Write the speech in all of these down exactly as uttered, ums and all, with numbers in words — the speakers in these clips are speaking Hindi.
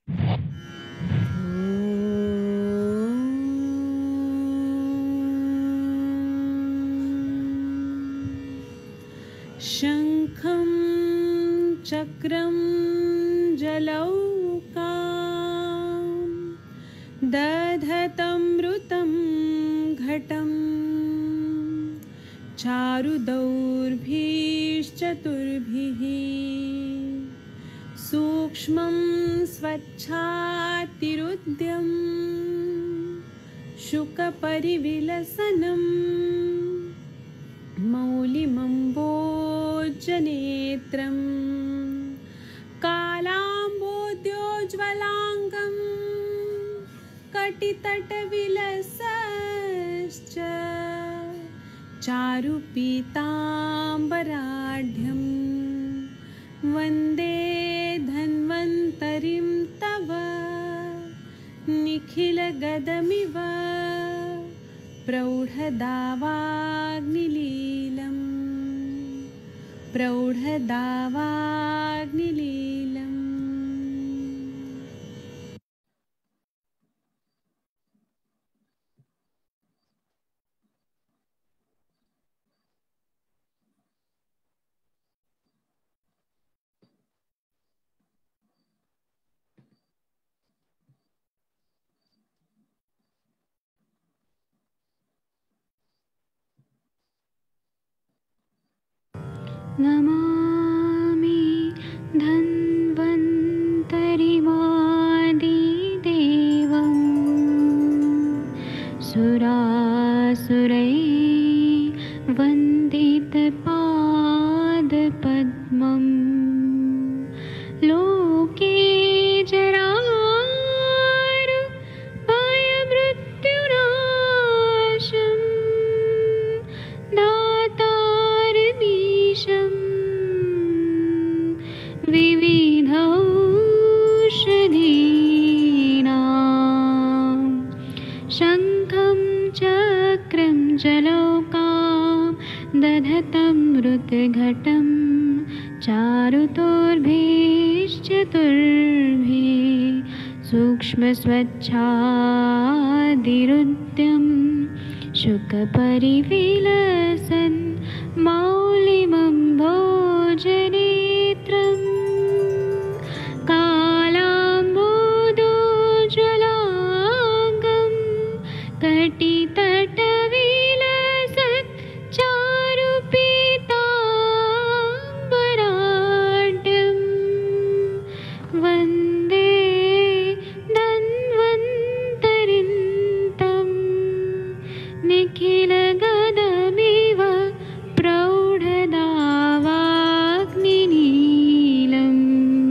शंखं चक्रं जलौकां दधतमृतं घटं चारुदौर्भिश्चतुर्भिः सूक्ष्मं स्वच्छातिरुद्यं शुकपरिविलसनं मौलिमम्बोजनेत्रं कालाम्बोद्योज्ज्वलाङ्गं कटितटविलसश्च चारुपीताम्बराढ्यं वन्दे धन्वन्तरिं तव निखिलगदमिव प्रौढदावाग्निलीलं प्रौढदावाग्निलीलम्। नमामि धन्वन्तरिमादिदेवं सुरासुरैः वन्दितपादपद्मं लोके जरारुभयमृत्युनाशं दातारमीशं विविधौषधीनां शङ्खं चक्रं जलौकां दधतमृतघटं चारुतोर्भिश्चतुर्भिः सूक्ष्मस्वच्छादिरुद्यं शुकपरिविलसन् मौलिमम्बोजनेत्रं कालाम्बोदोज्ज्वलाङ्गं कटितटविलसत् चारुपीताम्बराढ्यं वन्दे धन्वन्तरिं तं निखिलगदमिव प्रौढदावाग्निलीलम्।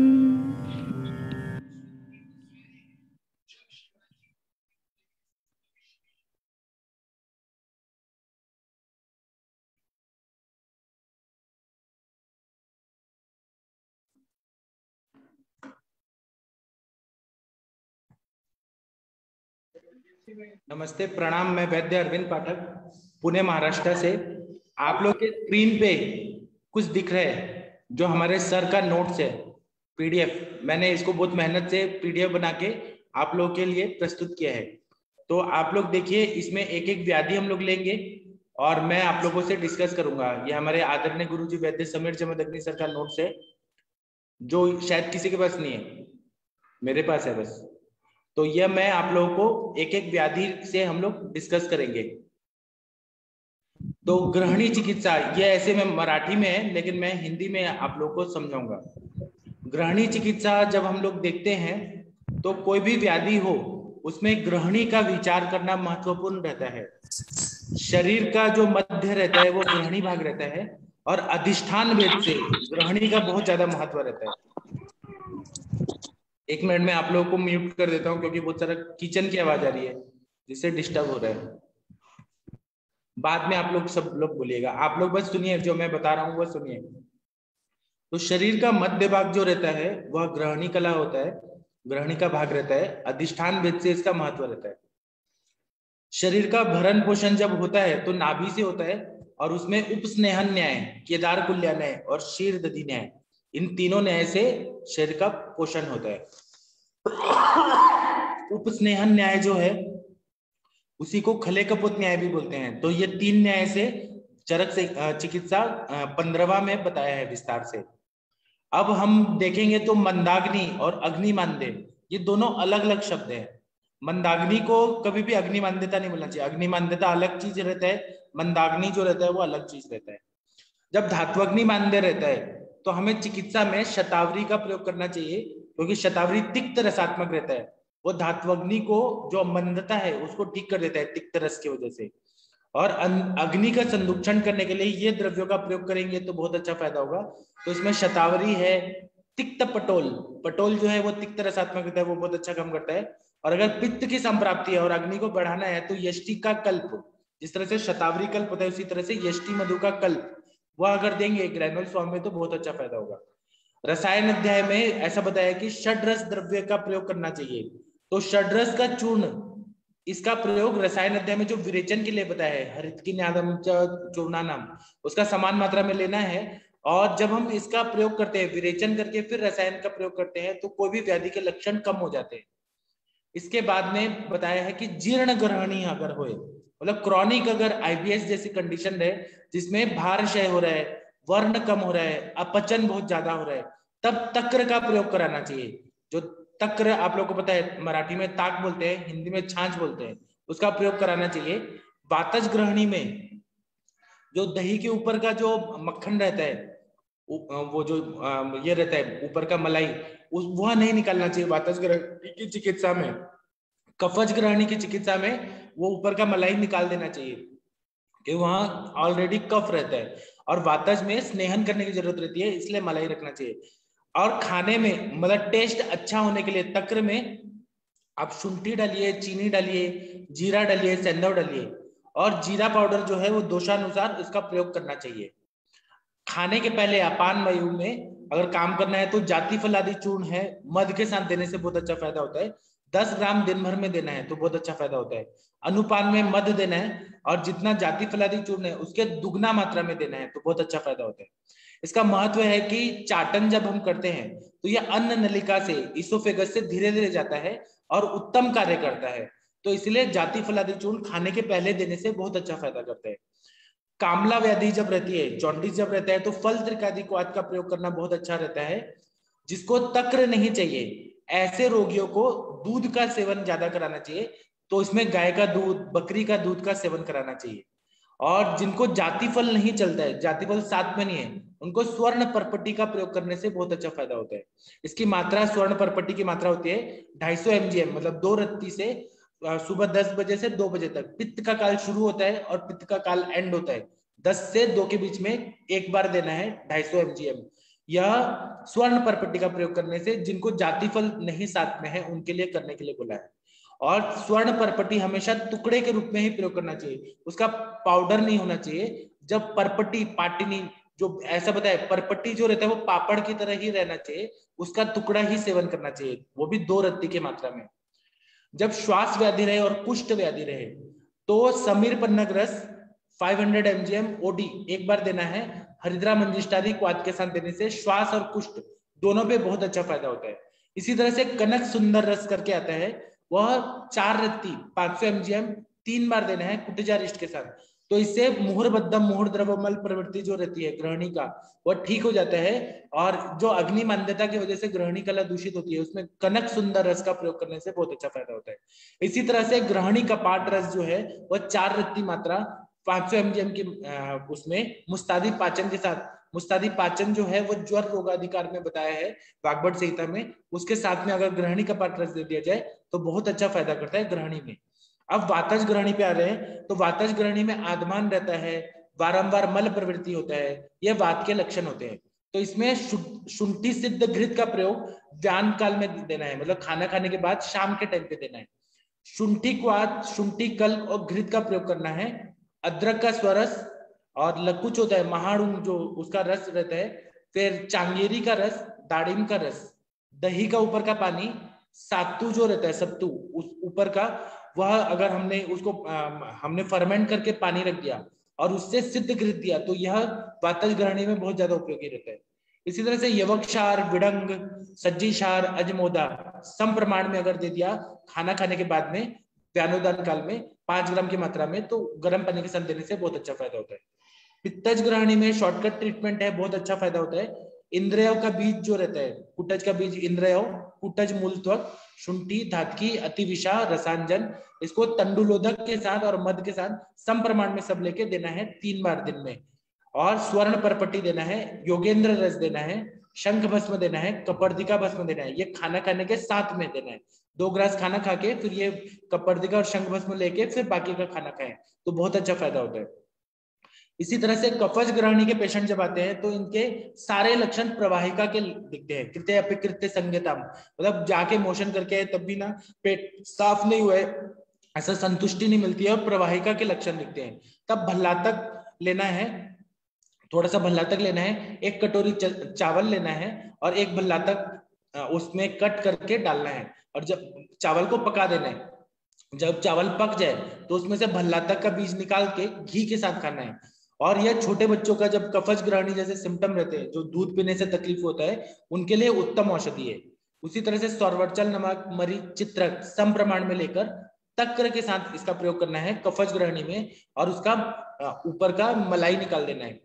नमस्ते, प्रणाम। मैं वैद्य अरविंद पाठक, पुणे महाराष्ट्र से। आप लोग के स्क्रीन पे कुछ दिख रहा है जो हमारे सर का नोट्स है, पीडीएफ। मैंने इसको बहुत मेहनत से पीडीएफ बना के आप लोगों के लिए प्रस्तुत किया है। तो आप लोग देखिए, इसमें एक एक व्याधि हम लोग लेंगे और मैं आप लोगों से डिस्कस करूंगा। ये हमारे आदरणीय गुरुजी वैद्य समीर जमदग्नि सर का नोट्स है, जो शायद किसी के पास नहीं है, मेरे पास है बस। तो यह मैं आप लोगों को एक एक व्याधि से हम लोग डिस्कस करेंगे। तो ग्रहणी चिकित्सा, ये ऐसे में मराठी में है लेकिन मैं हिंदी में आप लोगों को समझाऊंगा। ग्रहणी चिकित्सा जब हम लोग देखते हैं तो कोई भी व्याधि हो उसमें ग्रहणी का विचार करना महत्वपूर्ण रहता है। शरीर का जो मध्य रहता है वो ग्रहणी भाग रहता है और अधिष्ठान भेद से ग्रहणी का बहुत ज्यादा महत्व रहता है। एक मिनट में आप लोगों को म्यूट कर देता हूं क्योंकि बहुत सारा किचन की आवाज आ रही है जिससे डिस्टर्ब हो रहा है। बाद में आप लोग सब लोग बोलिएगा, आप लोग बस सुनिए, जो मैं बता रहा हूँ वो सुनिए। तो शरीर का मध्य भाग जो रहता है वह ग्रहणी कला होता है, ग्रहणी का भाग रहता है। अधिष्ठान भेद से इसका महत्व रहता है। शरीर का भरण पोषण जब होता है तो नाभि से होता है और उसमें उपस्नेहन न्याय, केदार कुल्या न्याय और शीर दधि न्याय, इन तीनों न्याय से शरीर का पोषण होता है। उपस्नेहन न्याय जो है उसी को खले कपोत न्याय भी बोलते हैं। तो ये तीन न्याय से चरक से चिकित्सा पंद्रहवा में बताया है विस्तार से। अब हम देखेंगे तो मंदाग्नि और अग्निमांद्य ये दोनों अलग अलग शब्द हैं। मंदाग्नि को कभी भी अग्निमांद्यता नहीं बोलना चाहिए, अग्निमांद्यता अलग चीज रहता है, मंदाग्नि जो रहता है वो अलग चीज रहता है। जब धात्वग्निमांद्य रहता है तो हमें चिकित्सा में शतावरी का प्रयोग करना चाहिए, क्योंकि शतावरी तिक्त रसात्मक रहता है, वो धात्वग्नि को जो मंदता है उसको ठीक कर देता है तिक्त रस की वजह से। और अग्नि का संदूषण करने के लिए ये द्रव्यों का प्रयोग करेंगे तो बहुत अच्छा फायदा होगा। तो इसमें शतावरी है, तिक्त पटोल, पटोल जो है वो तिक्त रसात्मक रहता है, वो बहुत अच्छा काम करता है। और अगर पित्त की संप्राप्ति है और अग्नि को बढ़ाना है तो यष्टि का कल्प, जिस तरह से शतावरी कल्प होता है उसी तरह से यष्टि मधु का कल्प वह अगर देंगे ग्रैनुअल फॉर्म में तो बहुत अच्छा फायदा होगा। रसायन अध्याय में ऐसा बताया कि षड्रस द्रव्य का प्रयोग करना चाहिए। तो षड्रस का चूर्ण, इसका प्रयोग रसायन अध्याय में जो विरेचन के लिए बताया है, हरित की न्यादम चूर्णा नाम, उसका समान मात्रा में लेना है। और जब हम इसका प्रयोग करते हैं विरेचन करके फिर रसायन का प्रयोग करते हैं तो कोई भी व्याधि के लक्षण कम हो जाते हैं। इसके बाद में बताया है कि जीर्ण ग्रहणी अगर होए, मतलब क्रॉनिक अगर आईबीएस जैसी कंडीशन रहे जिसमें भार क्षय हो रहा है, वर्ण कम हो रहा है, अपचन बहुत ज्यादा हो रहा है, तब तक्र का प्रयोग कराना चाहिए। जो तक्र आप लोगों को पता है मराठी में ताक बोलते हैं, हिंदी में छाछ बोलते हैं, उसका प्रयोग कराना चाहिए। वातज ग्रहणी में जो दही के ऊपर का जो मक्खन रहता है, वो जो ये रहता है ऊपर का मलाई, वह नहीं निकालना चाहिए वातज ग्रहणी की चिकित्सा में। कफज ग्रहणी की चिकित्सा में वो ऊपर का मलाई निकाल देना चाहिए कि वहां ऑलरेडी कफ रहता है और वातज में स्नेहन करने की जरूरत रहती है, इसलिए मलाई रखना चाहिए। और खाने में मतलब टेस्ट अच्छा होने के लिए तक्र में आप शुंठी डालिए, चीनी डालिए, जीरा डालिए, सेंधव डालिए, और जीरा पाउडर जो है वो दोषानुसार इसका प्रयोग करना चाहिए। खाने के पहले अपान वायु में अगर काम करना है तो जाति फल आदि चूर्ण है मध के साथ देने से बहुत अच्छा फायदा होता है। दस ग्राम दिन भर में देना है तो बहुत अच्छा फायदा होता है। अनुपान में मध देना है और जितना जाति फलादि चूर्ण है उसके दुगना मात्रा में देना है तो बहुत अच्छा फायदा होता है। इसका महत्व है कि चाटन जब हम करते हैं तो यह अन्न नलिका से इसोफेगस से धीरे धीरे जाता है और उत्तम कार्य करता है, तो इसलिए जाति फलादि चूर्ण खाने के पहले देने से बहुत अच्छा फायदा करता है। कामला व्याधि जब रहती है, जॉन्डिस जब रहता है तो फल त्रिकादि क्वाथ का प्रयोग करना बहुत अच्छा रहता है। जिसको तक्र नहीं चाहिए ऐसे रोगियों को दूध का सेवन ज्यादा कराना चाहिए, तो इसमें गाय का दूध, बकरी का दूध का सेवन कराना चाहिए। और जिनको जाति फल नहीं चलता है, जाति फल साथ में नहीं है, उनको स्वर्ण परपट्टी का प्रयोग करने से बहुत अच्छा फायदा होता है। इसकी मात्रा, स्वर्ण परपट्टी की मात्रा होती है ढाई सौ एमजीएम, मतलब दो रत्ती से सुबह दस बजे से दो बजे तक। पित्त का काल शुरू होता है और पित्त का काल एंड होता है, दस से दो के बीच में एक बार देना है ढाई सौ एमजीएम। यह स्वर्ण परपट्टी का प्रयोग करने से जिनको जाति फल नहीं साथ में है उनके लिए करने के लिए बोला है। और स्वर्ण परपट्टी हमेशा टुकड़े के रूप में ही प्रयोग करना चाहिए, उसका पाउडर नहीं होना चाहिए। जब परपट्टी पाटिनी जो ऐसा बताए, परपट्टी जो रहता है वो पापड़ की तरह ही रहना चाहिए, उसका टुकड़ा ही सेवन करना चाहिए, वो भी दो रत्ती की मात्रा में। जब श्वास व्याधि रहे और कुष्ठ व्याधि रहे तो समीर पन्नग रस पाँच सौ एमजीएम ओडी एक बार देना है। हरिद्रा मंजिष्ठादि क्वाथ के साथ देने से श्वास और कुष्ठ दोनों पे बहुत अच्छा फायदा होता है। इसी तरह से कनक सुंदर रस करके आता है, वह चार रत्ती पाँच सौ एमजीएम तीन बार देना है कुटजारिष्ट के साथ, तो इससे मुहुर बद्धम मुहुर द्रवमल प्रवृत्ति जो रहती है ग्रहणी का वह ठीक हो जाता है। और जो अग्नि मान्यता की वजह से ग्रहणी कला दूषित होती है उसमें कनक सुंदर रस का प्रयोग करने से बहुत अच्छा फायदा होता है। इसी तरह से ग्रहणी कपाट रस जो है वह चार रत्ती मात्रा पाँच सौ एमजीएम की उसमें मुस्तादी पाचन के साथ, मुस्तादी पाचन जो है वो ज्वर रोगाधिकार में बताया है वाग्भट संहिता में, उसके साथ में अगर ग्रहणी कपाट रस दे दिया जाए तो बहुत अच्छा फायदा करता है ग्रहणी में। अब वातज ग्रहणी पे आ रहे हैं, तो वातज ग्रहणी में आदमान रहता है, बारंबार मल प्रवृत्ति होता है, यह वात के लक्षण होते हैं। तो इसमें शुंठी सिद्ध घृत का प्रयोग व्यान काल में देना है, मतलब खाना खाने के बाद शाम के टाइम पे देना है। शुंठी क्वाथ, शुंठी कल्प और घृत का प्रयोग करना है। अदरक का स्वरस और लकुच होता है, महाड़ू जो उसका रस रहता है, फिर चांगेरी का रस, दाड़िम का रस, दही का ऊपर का पानी, सातू जो रहता है सत्तू उस ऊपर का, वह अगर हमने उसको आ, हमने फर्मेंट करके पानी रख दिया और उससे सिद्ध घृत दिया तो यह वातज ग्रहणी में बहुत ज्यादा उपयोगी रहता है। इसी तरह से यवक्षार, विडंग, सज्जीशार, अजमोदा सम प्रमाण में अगर दे दिया खाना खाने के बाद में व्यानोदान काल में पांच ग्राम की मात्रा में, तो गर्म पानी के साथ देने से बहुत अच्छा फायदा होता है। पित्तज ग्रहणी में शॉर्टकट ट्रीटमेंट है, बहुत अच्छा फायदा होता है। इंद्रियों का बीज जो रहता है, कुटज का बीज इंद्रियों, कुटज मूलत्वक, शुंठी, धातकी, अतिविषा, रसांजन, इसको तंडुलोदक के साथ और मध के साथ सम प्रमाण में सब लेके देना है तीन बार दिन में। और स्वर्ण परपट्टी देना है, योगेंद्र रस देना है, शंख भस्म देना है, कपर्दिका भस्म देना है। ये खाना खाने के साथ में देना है। दो ग्लास खाना खा के फिर ये कपर्दिका और शंख भस्म लेके फिर बाकी का खाना खाएं, तो बहुत अच्छा फायदा होता है। इसी तरह से कफज ग्रहणी के पेशेंट जब आते हैं तो इनके सारे लक्षण प्रवाहिका के दिखते हैं। कृत्य अपिकृत्य संज्ञता, मतलब जाके मोशन करके आए तब भी ना पेट साफ नहीं हुआ है, ऐसा संतुष्टि नहीं मिलती है और प्रवाहिका के लक्षण दिखते हैं। तब भल्लातक लेना है, थोड़ा सा भल्लातक लेना है, एक कटोरी चावल लेना है और एक भल्लातक उसमें कट करके डालना है और जब चावल को पका देना है। जब चावल पक जाए तो उसमें से भल्लातक का बीज निकाल के घी के साथ खाना है। और यह छोटे बच्चों का जब कफज ग्रहणी जैसे सिम्टम रहते हैं, जो दूध पीने से तकलीफ होता है, उनके लिए उत्तम औषधि है। उसी तरह से सौरवर्चल नमक, मरीच, चित्रक सम प्रमाण में लेकर तक्र के साथ इसका प्रयोग करना है कफज ग्रहणी में, और उसका ऊपर का मलाई निकाल देना है।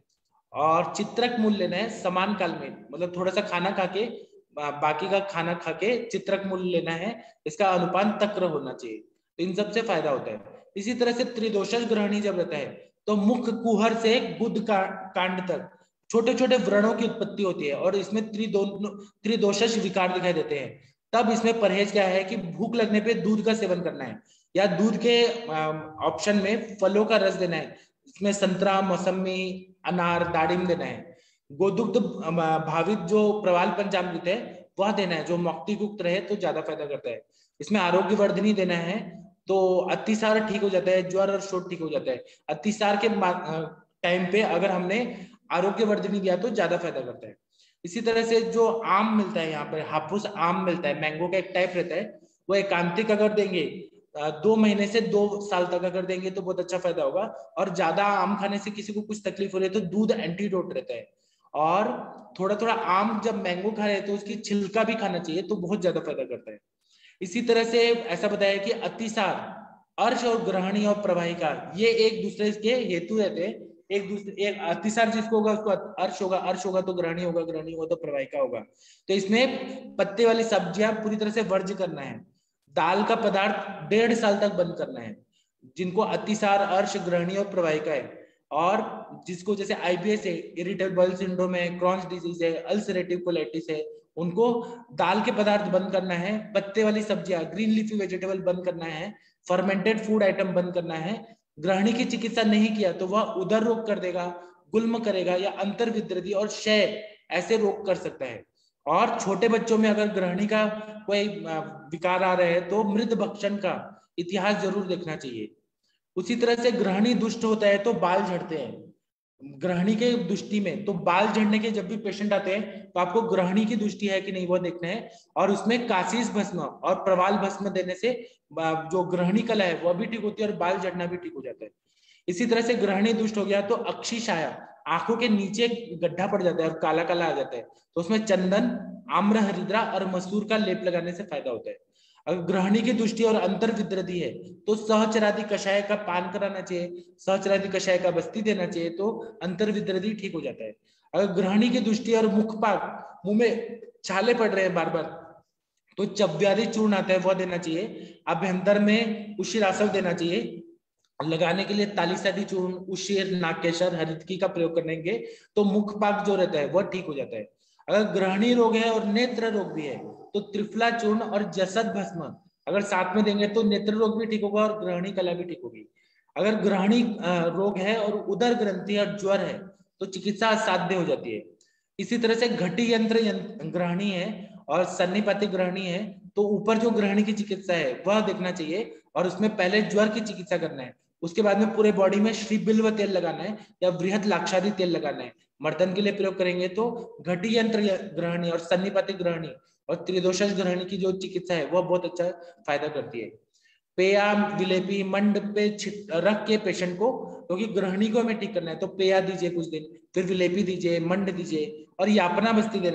और चित्रक मूल लेना है समान काल में, मतलब थोड़ा सा खाना खा के बाकी का खाना खा के चित्रक मूल लेना है, इसका अनुपात तक्र होना चाहिए। तो इन सबसे फायदा होता है। इसी तरह से त्रिदोषज ग्रहणी जब रहता है तो मुख कुहर से गुद का, कांड तक छोटे छोटे व्रणों की उत्पत्ति होती है और इसमें त्रिदो त्रिदोषज विकार दिखाई देते हैं। तब इसमें परहेज क्या है कि भूख लगने पे दूध का सेवन करना है, या दूध के ऑप्शन में फलों का रस देना है। इसमें संतरा, मौसमी, अनार, दाडिम देना है। गोदुग्ध भावित जो प्रवाल पंचामृत है वह देना है, जो मौक्तियुक्त रहे तो ज्यादा फायदा करता है। इसमें आरोग्य वर्धनी देना है, तो अतिसार ठीक हो जाता है, ज्वर और शोथ ठीक हो जाता है। अतिसार के टाइम पे अगर हमने आरोग्य वर्धनी दिया तो ज्यादा फायदा करता है। इसी तरह से जो आम मिलता है यहाँ पर, हापुस आम मिलता है, मैंगो का एक टाइप रहता है, वो एकांतिक अगर देंगे दो महीने से दो साल तक अगर देंगे तो बहुत अच्छा फायदा होगा। और ज्यादा आम खाने से किसी को कुछ तकलीफ हो रही है तो दूध एंटीडोट रहता है। और थोड़ा थोड़ा आम जब मैंगो खा रहे हैं तो उसकी छिलका भी खाना चाहिए, तो बहुत ज्यादा फायदा करता है। इसी तरह से ऐसा बताया कि अतिसार, अर्श और ग्रहणी और प्रवाहिका ये एक दूसरे के हेतु रहते हैं। एक दूसरे एक अतिसार जिसको होगा उसको अर्श होगा, अर्श होगा तो ग्रहणी होगा, ग्रहणी होगा तो प्रवाहिका होगा। तो इसमें पत्ते वाली सब्जियां पूरी तरह से वर्ज्य करना है। दाल का पदार्थ डेढ़ साल तक बंद करना है जिनको अतिसार, अर्श, ग्रहणी और प्रवाहिका है। और जिसको जैसे आईबीएस है, इरिटेबल बाउल सिंड्रोम है, क्रॉन्स डिजीज है, अल्सरेटिव कोलाइटिस है, उनको दाल के पदार्थ बंद करना है, पत्ते वाली सब्जियां, ग्रीन लीफी वेजिटेबल बंद करना है, फर्मेंटेड फूड आइटम बंद करना है। ग्रहणी की चिकित्सा नहीं किया तो वह उदर रोग कर देगा, गुल्म करेगा, या अंतर्विद्रदी और क्षय ऐसे रोग कर सकता है। और छोटे बच्चों में अगर ग्रहणी का कोई विकार आ रहा है तो मृद भक्षण का इतिहास जरूर देखना चाहिए। उसी तरह से ग्रहणी दुष्ट होता है तो बाल झड़ते हैं। ग्रहणी के दृष्टि में तो बाल झड़ने के जब भी पेशेंट आते हैं तो आपको ग्रहणी की दृष्टि है कि नहीं वो देखना है। और उसमें काशीस भस्म और प्रवाल भस्म देने से जो ग्रहणी कला है वह भी ठीक होती है और बाल झड़ना भी ठीक हो जाता है। इसी तरह से ग्रहणी दुष्ट हो गया तो अक्षिशाया, आंखों के नीचे गड्ढा पड़ जाता है और काला काला आ जाता है, तो उसमें चंदन, आम्र हरिद्रा और मसूर का लेप लगाने से फायदा होता है। अगर ग्रहणी की दृष्टि और अंतर्विद्रदी है तो सहचरादि कषाय का पान कराना चाहिए, सहचरादि कषाय का बस्ती देना चाहिए, तो अंतर्विद्रदी ठीक हो जाता है। अगर ग्रहणी की दृष्टि और मुखपाक, मुंह में छाले पड़ रहे हैं बार बार, तो चव्याधि चूर्ण आता है वह देना चाहिए। अभ्यंतर में उशिरासव देना चाहिए। लगाने के लिए तालिसादी चूर्ण, उशीर, नागकेशर, हरितकी का प्रयोग करेंगे तो मुखपाक जो रहता है वह ठीक हो जाता है। अगर ग्रहणी रोग है और नेत्र रोग भी है तो त्रिफला चूर्ण और जसद भस्म अगर साथ में देंगे तो नेत्र रोग भी ठीक होगा और ग्रहणी कला भी ठीक होगी। अगर ग्रहणी रोग है और उदर ग्रंथि और ज्वर है तो चिकित्सा असाध्य हो जाती है। इसी तरह से घटी यंत्र ग्रहणी है और सन्निपातिक ग्रहणी है तो ऊपर जो ग्रहणी की चिकित्सा है वह देखना चाहिए और उसमें पहले ज्वर की चिकित्सा करना है, उसके बाद में पूरे बॉडी में श्री बिल्व तेल लगाना है या बृहद लाक्षादी तेल लगाना है। मर्दन के लिए प्रयोग करेंगे तो घटी यंत्र ग्रहणी और सन्निपातिक ग्रहणी और त्रिदोषज ग्रहणी की जो चिकित्सा है वह बहुत अच्छा फायदा करती है। पेया, विलेपी, मंड पे रख के पेशेंट को, क्योंकि तो ग्रहणी को हमें ठीक करना है तो पेया दीजिए कुछ दिन, फिर विलेपी दीजिए, मंड दीजिए और यापना बस्ती देना है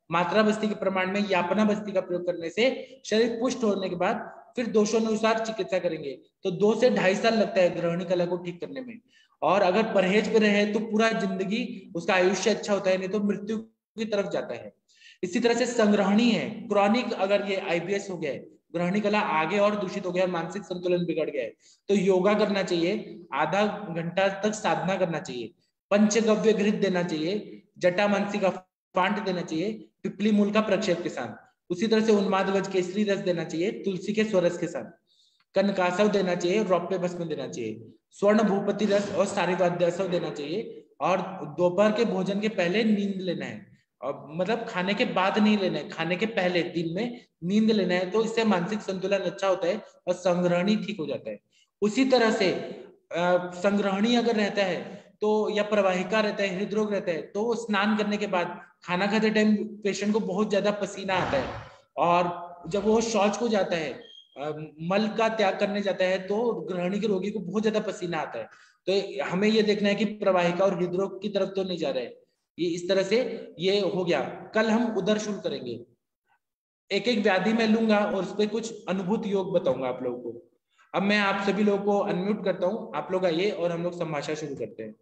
मात्रा बस्ती के प्रमाण में यापना बस्ती का प्रयोग करने से शरीर पुष्ट होने के बाद फिर दोषानुसार चिकित्सा करेंगे। तो दो से ढाई साल लगता है ग्रहणी कला को ठीक करने में, और अगर परहेज पे रहे तो पूरा जिंदगी उसका आयुष्य अच्छा होता है, नहीं तो मृत्यु की तरफ जाता है। इसी तरह से संग्रहणी है, क्रॉनिक अगर ये आईबीएस हो गया है, ग्रहणी कला आगे और दूषित हो गया, मानसिक संतुलन बिगड़ गया है, तो योगा करना चाहिए, आधा घंटा तक साधना करना चाहिए, पंचगव्य घृत देना चाहिए, जटा मानसी का पांट देना चाहिए पिपली मूल का प्रक्षेप के साथ। उसी तरह से उन्माद गज केसरी रस देना चाहिए तुलसी के स्वरस के साथ, कनकासव देना चाहिए, रौप्य भस्म देना चाहिए, स्वर्ण भूपति रस और सारिवाद्यासव देना चाहिए। और दोपहर के भोजन के पहले नींद लेना है, और मतलब खाने के बाद नहीं लेना है, खाने के पहले दिन में नींद लेना है, तो इससे मानसिक संतुलन अच्छा होता है और संग्रहणी ठीक हो जाता है। उसी तरह से संग्रहणी अगर रहता है तो, या प्रवाहिका रहता है, हृदरोग रहता है, तो स्नान करने के बाद खाना खाते टाइम पेशेंट को बहुत ज्यादा पसीना आता है, और जब वो शौच को जाता है, मल का त्याग करने जाता है, तो ग्रहणी के रोगी को बहुत ज्यादा पसीना आता है। तो हमें ये देखना है कि प्रवाहिका और हृदरोग की तरफ तो नहीं जा रहा है। ये इस तरह से ये हो गया। कल हम उदर शुरू करेंगे, एक एक व्याधि में लूंगा और उस पर कुछ अनुभूत योग बताऊंगा आप लोगों को। अब मैं आप सभी लोगों को अनम्यूट करता हूं, आप लोग आइए और हम लोग संभाषण शुरू करते हैं।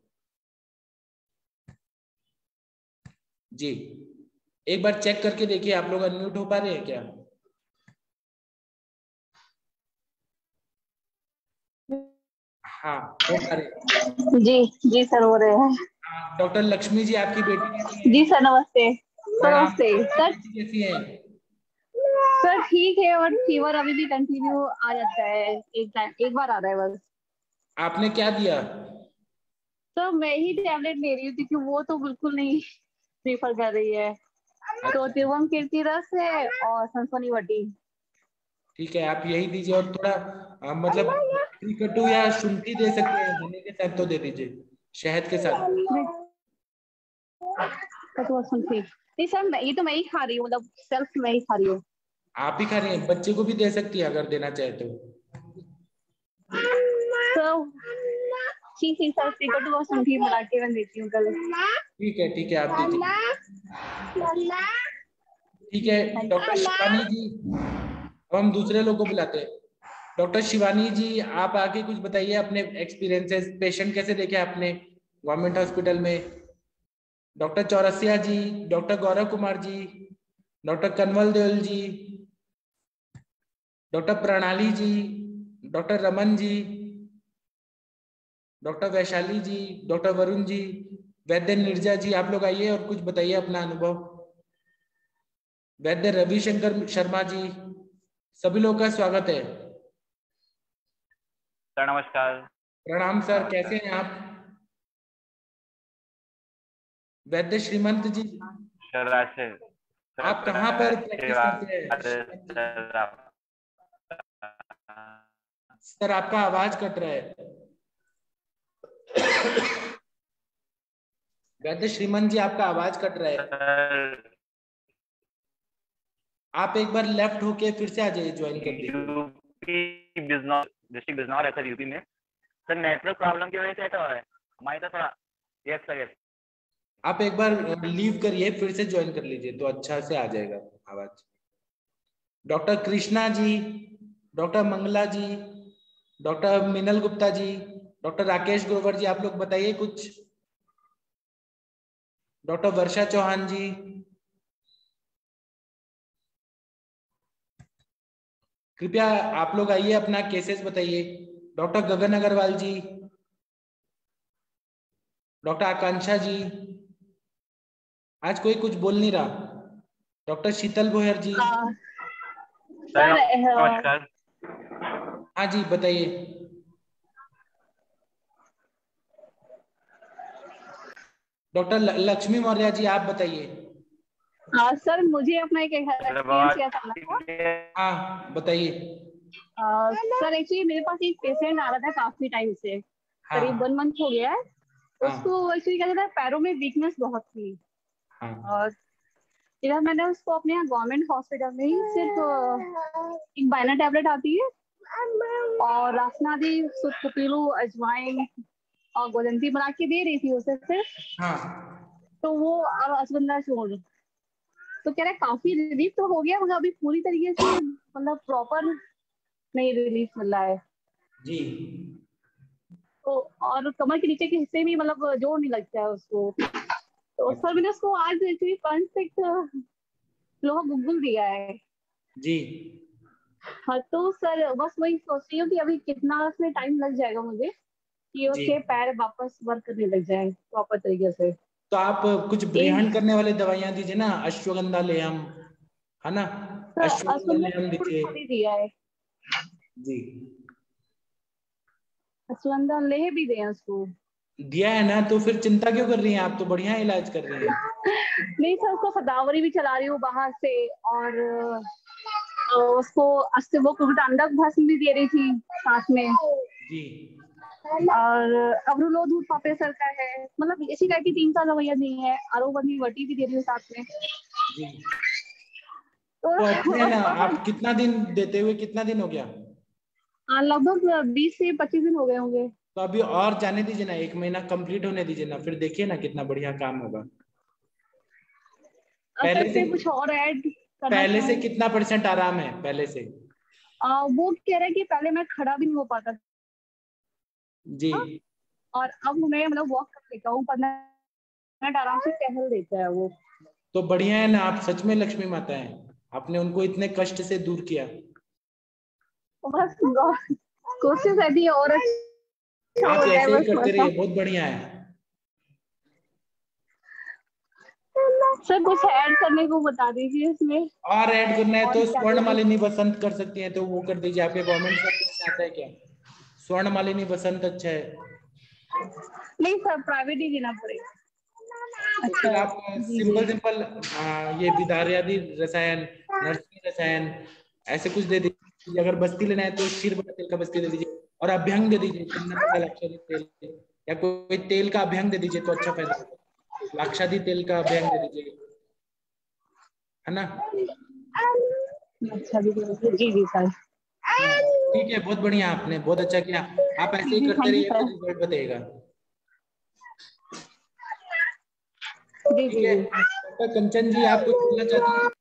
जी, एक बार चेक करके देखिए आप लोग अनम्यूट हो पा रहे हैं क्या? हाँ, हो पा रहे। जी जी सर, हो रहे हैं। डॉक्टर लक्ष्मी जी आपकी बेटी कैसी है? जी सर, नमस्ते। नमस्ते सर। कैसी है? सर ठीक है, और फीवर अभी भी कंटिन्यू आ जाता है, एक टाइम एक बार आ रहा है बस। आपने क्या दिया? तो मैं ही टैबलेट ले रही हूँ, क्योंकि वो तो बिल्कुल नहीं प्रीफर कर रही है। तो तिरुवम कीर्ति रस है और सनसनी वटी। ठीक है, आप यही दीजिए, और थोड़ा आ, मतलब कटु या शुंठी दे सकते हैं, धनिया के साथ तो दे दीजिए, शहद के साथ। नहीं सर, मैं ये तो मैं ही खा रही हूँ, मतलब सेल्फ मैं ही खा रही हूँ। आप ही खा रही हैं? बच्चे को भी दे सकती है अगर देना चाहे तो। तो ठीक है सर, कटु और शुंठी मिला के मैं देती हूँ कल। ठीक है ठीक है, आप दीजिए। ठीक है डॉक्टर शिवानी जी, अब हम दूसरे लोग को बुलाते हैं। डॉक्टर शिवानी जी, आप आके कुछ बताइए अपने एक्सपीरियंसेस, पेशेंट कैसे देखे आपने गवर्नमेंट हॉस्पिटल में। Doctor Chaurasia ji, doctor Gaurav Kumar ji, doctor Kanwal Deol ji, doctor Pranali ji, doctor Raman ji, doctor Vaishali ji, doctor Varun ji, वैद्य निर्जा जी, आप लोग आइए और कुछ बताइए अपना अनुभव। वैद्य रविशंकर शर्मा जी, सभी लोग का स्वागत है। सर नमस्कार। प्रणाम सर, कैसे हैं आप? वैद्य श्रीमंत जी, सर अच्छे। आप कहाँ पर प्रैक्टिस करते हैं? सर आपका आवाज कट रहा है। वैद्य श्रीमंत जी, आपका आवाज कट रहा है, आप एक बार लेफ्ट होके फिर से आ जाइए, ज्वाइन कर लीजिए। यूपी बिजनौर, डिस्ट्रिक्ट बिजनौर है सर, यूपी में। सर नेटवर्क प्रॉब्लम की वजह से ऐसा हो रहा है हमारे तो थोड़ा। Yes sir yes. आप एक बार लीव करिए, फिर से ज्वाइन कर लीजिए तो अच्छा से आ जाएगा आवाज। Doctor Krishna ji, doctor Mangala ji, doctor Minal Gupta ji, doctor Rakesh Grover ji, आप लोग बताइए कुछ। डॉक्टर वर्षा चौहान जी, कृपया आप लोग आइए, अपना केसेस बताइए। डॉक्टर गगन अग्रवाल जी, डॉक्टर आकांक्षा जी, आज कोई कुछ बोल नहीं रहा। डॉक्टर शीतल गोहर जी। सर नमस्कार। हाँ जी बताइए। डॉक्टर लक्ष्मी मौर्य जी, आप बताइए। हाँ सर, मुझे अपना एक एक्सपीरियंस शेयर करना था। हाँ बताइए। सर एक्चुअली मेरे पास एक पेशेंट आ रहा था काफी टाइम से, हाँ। करीब वन मंथ हो गया है। हाँ। उसको एक्चुअली क्या था, पैरों में वीकनेस बहुत थी। हाँ। और इधर मैंने उसको अपने यहाँ गवर्नमेंट हॉस्पिटल में ही सिर्फ एक बाइना टैबलेट आती है और रासनादी, सुतपीलू, अजवाइन और गोलंती बना के दे रही थी उसे सिर्फ। हाँ। तो वो अब अश्वगंधा छोड़, तो कह रहा है काफी रिलीफ तो हो गया मगर अभी पूरी तरीके से मतलब प्रॉपर नहीं रिलीफ मिल रहा है। जी तो और कमर के नीचे के हिस्से में मतलब जोर नहीं लगता है उसको। तो सर मैंने उसको आज एक्चुअली पंच सिक्स लोहा गुगुल दिया है। जी हाँ तो सर बस वही सोच रही हूँ कि अभी कितना उसमें टाइम लग जाएगा मुझे कि जी। उसके पैर वापस वर्क करने लग जाए प्रॉपर तरीके से। तो आप कुछ ब्रिहान करने वाले दवाइयां दीजिए ना, अश्वगंधा लेहम, है ना, सर अश्वगंधा अश्वगंधा लेहम थोड़ी दीजिए। थोड़ी दिया है, जी अश्वगंधा ले भी दिया उसको। दिया है ना, तो फिर चिंता क्यों कर रही हैं आप, तो बढ़िया इलाज कर रही हैं। नहीं सर उसको सदावरी भी चला रही हूँ बाहर से और अ, उसको अस्ते वो कुटांडक भस्म भी दे रही थी साथ में। जी और अवरुलोधूत प्रोफेसर का है, मतलब इसी टाइप की तीन चार दवाइयां दी हैं। आरोग्य वटी भी दे रही हूँ साथ में। जी। तो तो अच्छे है बस ना, प्रॉपर आप कितना दिन देते हुए कितना दिन हो गया? लगभग बीस से पच्चीस दिन हो गए होंगे। तो अभी और जाने दीजिए ना, एक महीना कंप्लीट होने दीजिए ना, फिर देखिए ना कितना बढ़िया काम होगा। सर पहले से इसमें कुछ और ऐड करना पहले से चाहूँ। कितना परसेंट आराम है पहले से? आ, वो कह रहा है कि पहले मैं खड़ा भी नहीं हो पाता जी था और अब मैं मतलब वॉक कर लेता हूँ, पंद्रह मिनट आराम से टहल देता है वो। तो बढ़िया है ना, आप सच में लक्ष्मी माता हैं, आपने उनको इतने कष्ट से दूर किया। तो बस गौ- कोशिश है थी और अच्छा आप हो जाए ऐसे ही बस करते थोड़ा रहिए, बहुत बढ़िया है। सा। सर कुछ ऐड करने को बता दीजिए इसमें। और ऐड करना है और तो क्या स्वर्ण क्या मालिनी बसंत कर सकती हैं, तो वो कर दीजिए। आपके गवर्नमेंट सर्विस में आता है क्या? स्वर्ण मालिनी बसंत अच्छा है। नहीं सर प्राइवेट ही देना पड़ेगा। तो फिर अच्छा आप जी जी। सिंपल सिंपल ये विदार्यादि रसायन, नरसिंह रसायन ऐसे कुछ दे दीजिए। अगर बस्ती लेना है तो क्षीर बटा तेल का बस्ती दे दीजिए, और अभ्यंग दे दीजिए, चंदन का लाक्षादी तेल या कोई तेल का अभ्यंग दे दीजिए, तो अच्छा फायदा होगा। लाक्षादी तेल का अभ्यंग दे दीजिए, है ना। अच्छा जी जी जी सर। हाँ ठीक है, बहुत बढ़िया, आपने बहुत अच्छा किया। आप ऐसे ही जी करते थैंक यू रहिए तो सर। रिजल्ट बताइएगा। जी ठीक जी है, जी डॉक्टर कंचन जी आप कुछ बोलना चाहती हैं?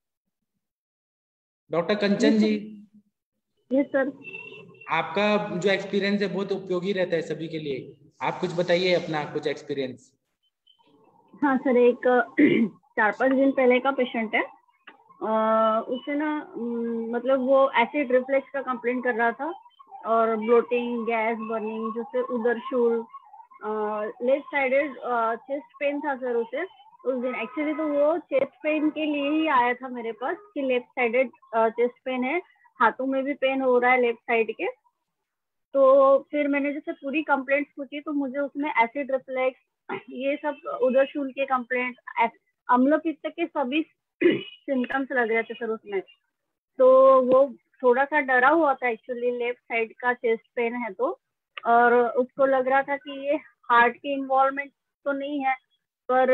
डॉक्टर कंचन यस जी, यस सर। आपका जो एक्सपीरियंस है बहुत उपयोगी रहता है सभी के लिए। आप कुछ बताइए अपना कुछ एक्सपीरियंस। हाँ सर, एक चार पांच दिन पहले का पेशेंट है। आ, उसे ना म, मतलब वो एसिड रिफ्लेक्स का कंप्लेंट कर रहा था और ब्लोटिंग, गैस, बर्निंग, जैसे उधर शूल, लेफ्ट साइडेड चेस्ट पेन था सर उसे उस दिन। एक्चुअली तो वो चेस्ट पेन के लिए ही आया था मेरे पास कि लेफ्ट साइडेड चेस्ट पेन है, हाथों में भी पेन हो रहा है लेफ्ट साइड के। तो फिर मैंने जैसे पूरी कंप्लेंट्स पूछी तो मुझे उसमें एसिड रिफ्लेक्स, ये सब उधर शूल के कंप्लेंट, अम्ल पित्त के सभी सिम्टम्स लग रहे थे सर उसमें। तो वो थोड़ा सा डरा हुआ था एक्चुअली, लेफ्ट साइड का चेस्ट पेन है तो, और उसको लग रहा था कि ये हार्ट की इन्वॉल्वमेंट तो नहीं है। पर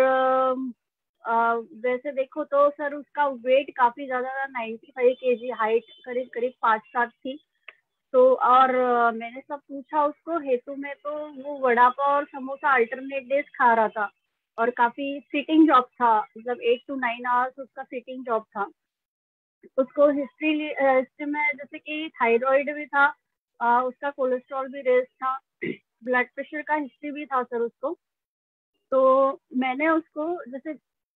आ, वैसे देखो तो सर उसका वेट काफी ज्यादा था, नाइन्टी फाइव के जी, हाइट करीब करीब पाँच सात थी। तो और uh, मैंने सब पूछा उसको हेतु में, तो वो वड़ा पाव और समोसा अल्टरनेट डेज खा रहा था और काफी सिटिंग जॉब था, मतलब एट टू नाइन आवर्स उसका सिटिंग जॉब था। उसको हिस्ट्री हिस्ट्री में जैसे कि थायराइड भी था, uh, उसका कोलेस्ट्रॉल भी रेज था, ब्लड प्रेशर का हिस्ट्री भी था सर उसको। तो मैंने उसको जैसे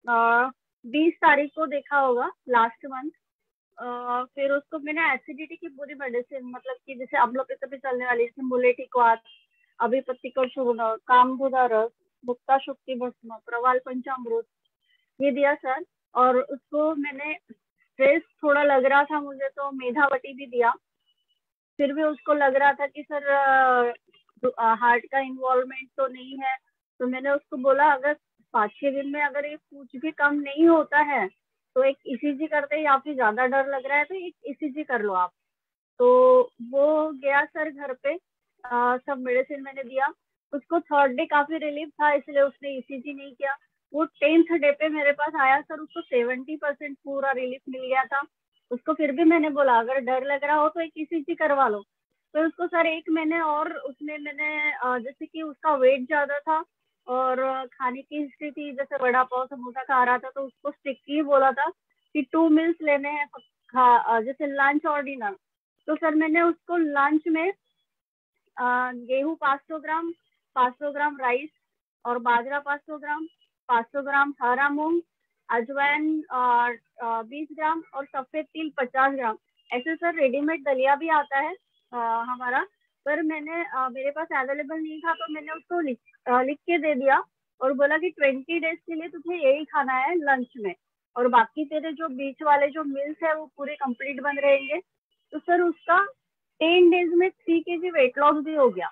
बीस तारीख को देखा होगा लास्ट मंथ। Uh, फिर उसको मैंने एसिडिटी की पूरी मेडिसिन, मतलब कि जैसे अम्लोपित्त पे चलने वाली, जैसे मुलेठिक्वाथ, अभिपत्तिकर चूर्ण, कामधुदा रस, मुक्ता शुक्ति भस्म, प्रवाल पंचामृत, ये दिया सर। और उसको मैंने स्ट्रेस थोड़ा लग रहा था मुझे तो मेधावटी भी दिया। फिर भी उसको लग रहा था कि सर हार्ट का इन्वॉल्वमेंट तो नहीं है। तो मैंने उसको बोला अगर पाँच छह दिन में अगर ये कुछ भी कम नहीं होता है तो एक ईसीजी करते, या फिर ज्यादा डर लग रहा है तो एक ईसीजी कर लो आप। तो वो गया सर घर पे, आ, सब मेडिसिन मैंने दिया उसको। थर्ड डे काफी रिलीफ था इसलिए उसने ईसीजी नहीं किया। वो टेंथ डे पे मेरे पास आया सर, उसको सेवेंटी परसेंट पूरा रिलीफ मिल गया था उसको। फिर भी मैंने बोला अगर डर लग रहा हो तो एक ईसीजी करवा लो। तो उसको सर एक महीने और उसमें मैंने जैसे कि उसका वेट ज्यादा था और खाने की हिस्ट्री थी, जैसे वड़ा पाव समोसा खा रहा था, तो उसको स्ट्रिक्टली बोला था कि टू मील्स लेने हैं, खा जैसे लंच और डिनर। तो सर मैंने उसको लंच में गेहूं पाँच सौ ग्राम, पाँच सौ ग्राम राइस और बाजरा पाँच सौ ग्राम, पाँच सौ ग्राम हरा मूंग, अजवाइन बीस ग्राम और सफेद तिल पचास ग्राम। ऐसे सर रेडीमेड दलिया भी आता है आ, हमारा, पर मैंने आ, मेरे पास अवेलेबल नहीं था तो मैंने उसको लिख, आ, लिख के दे दिया और बोला कि ट्वेंटी डेज के लिए तुझे यही खाना है लंच में, और बाकी तेरे जो बीच वाले जो मील्स है वो पूरे कंप्लीट बन रहेंगे। तो सर उसका टेन डेज में थ्री के जी वेट लॉस भी हो गया।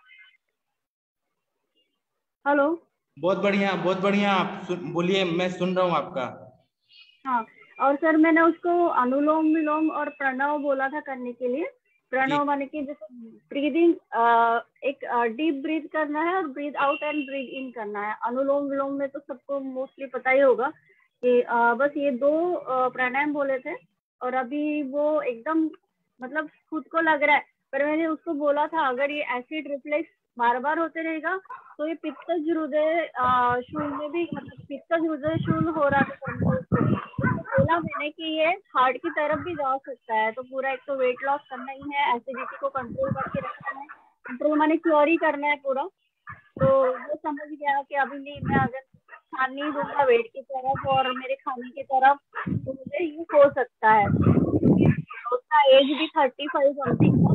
हेलो। बहुत बढ़िया, बहुत बढ़िया। आप सुन- बोलिए, मैं सुन रहा हूँ आपका। हाँ, और सर मैंने उसको अनुलोम विलोम और प्रणव बोला था करने के लिए। प्रणव माने कि जैसे ब्रीदिंग, एक डीप ब्रीथ करना है और breathe out and breathe in करना है। अनुलोम विलोम में तो सबको मोस्टली पता ही होगा कि आ, बस ये दो आ, प्राणायाम बोले थे, और अभी वो एकदम मतलब खुद को लग रहा है। पर मैंने उसको बोला था अगर ये एसिड रिफ्लेक्स बार बार होते रहेगा तो ये पित्तज हृदय शूल में भी, मतलब पित्तज हृदय शूल हो रहा था सर मुझे उसको। उसको बोला मैंने कि ये हार्ट की तरफ भी जा सकता है। तो पूरा एक तो वेट लॉस करना ही है, एसिडिटी को कंट्रोल करके रखना है, कंट्रोल माने क्योर ही करना है पूरा। तो वो समझ गया कि अभी नहीं, मैं अगर ध्यान नहीं दूंगा वेट की तरफ और मेरे खाने की तरफ तो मुझे ये हो सकता है। उसका एज भी थर्टी फाइव समथिंग था।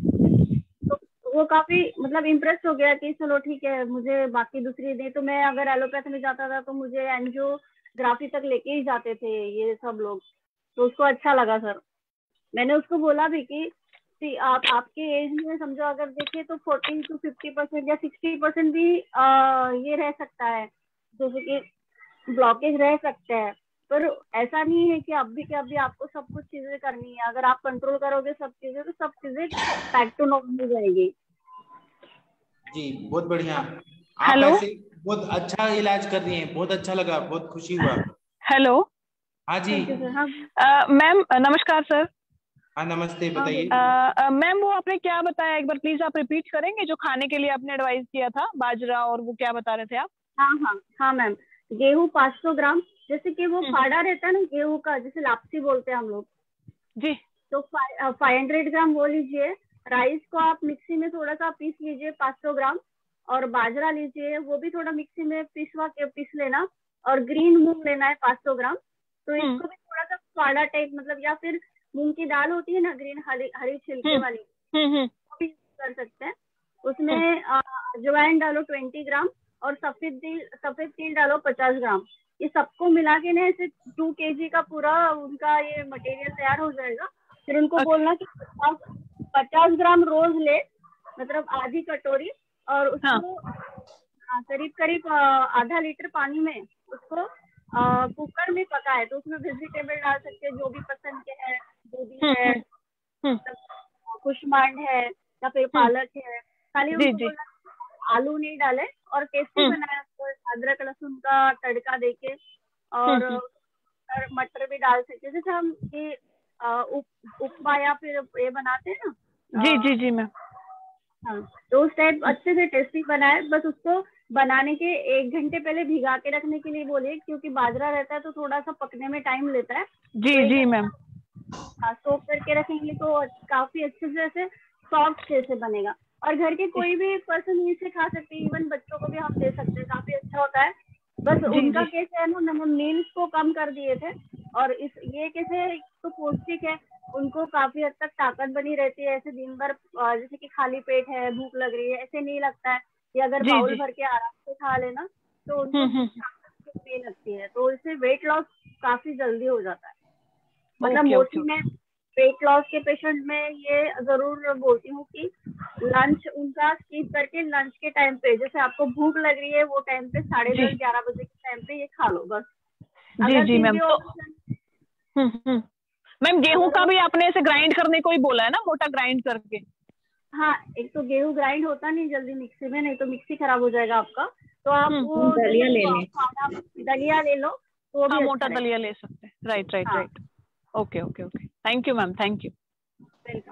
तो वो काफी मतलब इम्प्रेस हो गया कि चलो ठीक है, मुझे बाकी दूसरी नहीं तो मैं अगर एलोपैथ में जाता था तो मुझे एंजियोग्राफी तक लेके ही जाते थे ये सब लोग। तो उसको अच्छा लगा सर। मैंने उसको बोला भी कि सी आप आपके एज में समझो अगर देखें तो फोर्टी टू फिफ्टी परसेंट या सिक्सटी परसेंट भी आ, ये रह सकता है, जैसे कि ब्लॉकेज रह सकते हैं। पर ऐसा नहीं है कि अभी के अभी आपको सब कुछ चीजें करनी है। अगर आप कंट्रोल करोगे सब चीजें तो सब चीजें बैक टू नॉर्मल हो जाएगी। जी, बहुत बढ़िया। आप हेलो ऐसे बहुत अच्छा इलाज कर रही हैं, बहुत अच्छा लगा, बहुत खुशी हुआ। हेलो। हाँ जी। Thank you sir. हाँ अ, मैम नमस्कार सर। हाँ नमस्ते, हाँ बताइए। अ, अ, मैम वो आपने क्या बताया, एक बार प्लीज आप रिपीट करेंगे जो खाने के लिए आपने एडवाइस किया था, बाजरा और वो क्या बता रहे थे आप? हाँ हाँ हाँ मैम, गेहूं पाँच सौ ग्राम, जैसे कि वो हम्म, फाड़ा रहता है ना गेहूं का, जैसे लापसी बोलते हैं हम लोग। जी तो फाइव हंड्रेड ग्राम वो लीजिए। राइस को आप मिक्सी में थोड़ा सा पीस लीजिए पाँच सौ ग्राम, और बाजरा लीजिए वो भी थोड़ा मिक्सी में पीसवा के पीस लेना, और ग्रीन मूंग लेना है पाँच सौ ग्राम। तो हम्म इसको भी थोड़ा सा फाड़ा टाइप, मतलब या फिर मूंग की दाल होती है ना ग्रीन, हरी हरी छिलके हम्म वाली, हम्म हम्म वो भी कर सकते हैं। उसमें अ, अजवाइन डालो ट्वेंटी ग्राम और सफेद तिल सफेद तिल डालो पचास ग्राम। ये सबको मिला के ना ऐसे टू केजी का पूरा उनका ये मटेरियल तैयार हो जाएगा। फिर उनको अच्छा। बोलना कि पचास पचास ग्राम रोज ले, मतलब आधी कटोरी, और हाँ उसको हाँ, करीब करीब अ, आधा लीटर पानी में उसको अ, कुकर में पकाए। तो उसमें वेजिटेबल डाल सकते हैं जो भी पसंद के है, गोभी हम्म है, हम्म हम्म कुष्मांड है या फिर हम्म, पालक है। खाली जी उनको जी बोलना आलू नहीं डाले, और टेस्टी हम्म बनाया उसको अदरक लहसुन का तड़का देके, हम्म और हम्म, और मटर भी डाल सकते हैं। जैसे हम ये अ, उप, उपमा या फिर ये बनाते हैं ना। जी अ, जी जी मैम। हाँ, तो उस टाइप अच्छे से टेस्टी बनाए। बस उसको बनाने के एक घंटे पहले भिगा के रखने के लिए बोलिए, क्योंकि बाजरा रहता है तो थोड़ा सा पकने में टाइम लेता है। जी तो एक जी घंटा मैम। हाँ सोक करके रखेंगे तो काफी अच्छे से ऐसे सॉफ्ट जैसे बनेगा। और घर के कोई भी पर्सन इसे खा सकते हैं, इवन बच्चों को भी हम दे सकते हैं, काफी अच्छा होता है। बस जी उनका जी कैसे है ना, मैंने मील्स को कम कर दिए थे, और इस ये कैसे तो पौष्टिक है, उनको काफी हद तक ताकत बनी रहती है। ऐसे दिन भर अ, जैसे कि खाली पेट है, भूख लग रही है, ऐसे नहीं लगता है। ये अगर जी बाउल जी भर के आराम से खा लेना तो उनको हम्म हम्म ताकत नहीं लगती है, तो इससे वेट लॉस काफी जल्दी हो जाता है। मतलब ओके ओके मोस्टली मैं वेट लॉस के पेशेंट में ये जरूर बोलती हूँ कि लंच उनका स्किप करके लंच के टाइम पे, जैसे आपको भूख लग रही है वो टाइम पे साढ़े जी दस ग्यारह बजे के टाइम पे ये खा लो बस। जी अगर जी फिर मैम। भी तो ऑप्शन हम्म हम्म मैम, गेहूं अगर का वो भी आपने ऐसे ग्राइंड करने को ही बोला है ना, मोटा ग्राइंड करके? हाँ, एक तो गेहूं ग्राइंड होता नहीं जल्दी मिक्सी में, नहीं तो मिक्सी खराब हो जाएगा आपका। तो आप हम्म वो दलिया ले लें। खाना दलिया ले लो तो वो हाँ, भी मोटा अच्छा रहेगा। दलिया ले सकते हैं। राइट राइट हाँ, right. Okay okay okay, thank you ma'am, thank you. Welcome.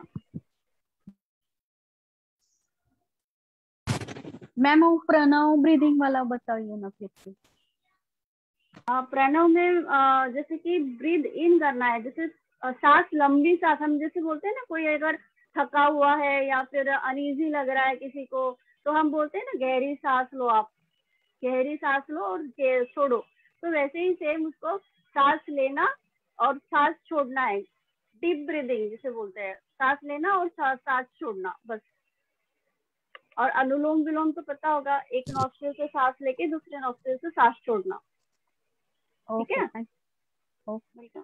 Ma'am वो प्रणव ब्रीदिंग वाला बताइए ना फिर से। अ, प्रणव में अ, जैसे कि ब्रीद इन करना है, जैसे अ, सांस लंबी सांस, हम जैसे बोलते हैं ना, कोई अगर थका हुआ है या फिर अनईजी लग रहा है किसी को, तो हम बोलते हैं ना गहरी सांस लो, आप गहरी सांस लो और के- छोड़ो। तो वैसे ही सेम उसको सांस लेना और सांस छोड़ना है, डीप ब्रीदिंग जिसे बोलते हैं, सांस लेना और सांस सांस छोड़ना बस। और अनुलोम विलोम तो पता होगा, एक नॉस्ट्रिल से सांस लेके दूसरे नॉस्ट्रिल से सांस छोड़ना। ठीक है, वेलकम।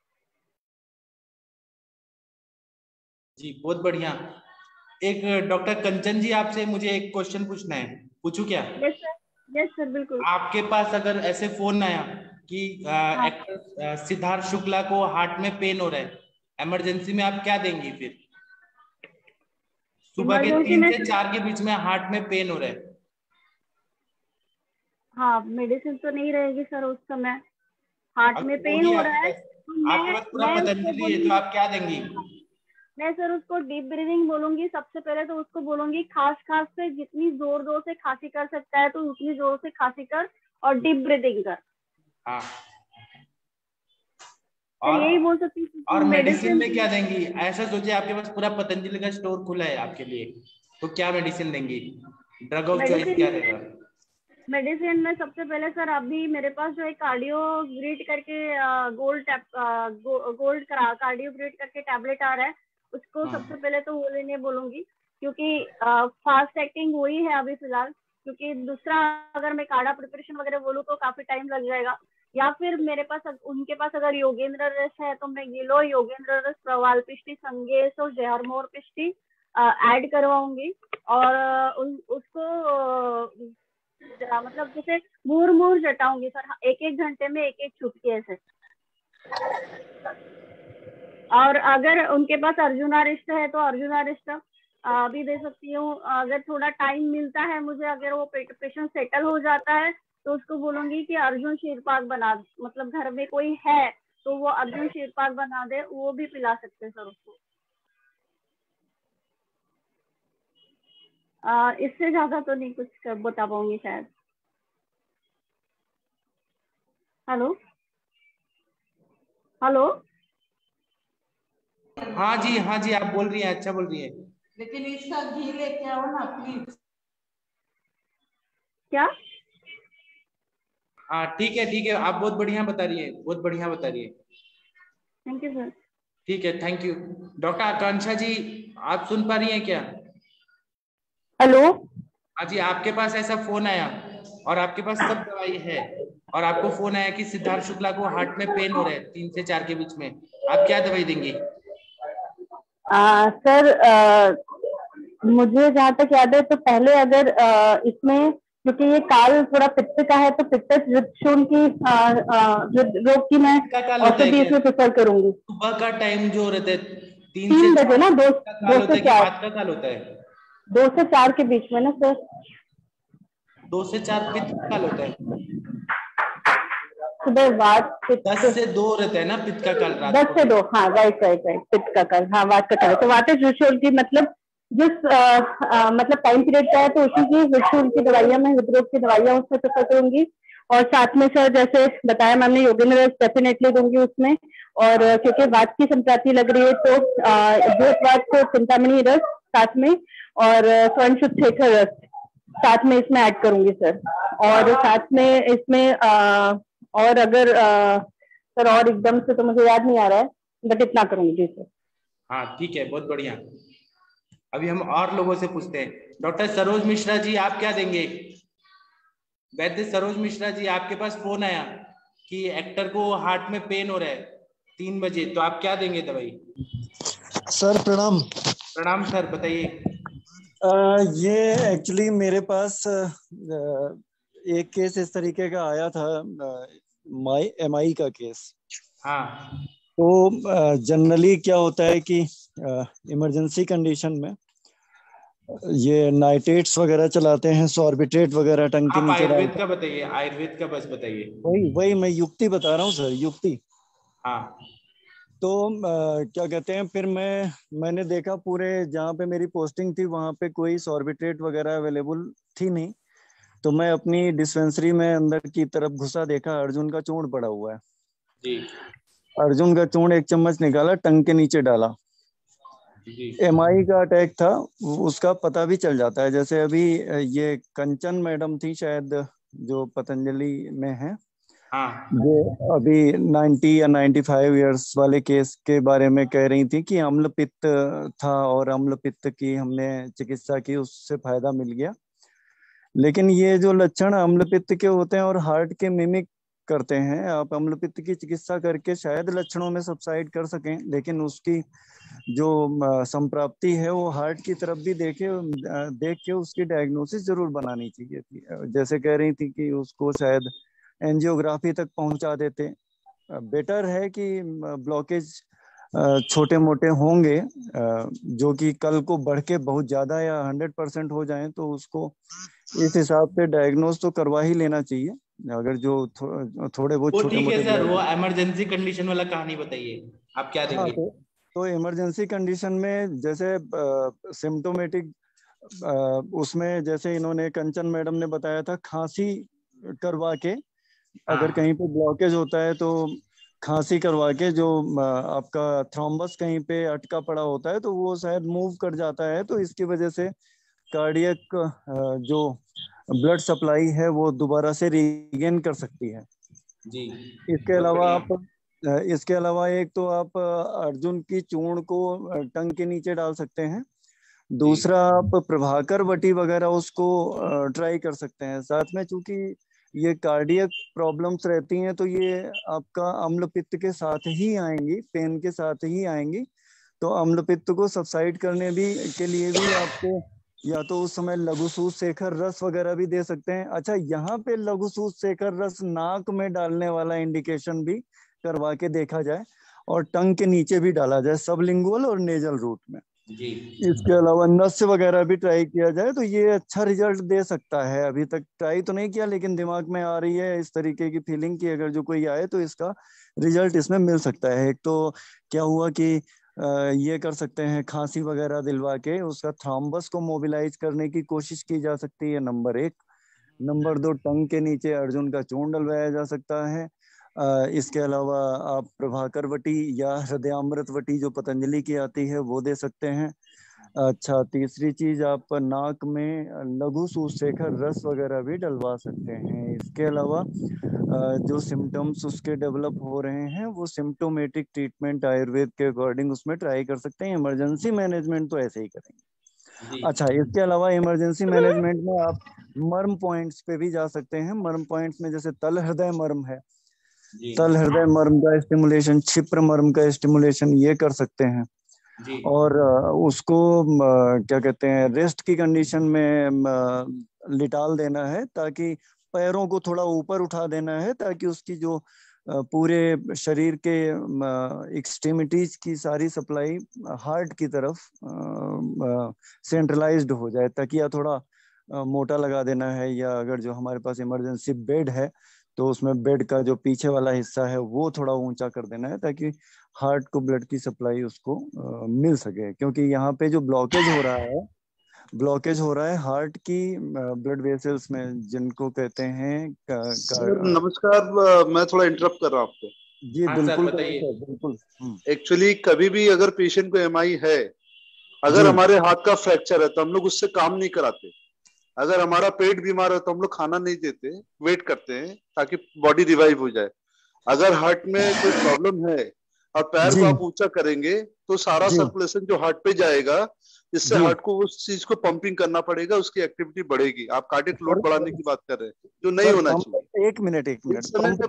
जी बहुत बढ़िया। एक डॉक्टर कंचन जी, आपसे मुझे एक क्वेश्चन पूछना है, पूछूं क्या? यस सर, यस सर, बिल्कुल। आपके पास अगर ऐसे फोन आया कि हाँ। एक्टर सिद्धार्थ शुक्ला को हार्ट में पेन हो रहा है, इमरजेंसी में आप क्या देंगी फिर? सुबह के इमरजेंसी तीन में से चार के बीच में हार्ट में पेन हो रहा है। हाँ, मेडिसिन तो नहीं रहेगी सर उस समय, हार्ट में अगर पेन होगी हो आपके रहा है पास, तो आपके मैं पास पूरा मैं उसको पतंजलि है, बोलूंगी, तो आप क्या देंगी? मैं सर उसको डीप ब्रीदिंग बोलूंगी। सबसे पहले तो उसको बोलूंगी खास खास से जितनी जोर जोर से खांसी कर सकता है तो उतनी जोर से खांसी कर और डीप ब्रीदिंग कर। हाँ। तो और यही बोल सकती और हूँ। मेडिसिन मेडिसिन में क्या देंगी? ऐसा सोचिए आपके पास पूरा पतंजलि का स्टोर खुला है आपके लिए, तो क्या मेडिसिन देंगी? ड्रग ऑफ चॉइस क्या रहेगा? मेडिसिन में सबसे पहले सर अभी मेरे पास जो है कार्डियो ग्रिड करके gold tab gold cardio grid करके टैबलेट आ रहा है, उसको हाँ। सबसे पहले तो वो लेने बोलूंगी, क्योंकि फास्ट एक्टिंग वही है अभी फिलहाल। क्योंकि दूसरा अगर मैं काढ़ा प्रिपरेशन वगैरह बोलूँ तो काफी टाइम लग जाएगा। या फिर मेरे पास अग, उनके पास अगर योगेंद्र रस है तो मैं गिलो योगेंद्र रस प्रवाल पिष्टी संगेश और जहरमोर पिष्टी ऐड करवाऊंगी। और अ, उन, उसको अ, जरा मतलब जैसे मूर मूर जटाऊंगी सर, एक एक घंटे में एक एक चुटकी ऐसे। और अगर उनके पास अर्जुनारिष्ट है तो अर्जुनारिष्ट भी दे सकती हूँ। अगर थोड़ा टाइम मिलता है मुझे, अगर वो पेशेंट सेटल हो जाता है तो उसको बोलूंगी कि अर्जुन शीरपाक बना, मतलब घर में कोई है तो वो अर्जुन शीरपाक बना दे, वो भी पिला सकते हैं सर उसको। आ, इससे ज्यादा तो नहीं कुछ बता पाऊंगी शायद। हेलो हेलो हाँ जी, हाँ जी, आप बोल रही हैं, अच्छा बोल रही है। लेकिन इसका घी लेके आओ ना प्लीज। क्या? हाँ ठीक है, ठीक है, आप बहुत बढ़िया बता रही है, बहुत बढ़िया बता रही है। Thank you sir. ठीक है, thank you. Doctor Akanksha ji, आप सुन पा रही हैं क्या? हेलो। हाँ जी, आपके पास ऐसा फोन आया और आपके पास सब दवाई है, और आपको फोन आया कि सिद्धार्थ शुक्ला को हार्ट में पेन हो रहा है तीन से चार के बीच में, आप क्या दवाई देंगी? आ, सर आ, मुझे जहाँ तक याद है तो पहले अगर आ, इसमें, क्योंकि ये काल थोड़ा पित्त का है तो पित्त शूल की आ, आ, रोग की मैं औषधि इसमें प्रेफर करूंगी। सुबह का टाइम जो रहता है तीन, तीन से बजे ना, दो का काल दो होता से है कि चार रात का काल होता है? दो से चार के बीच में ना सर। दो से चार पित्त का काल होता है। सुबह वात पित्त, दस से दो रहता है ना पित्त का काल, रात दस से दो, हाँ राइट राइट राइट, पित्त का काल, हाँ वात का काल। तो वातिज विषूल की मतलब जिस आ, आ, मतलब टाइम पीरियड का है तो उसी की विषूल की दवाइयां, मैं हृदरोग की दवाइयां उसमें प्रेफर करूंगी। और साथ में सर जैसे बताया मैम ने, योगेंद्र रस डेफिनेटली दूंगी उसमें। और आ, क्योंकि वात की संप्राति लग रही है तो वात को चिंतामणि रस साथ में, और स्वर्ण शुद्ध शेखर रस साथ में इसमें ऐड करूंगी सर। और साथ में इसमें आ, और अगर आ, सर और एकदम से तो मुझे याद नहीं आ रहा है, बट इतना करूंगी जी सर। हाँ ठीक है, बहुत बढ़िया। अभी हम और लोगों से पूछते हैं। डॉक्टर सरोज मिश्रा जी, आप क्या देंगे? वैद्य सरोज मिश्रा जी, आपके पास फोन आया कि एक्टर को हार्ट में पेन हो रहा है तीन बजे, तो आप क्या देंगे दवाई? सर प्रणाम। प्रणाम सर, बताइए। ये एक्चुअली मेरे पास आ, एक केस इस तरीके का आया था, माई एम आई का केस। हाँ। तो जनरली क्या होता है कि इमरजेंसी कंडीशन में ये नाइट्रेट्स वगैरह चलाते हैं, सॉर्बिट्रेट वगैरह टंग के आप नीचे आयुर्वेद डालते का बताइए, आयुर्वेद का बस बताइए। वही वही मैं युक्ति बता रहा हूँ सर, युक्ति। हाँ। तो आ, क्या कहते हैं, फिर मैं मैंने देखा पूरे जहाँ पे मेरी पोस्टिंग थी वहाँ पे कोई सॉर्बिट्रेट वगैरह अवेलेबल थी नहीं। तो मैं अपनी डिस्पेंसरी में अंदर की तरफ घुसा, देखा अर्जुन का चूर्ण पड़ा हुआ है जी अर्जुन का चूर्ण एक चम्मच निकाला, टंग के नीचे डाला। जी एमआई का अटैक था, उसका पता भी चल जाता है। जैसे अभी ये कंचन मैडम थी शायद, जो पतंजलि में है, हाँ वो अभी नब्बे या पचानवे इयर्स वाले केस के बारे में कह रही थी कि अम्ल पित्त था और अम्ल पित्त की हमने चिकित्सा की, उससे फायदा मिल गया। लेकिन ये जो लक्षण अम्ल पित्त के होते हैं और हार्ट के मिमिक करते हैं, आप अम्ल पित्त की चिकित्सा करके शायद लक्षणों में सबसाइड कर सकें, लेकिन उसकी जो संप्राप्ति है वो हार्ट की तरफ भी देखे देख के उसकी डायग्नोसिस जरूर बनानी चाहिए थी। जैसे कह रही थी कि उसको शायद एंजियोग्राफी तक पहुंचा देते। बेटर है कि ब्लॉकेज छोटे मोटे होंगे जो कि कल को बढ़ के बहुत ज्यादा या हंड्रेड परसेंट हो जाएं, तो उसको इस हिसाब से डायग्नोस तो करवा ही लेना चाहिए। अगर जो थो, थोड़े बहुत छोटे ठीक है मोटे सर, वो इमरजेंसी कंडीशन वाला कहानी बताइए, आप क्या देंगे? हाँ, तो, तो इमरजेंसी कंडीशन में जैसे सिम्टोमेटिक, उसमें जैसे इन्होंने कंचन मैडम ने बताया था, खांसी करवा के, अगर कहीं पे ब्लॉकेज होता है तो खांसी करवा के, जो आपका थ्रोम्बस कहीं पे अटका पड़ा होता है तो वो शायद मूव कर जाता है, तो इसकी वजह से कार्डियक जो ब्लड सप्लाई है वो दोबारा से रीगेन कर सकती है जी। इसके अलावा आप इसके अलावा एक तो आप अर्जुन की चूर्ण को टंग के नीचे डाल सकते हैं। दूसरा, आप प्रभाकर वटी वगैरह उसको ट्राई कर सकते हैं साथ में। चूंकि ये कार्डियक प्रॉब्लम्स रहती हैं तो ये आपका अम्ल पित्त के साथ ही आएंगी, पेन के साथ ही आएंगी। तो अम्ल पित्त को सबसाइड करने भी के लिए भी आपको या तो उस समय लघु सूत शेखर रस वगैरह भी दे सकते हैं। अच्छा, यहाँ पे लघु सूत शेखर रस नाक में डालने वाला इंडिकेशन भी करवा के देखा जाए और टंग के नीचे भी डाला जाए, सबलिंगुअल और नेजल रूट में जी। इसके अलावा नस्य वगैरह भी ट्राई किया जाए तो ये अच्छा रिजल्ट दे सकता है। अभी तक ट्राई तो नहीं किया, लेकिन दिमाग में आ रही है इस तरीके की फीलिंग कि अगर जो कोई आए तो इसका रिजल्ट इसमें मिल सकता है। एक तो क्या हुआ कि ये कर सकते हैं, खांसी वगैरह दिलवा के उसका थ्रोम्बस को मोबिलाइज करने की कोशिश की जा सकती है, नंबर एक। नंबर दो, टंग के नीचे अर्जुन का चूर्ण डलवाया जा सकता है। इसके अलावा आप प्रभाकर वटी या हृदयामृत वटी जो पतंजलि की आती है वो दे सकते हैं। अच्छा, तीसरी चीज, आप नाक में लघु सूतशेखर रस वगैरह भी डलवा सकते हैं। इसके अलावा जो सिम्टम्स उसके डेवलप हो रहे हैं वो सिम्टोमेटिक ट्रीटमेंट आयुर्वेद के अकॉर्डिंग उसमें ट्राई कर सकते हैं। इमरजेंसी मैनेजमेंट तो ऐसे ही करेंगे। अच्छा, इसके अलावा इमरजेंसी मैनेजमेंट में आप मर्म पॉइंट्स पे भी जा सकते हैं। मर्म पॉइंट्स में जैसे तल हृदय मर्म है, तल हृदय मर्म का स्टिमुलेशन, क्षिप्र मर्म का स्टिमुलेशन ये कर सकते हैं। जी। और उसको क्या कहते हैं, रेस्ट की कंडीशन में लिटाल देना है, ताकि पैरों को थोड़ा ऊपर उठा देना है, ताकि उसकी जो पूरे शरीर के एक्सट्रीमिटीज की सारी सप्लाई हार्ट की तरफ सेंट्रलाइज्ड हो जाए। तकिया थोड़ा मोटा लगा देना है, या अगर जो हमारे पास इमरजेंसी बेड है तो उसमें बेड का जो पीछे वाला हिस्सा है वो थोड़ा ऊंचा कर देना है, ताकि हार्ट को ब्लड की सप्लाई उसको आ, मिल सके। क्योंकि यहाँ पे जो ब्लॉकेज हो रहा है ब्लॉकेज हो रहा है हार्ट की ब्लड वेसल्स में, जिनको कहते हैं का, सर नमस्कार, मैं थोड़ा इंटरप्ट कर रहा हूँ आपको। जी बिल्कुल बिल्कुल। एक्चुअली कभी भी अगर पेशेंट को एमआई है, अगर हमारे हाथ का फ्रैक्चर है तो हम लोग उससे काम नहीं कराते। अगर हमारा पेट बीमार है तो हम लोग खाना नहीं देते, वेट करते हैं ताकि बॉडी रिवाइव हो जाए। अगर हार्ट में कोई प्रॉब्लम है और पैर को आप ऊंचा करेंगे तो सारा सर्कुलेशन जो हार्ट पे जाएगा, जिससे हार्ट को उस चीज को पंपिंग करना पड़ेगा, उसकी एक्टिविटी बढ़ेगी। आप कार्डियक लोड बढ़ाने की बात कर रहे हैं, जो नहीं होना चाहिए। एक मिनट एक मिनट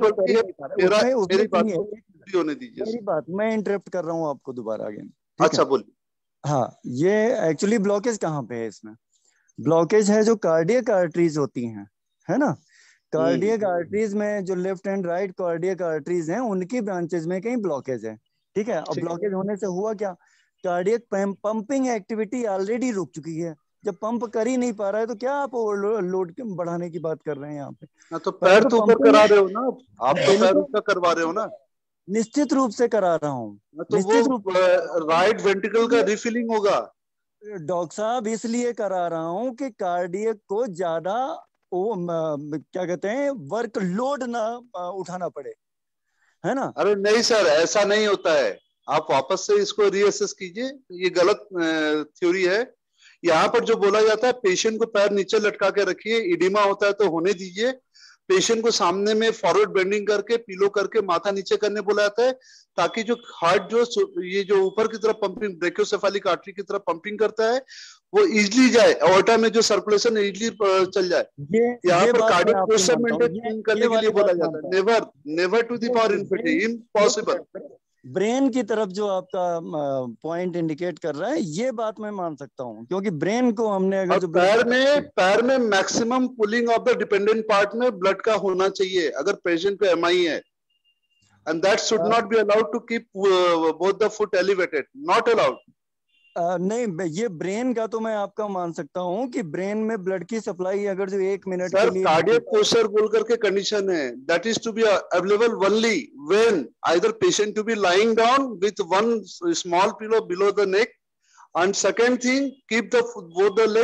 मेरी बात होने दीजिए। मेरी बात मैं इंटरप्ट कर रहा हूँ आपको दोबारा आगे। अच्छा बोलिए। हाँ, ये एक्चुअली ब्लॉकेज कहाँ पे है? इसमें ब्लॉकेज है जो कार्डियक आर्टरीज होती हैं, है ना। कार्डियक आर्टरीज में जो left and right cardiac arteries हैं, उनकी ब्रांचेज में कहीं ब्लॉकेज है, ठीक है। अब ब्लॉकेज होने से हुआ क्या, कार्डियक पंपिंग एक्टिविटी ऑलरेडी रुक चुकी है। जब पंप कर ही नहीं पा रहा है तो क्या आप लोड बढ़ाने की बात कर रहे हैं यहाँ पे? तो पैर तो ऊपर करा रहे हो ना आप, तो पैर ऊपर करवा रहे हो ना। निश्चित रूप से करा रहा हूँ, तो वो राइट वेंट्रिकल का रिफिलिंग होगा डॉक्टर साहब, इसलिए करा रहा हूँ कि कार्डियक को ज्यादा वो म, क्या कहते हैं वर्क लोड ना अ, उठाना पड़े, है ना। अरे नहीं सर, ऐसा नहीं होता है। आप वापस से इसको रीअसेस कीजिए, ये गलत थ्योरी है। यहाँ पर जो बोला जाता है पेशेंट को पैर नीचे लटका के रखिए, इडिमा होता है तो होने दीजिए। पेशेंट को सामने में फॉरवर्ड बेंडिंग करके पिलो करके माथा नीचे करने बोला जाता है, ताकि जो हार्ट जो ये जो ऊपर की तरफ पंपिंग ब्रेकियोसेफेलिक आर्टरी की तरफ पंपिंग करता है वो इजली जाए, ऑर्टा में जो सर्कुलेशन इजली चल जाए। यहाँ पर कार्डियक प्रेशर मेंटेन करने के लिए बोला जाता है। Never never to the power infinity, impossible. Brain की तरफ जो आपका पॉइंट इंडिकेट कर रहा है ये बात मैं मान सकता हूँ, क्योंकि ब्रेन को हमने अगर जो पैर में पैर में maximum pulling of the dependent part में ब्लड का होना चाहिए अगर पेशेंट को एमआई है, and that should not be allowed to keep both the feet elevated, not allowed. Uh, नहीं, ये ब्रेन का तो मैं आपका मान सकता हूँ कि ब्रेन में ब्लड की सप्लाई अगर जो एक मिनट सर के लिए कार्डियक पोस्चर बोल करके कंडीशन है, that is to be available only when either patient to be lying down with one small pillow below the neck, and second thing keep the both the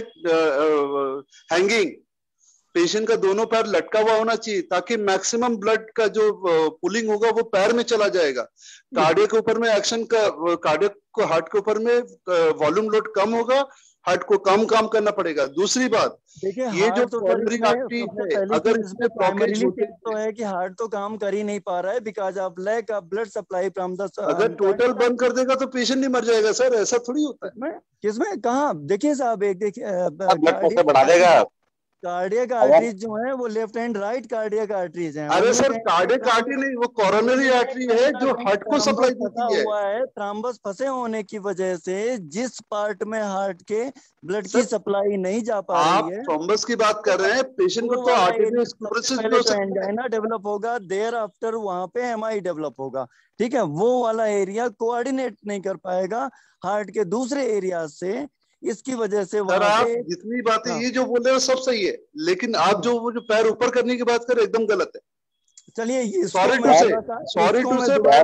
leg hanging. Patient का दोनों पैर लटका हुआ होना चाहिए ताकि मैक्सिमम ब्लड का जो पुलिंग होगा वो पैर में चला जाएगा। कार्डियक के ऊपर में एक्शन का, कार्डियक को हार्ट के ऊपर में वॉल्यूम लोड कम होगा, हार्ट को कम काम करना पड़ेगा। दूसरी बात, ये जो कोरोनरी आर्टरी है अगर इसमें ब्लॉकेज होती है तो है कि हार्ट तो काम कर ही नहीं पा रहा है because of lack of blood supply from the. अगर टोटल बंद कर देगा तो पेशेंट नहीं मर जाएगा सर, ऐसा थोड़ी होता है। किसमें कहाँ देखिए साहब, एक देखिए ब्लड प्रेशर बढ़ा देगा। कार्डियक आर्टरीज जो है वो left and right cardiac arteries हैं। अरे सर कार्डियक आर्टरी नहीं, वो कोरोनरी आर्टरी है जो हार्ट को सप्लाई देती है। हुआ है थ्रम्बस फंसे होने की वजह से जिस पार्ट में हार्ट के ब्लड की सप्लाई नहीं जा पा रही है। आप थ्रम्बस की बात कर रहे हैं, पेशेंट को तो आर्टेरियल क्लोरोसिस हो सकता है, एंजाइना डेवलप होगा, देयर आफ्टर वहां पे एमआई डेवलप होगा, ठीक है। वो वाला एरिया कोऑर्डिनेट नहीं कर पाएगा हार्ट के दूसरे एरिया से, इसकी वजह से सर आप जितनी बातें ये जो बोल रहे हो सब सही है, लेकिन आप जो वो जो पैर ऊपर करने की बात कर रहे हो एकदम गलत है। चलिए sorry to say sorry to say पैर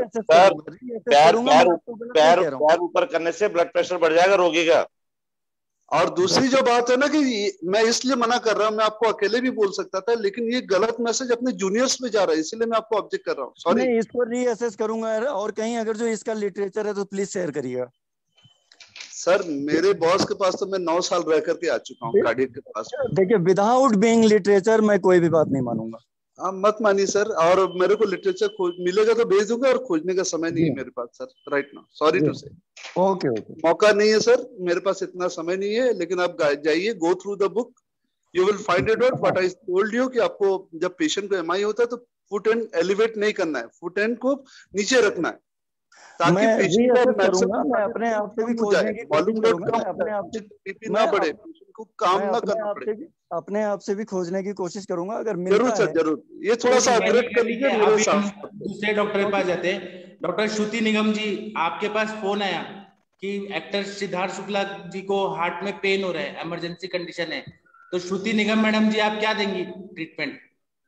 पैर पैर पैर ऊपर करने से ब्लड प्रेशर बढ़ जाएगा रोगी का। और दूसरी जो बात है ना कि मैं इसलिए मना कर रहा हूँ, मैं आपको अकेले भी बोल सकता था, लेकिन ये गलत मैसेज अपने जूनियर्स में जा रहा है, इसलिए मैं आपको ऑब्जेक्ट कर रहा हूँ। सॉरी, मैं इसको रीअसेस करूंगा और कहीं अगर जो इसका लिटरेचर है तो प्लीज शेयर करिएगा। सर मेरे बॉस के पास तो मैं नौ साल रह करके आ चुका हूँ कार्डियक के पास। देखिए विदाउट बीइंग लिटरेचर मैं कोई भी बात नहीं मानूंगा। आप मत मानिए सर, और मेरे को लिटरेचर खोज मिलेगा तो भेज दूंगा, और खोजने का समय नहीं है मेरे पास sir right now, sorry to say. Okay okay, मौका नहीं है सर, मेरे पास इतना समय नहीं है, लेकिन आप जाइए, go through the book, you will find it out. But I told you कि आपको जब पेशेंट को एमआई होता है तो फुट एंड एलिवेट नहीं करना है, फुट एंड को नीचे रखना है ताकि पेशेंट का मैक्सिमम मैं अपने आप से भी खोजने की वॉल्यूम लोड कम, अपने आप से बीपी ना बढ़े, पेशेंट को काम ना करना पड़े। अपने आप से भी खोजने की कोशिश करूंगा अगर मिलता जरूर सर जरूर, ये थोड़ा सा अपग्रेड कर लीजिए मेरे साथ। दूसरे डॉक्टर के पास जाते हैं। डॉक्टर श्रुति निगम जी, आपके पास फोन आया कि एक्टर सिद्धार्थ शुक्ला जी को हार्ट में पेन हो रहा है, इमरजेंसी कंडीशन है, तो श्रुति निगम मैडम जी आप क्या देंगी ट्रीटमेंट?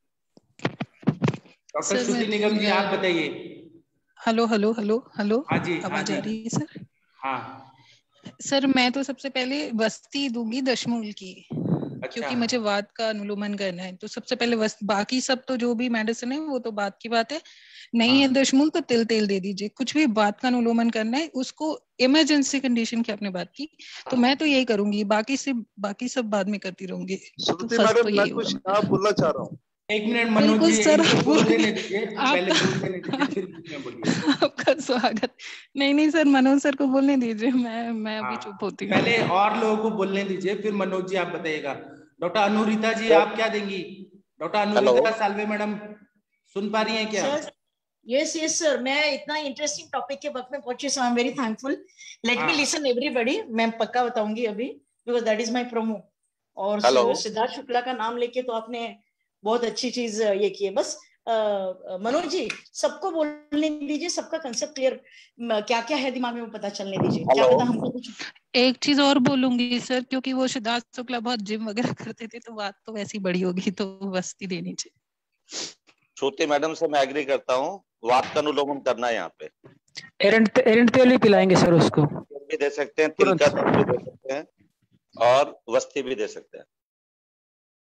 डॉक्टर श्रुति निगम जी आप बताइए। हेलो हेलो हेलो हेलो हाँ जी, आवाज हाँ आ रही है सर? हाँ सर मैं तो सबसे पहले वस्ती दूंगी दशमूल की, अच्छा। क्योंकि मुझे वात का अनुलोमन करना है, तो सबसे पहले वस्त, बाकी सब तो जो भी मेडिसिन है वो तो बात की बात है, नहीं है दशमूल तो तिल तेल दे दीजिए। कुछ भी बात का अनुलोमन करना है उसको, इमरजेंसी कंडीशन की आपने बात की तो मैं तो यही करूंगी, बाकी से बाकी सब बाद में करती रहूंगी। श्रुति मैडम मैं कुछ आप बोलना चाह रहा हूँ। एक मिनट मनोज जी, सर बोलने दीजिए, पहले बोलने दीजिए फिर मैं बोलिए। आपका स्वागत। नहीं नहीं सर, मनोज सर को बोलने दीजिए, मैं मैं अभी चुप होती हूँ। पहले और लोगों को बोलने दीजिए फिर मनोज जी आप बताइएगा। डॉक्टर अनुरिता जी आप क्या देंगी? डॉक्टर अनुरिता साल्वे मैडम सुन पा रही हैं क्या? यस यस सर, मैं इतना इंटरेस्टिंग टॉपिक के वक्त में पहुंची, so I am very thankful. Let me listen everybody, मैं पक्का बताऊंगी अभी, because that is my promo. और सिद्धार्थ शुक्ला का नाम लेके तो आपने बहुत अच्छी चीज ये की है। बस मनोज जी सबको बोलने दीजिए, सबका कंसेप्ट क्लियर क्या क्या है दिमाग में वो पता चलने दीजिए, क्या पता हमको कुछ। एक चीज और बोलूंगी सर, क्योंकि वो सिद्धार्थ शुक्ला बहुत जिम वगैरह करते थे तो बात तो वैसी बड़ी होगी, तो वस्ती देनी चाहिए। श्रुति मैडम से मैं एग्री करता हूँ, वात का अनुलोमन करना है यहाँ पे। एरंड एरंड तेल भी पिलाएंगे सर उसको, भी दे सकते हैं, तिल का तेल भी दे सकते हैं और वस्ती भी दे सकते हैं।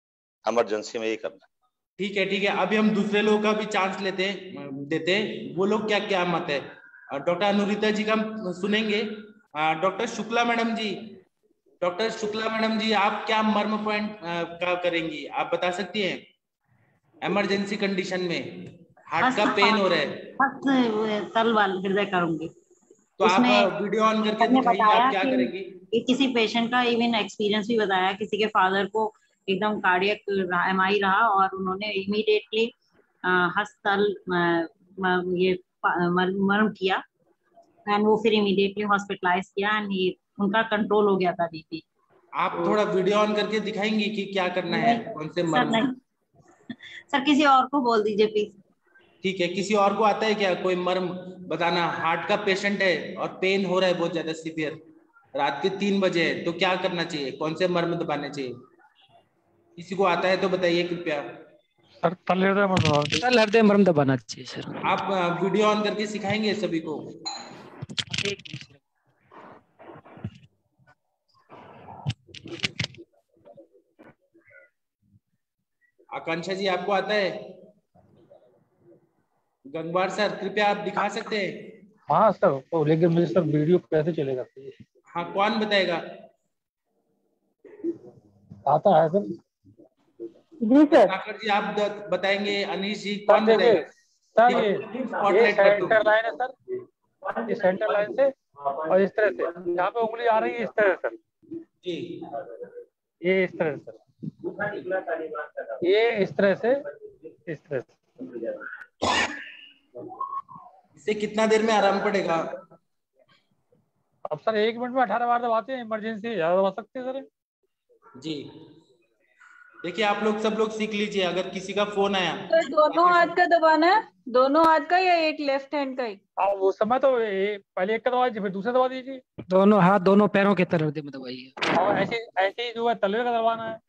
इमरजेंसी में यही करना। ठीक है ठीक है, अभी हम दूसरे लोगों का भी चांस लेते हैं देते हैं, वो लोग क्या क्या मत है। डॉक्टर अनुरिता जी का हम सुनेंगे। Doctor Shukla madam ji, doctor Shukla madam ji आप क्या मर्म पॉइंट का करेंगी, आप बता सकती हैं इमरजेंसी कंडीशन में हार्ट का पेन हो रहा है। तल वाल हृदय करूंगी तो आप वीडियो ऑन करके दिखाइए आप क्या करेंगी। कि किसी पेशेंट का इवन एक्सपीरियंस भी बताया, किसी के फादर को एकदम कार्डियक एमआई रहा और उन्होंने इमीडिएटली हस्तल ये मर्म किया एंड वो फिर इमीडिएटली हॉस्पिटलाइज किया एंड उनका कंट्रोल हो गया था बीपी। आप थोड़ा वीडियो ऑन करके दिखाएंगी कि क्या करना है, कौन से मर्म। सर, सर किसी और को बोल दीजिए प्लीज। ठीक है, किसी और को आता है क्या कोई मर्म बताना। हार्ट का पेशेंट है और पेन हो रहा है बहुत ज्यादा सीवियर, रात के तीन बजे है, तो क्या करना चाहिए, कौन से मर्म दबाने चाहिए, किसी को आता है तो बताइए कृपया। सर तल हृदय मर्म, तल हृदय मर्म दबाना चाहिए सर। आप वीडियो ऑन करके सिखाएंगे सभी को। आकांक्षा जी आपको आता है। गंगवार सर कृपया आप दिखा सकते हैं। हाँ सर, तो लेकिन मुझे सर वीडियो कैसे चलेगा। हाँ कौन बताएगा। आता है सर। जी सर। साकर जी आप बताएंगे। अनीश जी कौन बताएगा। सर ये ये सेंटर लाइन है सर, ये सेंटर लाइन से और इस तरह से यहाँ पे उंगली आ रही है इस तरह सर जी, ये इस तरह सर, ये इस तरह से इस तरह से। इससे कितना देर में आराम पड़ेगा। अब सर एक मिनट में अठारह बार दबाते हैं, इमरजेंसी ज्यादा दबा सकते हैं सर जी। देखिए आप लोग सब लोग सीख लीजिए, अगर किसी का फोन आया तो दोनों हाथ का दबाना है, दोनों हाथ का या एक लेफ्ट हैंड का ही। हाँ वो समय तो ए, पहले एक का दबा दीजिए फिर दूसरा दबा दीजिए। दोनों हाथ दोनों पैरों के तरफ में दबाइए और ऐसे ऐसे ही जो है तलवे का दबाना है।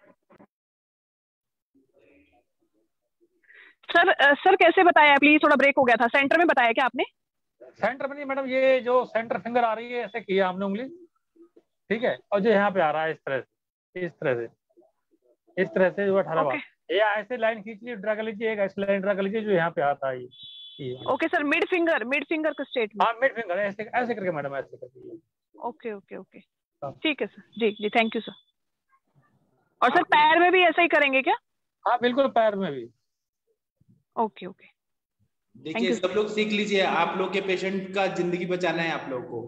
सर सर कैसे बताया प्लीज, थोड़ा ब्रेक हो गया था। सेंटर में बताया क्या आपने। सेंटर में नहीं मैडम, ये जो सेंटर फिंगर आ रही है ऐसे किया हमने उंगली, ठीक है, और जो यहाँ पे आ रहा है इस तरह से इस तरह से इस तरह से जो अठारह बार ये ऐसे लाइन खींच लीजिए, ड्रा कर लीजिए, एक ऐसे लाइन ड्रा कर लीजिए जो यहाँ पे आता है ये। Okay sir, mid finger mid finger का स्टेट में। हाँ मिड फिंगर ऐसे ऐसे करके मैडम ऐसे करके। ओके ओके ओके ठीक है सर, जी जी थैंक यू सर। और सर पैर में भी ऐसा ही करेंगे क्या। हाँ बिल्कुल पैर में भी। ओके ओके देखिए सब लोग सीख लीजिए, आप लोग के पेशेंट का जिंदगी बचाना है आप लोग को।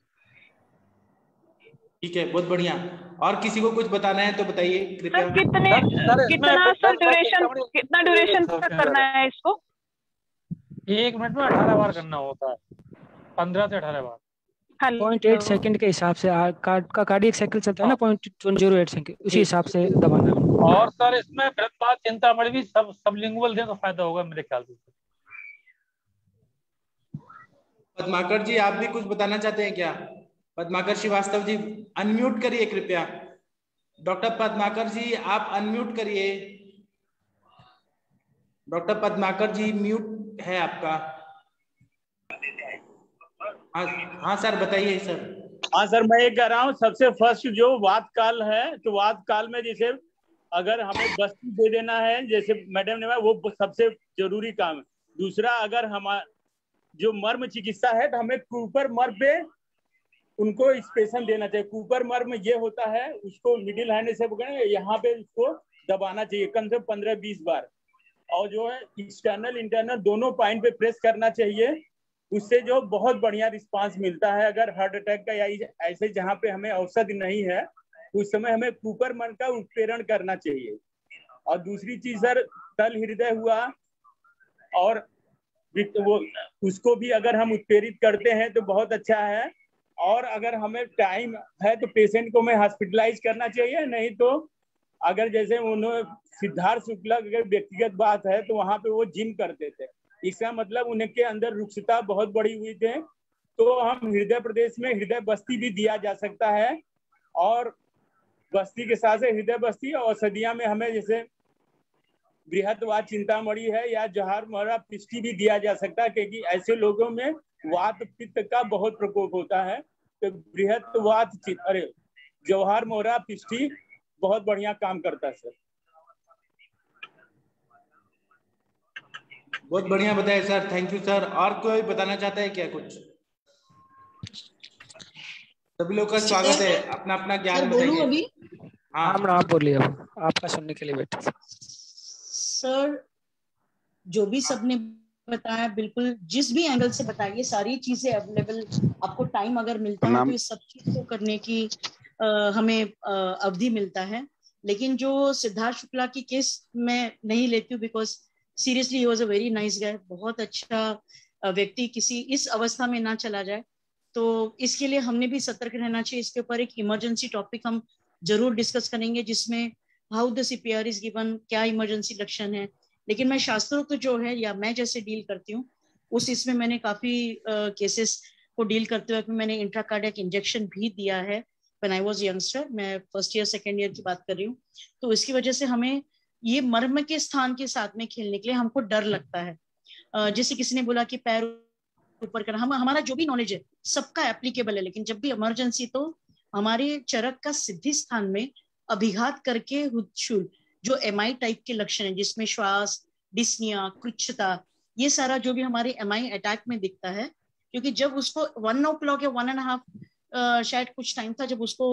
ठीक है बहुत बढ़िया। और किसी को कुछ बताना है तो बताइए कृपया। सर कितने सर, कितना सर ड्यूरेशन कितना ड्यूरेशन तक करना है इसको। एक मिनट में अठारह बार करना होता है, पंद्रह से अठारह बार। पॉइंट एट सेकंड के हिसाब से कार्ड का कार्डियक साइकिल चलता है ना, पॉइंट जीरो एट सेकंड, उसी हिसाब से दबाना है। और सर इसमें बात चिंतामणि भी सब सबलिंगुअल दें तो फायदा होगा मेरे ख्याल से। पद्माकर जी आप भी कुछ बताना चाहते हैं क्या। पद्माकर श्रीवास्तव जी अनम्यूट करिए कृपया। डॉक्टर पद्माकर जी आप अनम्यूट करिए। डॉक्टर पद्माकर जी म्यूट है आपका। हाँ हाँ सर बताइए सर। हाँ सर मैं ये कह रहा हूँ, सबसे फर्स्ट जो वात काल है, तो वात काल में जैसे अगर हमें बस्ती दे देना है जैसे मैडम ने, वो सबसे जरूरी काम है। दूसरा अगर हमारा जो मर्म चिकित्सा है तो हमें कूपर मर्म पे उनको स्पेशल देना चाहिए। कूपर मर्म ये होता है, उसको मिडिल हैंड से पकड़े, यहाँ पे उसको दबाना चाहिए कम से कम पंद्रह बीस बार, और जो है एक्सटर्नल इंटरनल दोनों पॉइंट पे प्रेस करना चाहिए। उससे जो बहुत बढ़िया रिस्पांस मिलता है। अगर हार्ट अटैक का या ऐसे जहाँ पे हमें औषधि नहीं है उस समय हमें कूपर मर्म का उत्प्रेरण करना चाहिए। और दूसरी चीज सर तल हृदय हुआ, और वो उसको भी अगर हम उत्प्रेरित करते हैं तो बहुत अच्छा है। और अगर हमें टाइम है तो पेशेंट को हमें हॉस्पिटलाइज करना चाहिए, नहीं तो अगर जैसे उन्होंने सिद्धार्थ शुक्ला अगर व्यक्तिगत बात है तो वहां पे वो जिम करते थे, इसका मतलब उनके अंदर रुक्षता बहुत बड़ी हुई थे, तो हम हृदय प्रदेश में हृदय बस्ती भी दिया जा सकता है। और बस्ती के साथ हृदय बस्ती औषधियां में हमें जैसे बृहत्वात चिंतामणि है या जवाहर मोहरा पिष्टी भी दिया जा सकता है, क्योंकि ऐसे लोगों में वात पित्त का बहुत प्रकोप होता है। तो बृहत्वात अरे जवाहर मोहरा पिष्टी बहुत बढ़िया काम करता है सर। बहुत बढ़िया बताया सर, थैंक यू सर। और कोई बताना चाहता है क्या कुछ? सभी लोग का स्वागत है, अपना अपना ज्ञान बताइए। अभी हाँ मैडम आप बोलिए, आपका सुनने के लिए बैठे। सर जो भी सबने बताया, बिल्कुल जिस भी एंगल से बताइए, सारी चीजें अवेलेबल, आपको टाइम अगर मिलता है तो ये सब चीज को करने की आ, हमें आ, अवधि मिलता है। लेकिन जो सिद्धार्थ शुक्ला की केस मैं नहीं लेती हूँ, because seriously he was a very nice guy, बहुत अच्छा व्यक्ति किसी इस अवस्था में ना चला जाए, तो इसके लिए हमने भी सतर्क रहना चाहिए। इसके ऊपर एक इमरजेंसी टॉपिक हम जरूर डिस्कस करेंगे, जिसमें how the CPR is given, क्या इमरजेंसी लक्षण है। लेकिन मैं शास्त्रोक्त जो है, या मैं जैसे डील करती हूँ उस इसमें मैंने काफी केसेस को डील करते हुए मैंने इंट्राकार्डियक इंजेक्शन भी दिया है व्हेन आई वाज यंगस्टर। मैं फर्स्ट ईयर सेकेंड ईयर की बात कर रही हूँ। तो इसकी वजह से हमें ये मर्म के स्थान के साथ में खेलने के लिए हमको डर लगता है। जैसे किसी ने बोला कि पैर ऊपर करना, हम हमारा जो भी नॉलेज है सबका एप्लीकेबल है, लेकिन जब भी इमरजेंसी तो हमारे चरक का सिद्धि स्थान में अभिघात करके हुदशूल जो एमआई टाइप के लक्षण है, जिसमें श्वास, डिस्निया, कृच्छता, ये सारा जो भी हमारे एमआई अटैक में दिखता है, क्योंकि जब उसको वन ओ क्लॉक या वन एंड हाफ शायद कुछ टाइम था जब उसको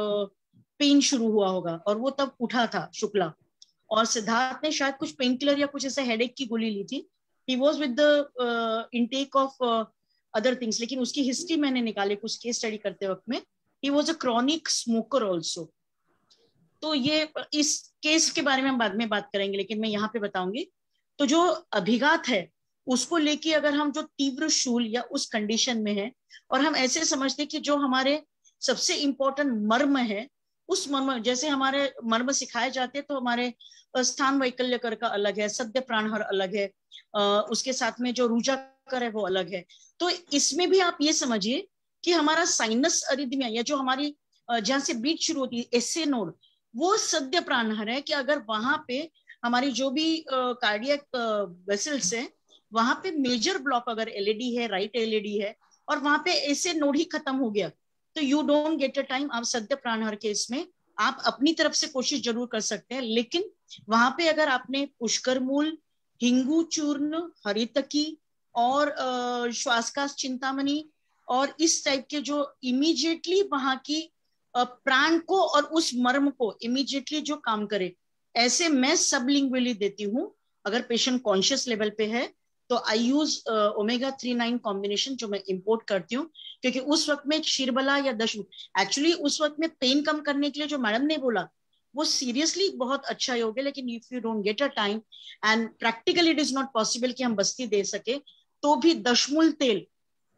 पेन शुरू हुआ होगा, और वो तब उठा था शुक्ला, और सिद्धार्थ ने शायद कुछ पेन किलर या कुछ ऐसा हेडेक की गोली ली थी। He was with the intake of other things, लेकिन उसकी हिस्ट्री मैंने निकाली कुछ केस स्टडी करते वक्त में। He was a chronic smoker also. तो ये इस केस के बारे में हम बाद में बात करेंगे, लेकिन मैं यहाँ पे बताऊंगी। तो जो अभिघात है उसको लेके अगर हम जो तीव्र शूल या उस कंडीशन में है, और हम ऐसे समझते कि जो हमारे सबसे इंपॉर्टेंट मर्म है, उस मर्म, जैसे हमारे मर्म सिखाए जाते हैं तो हमारे स्थान वैकल्य कर का अलग है, सद्य प्राणहर अलग है, उसके साथ में जो रुजा कर है वो अलग है। तो इसमें भी आप ये समझिए कि हमारा साइनस अरिथमिया या जो हमारी जहाँ से बीट शुरू होती है एसे नोड, वो सद्य प्राणहर है कि अगर वहां पे हमारी जो भी कार्डियक वेसल्स है वहां पे मेजर ब्लॉक अगर एलईडी है, राइट एलईडी है, और वहां पे ऐसे नोड ही खत्म हो गया, तो you don't get a time. आप सद्य प्राणहर के इसमें आप अपनी तरफ से कोशिश जरूर कर सकते हैं, लेकिन वहां पे अगर आपने पुष्कर मूल, हिंगू चूर्ण, हरितकी और श्वासकाश चिंतामणि और इस टाइप के जो इमीडिएटली वहां की प्राण को और उस मर्म को इमीडिएटली जो काम करे, ऐसे मैं सबलिंगुअली देती हूँ। अगर पेशेंट कॉन्शियस लेवल पे है तो I use omega three nine combination जो मैं इंपोर्ट करती हूँ, क्योंकि उस वक्त में शिरबला या दशमूल, एक्चुअली उस वक्त में पेन कम करने के लिए जो मैडम ने बोला वो सीरियसली बहुत अच्छा योग है, लेकिन if you don't get a time and practically it is not possible कि हम बस्ती दे सके, तो भी दशमूल तेल,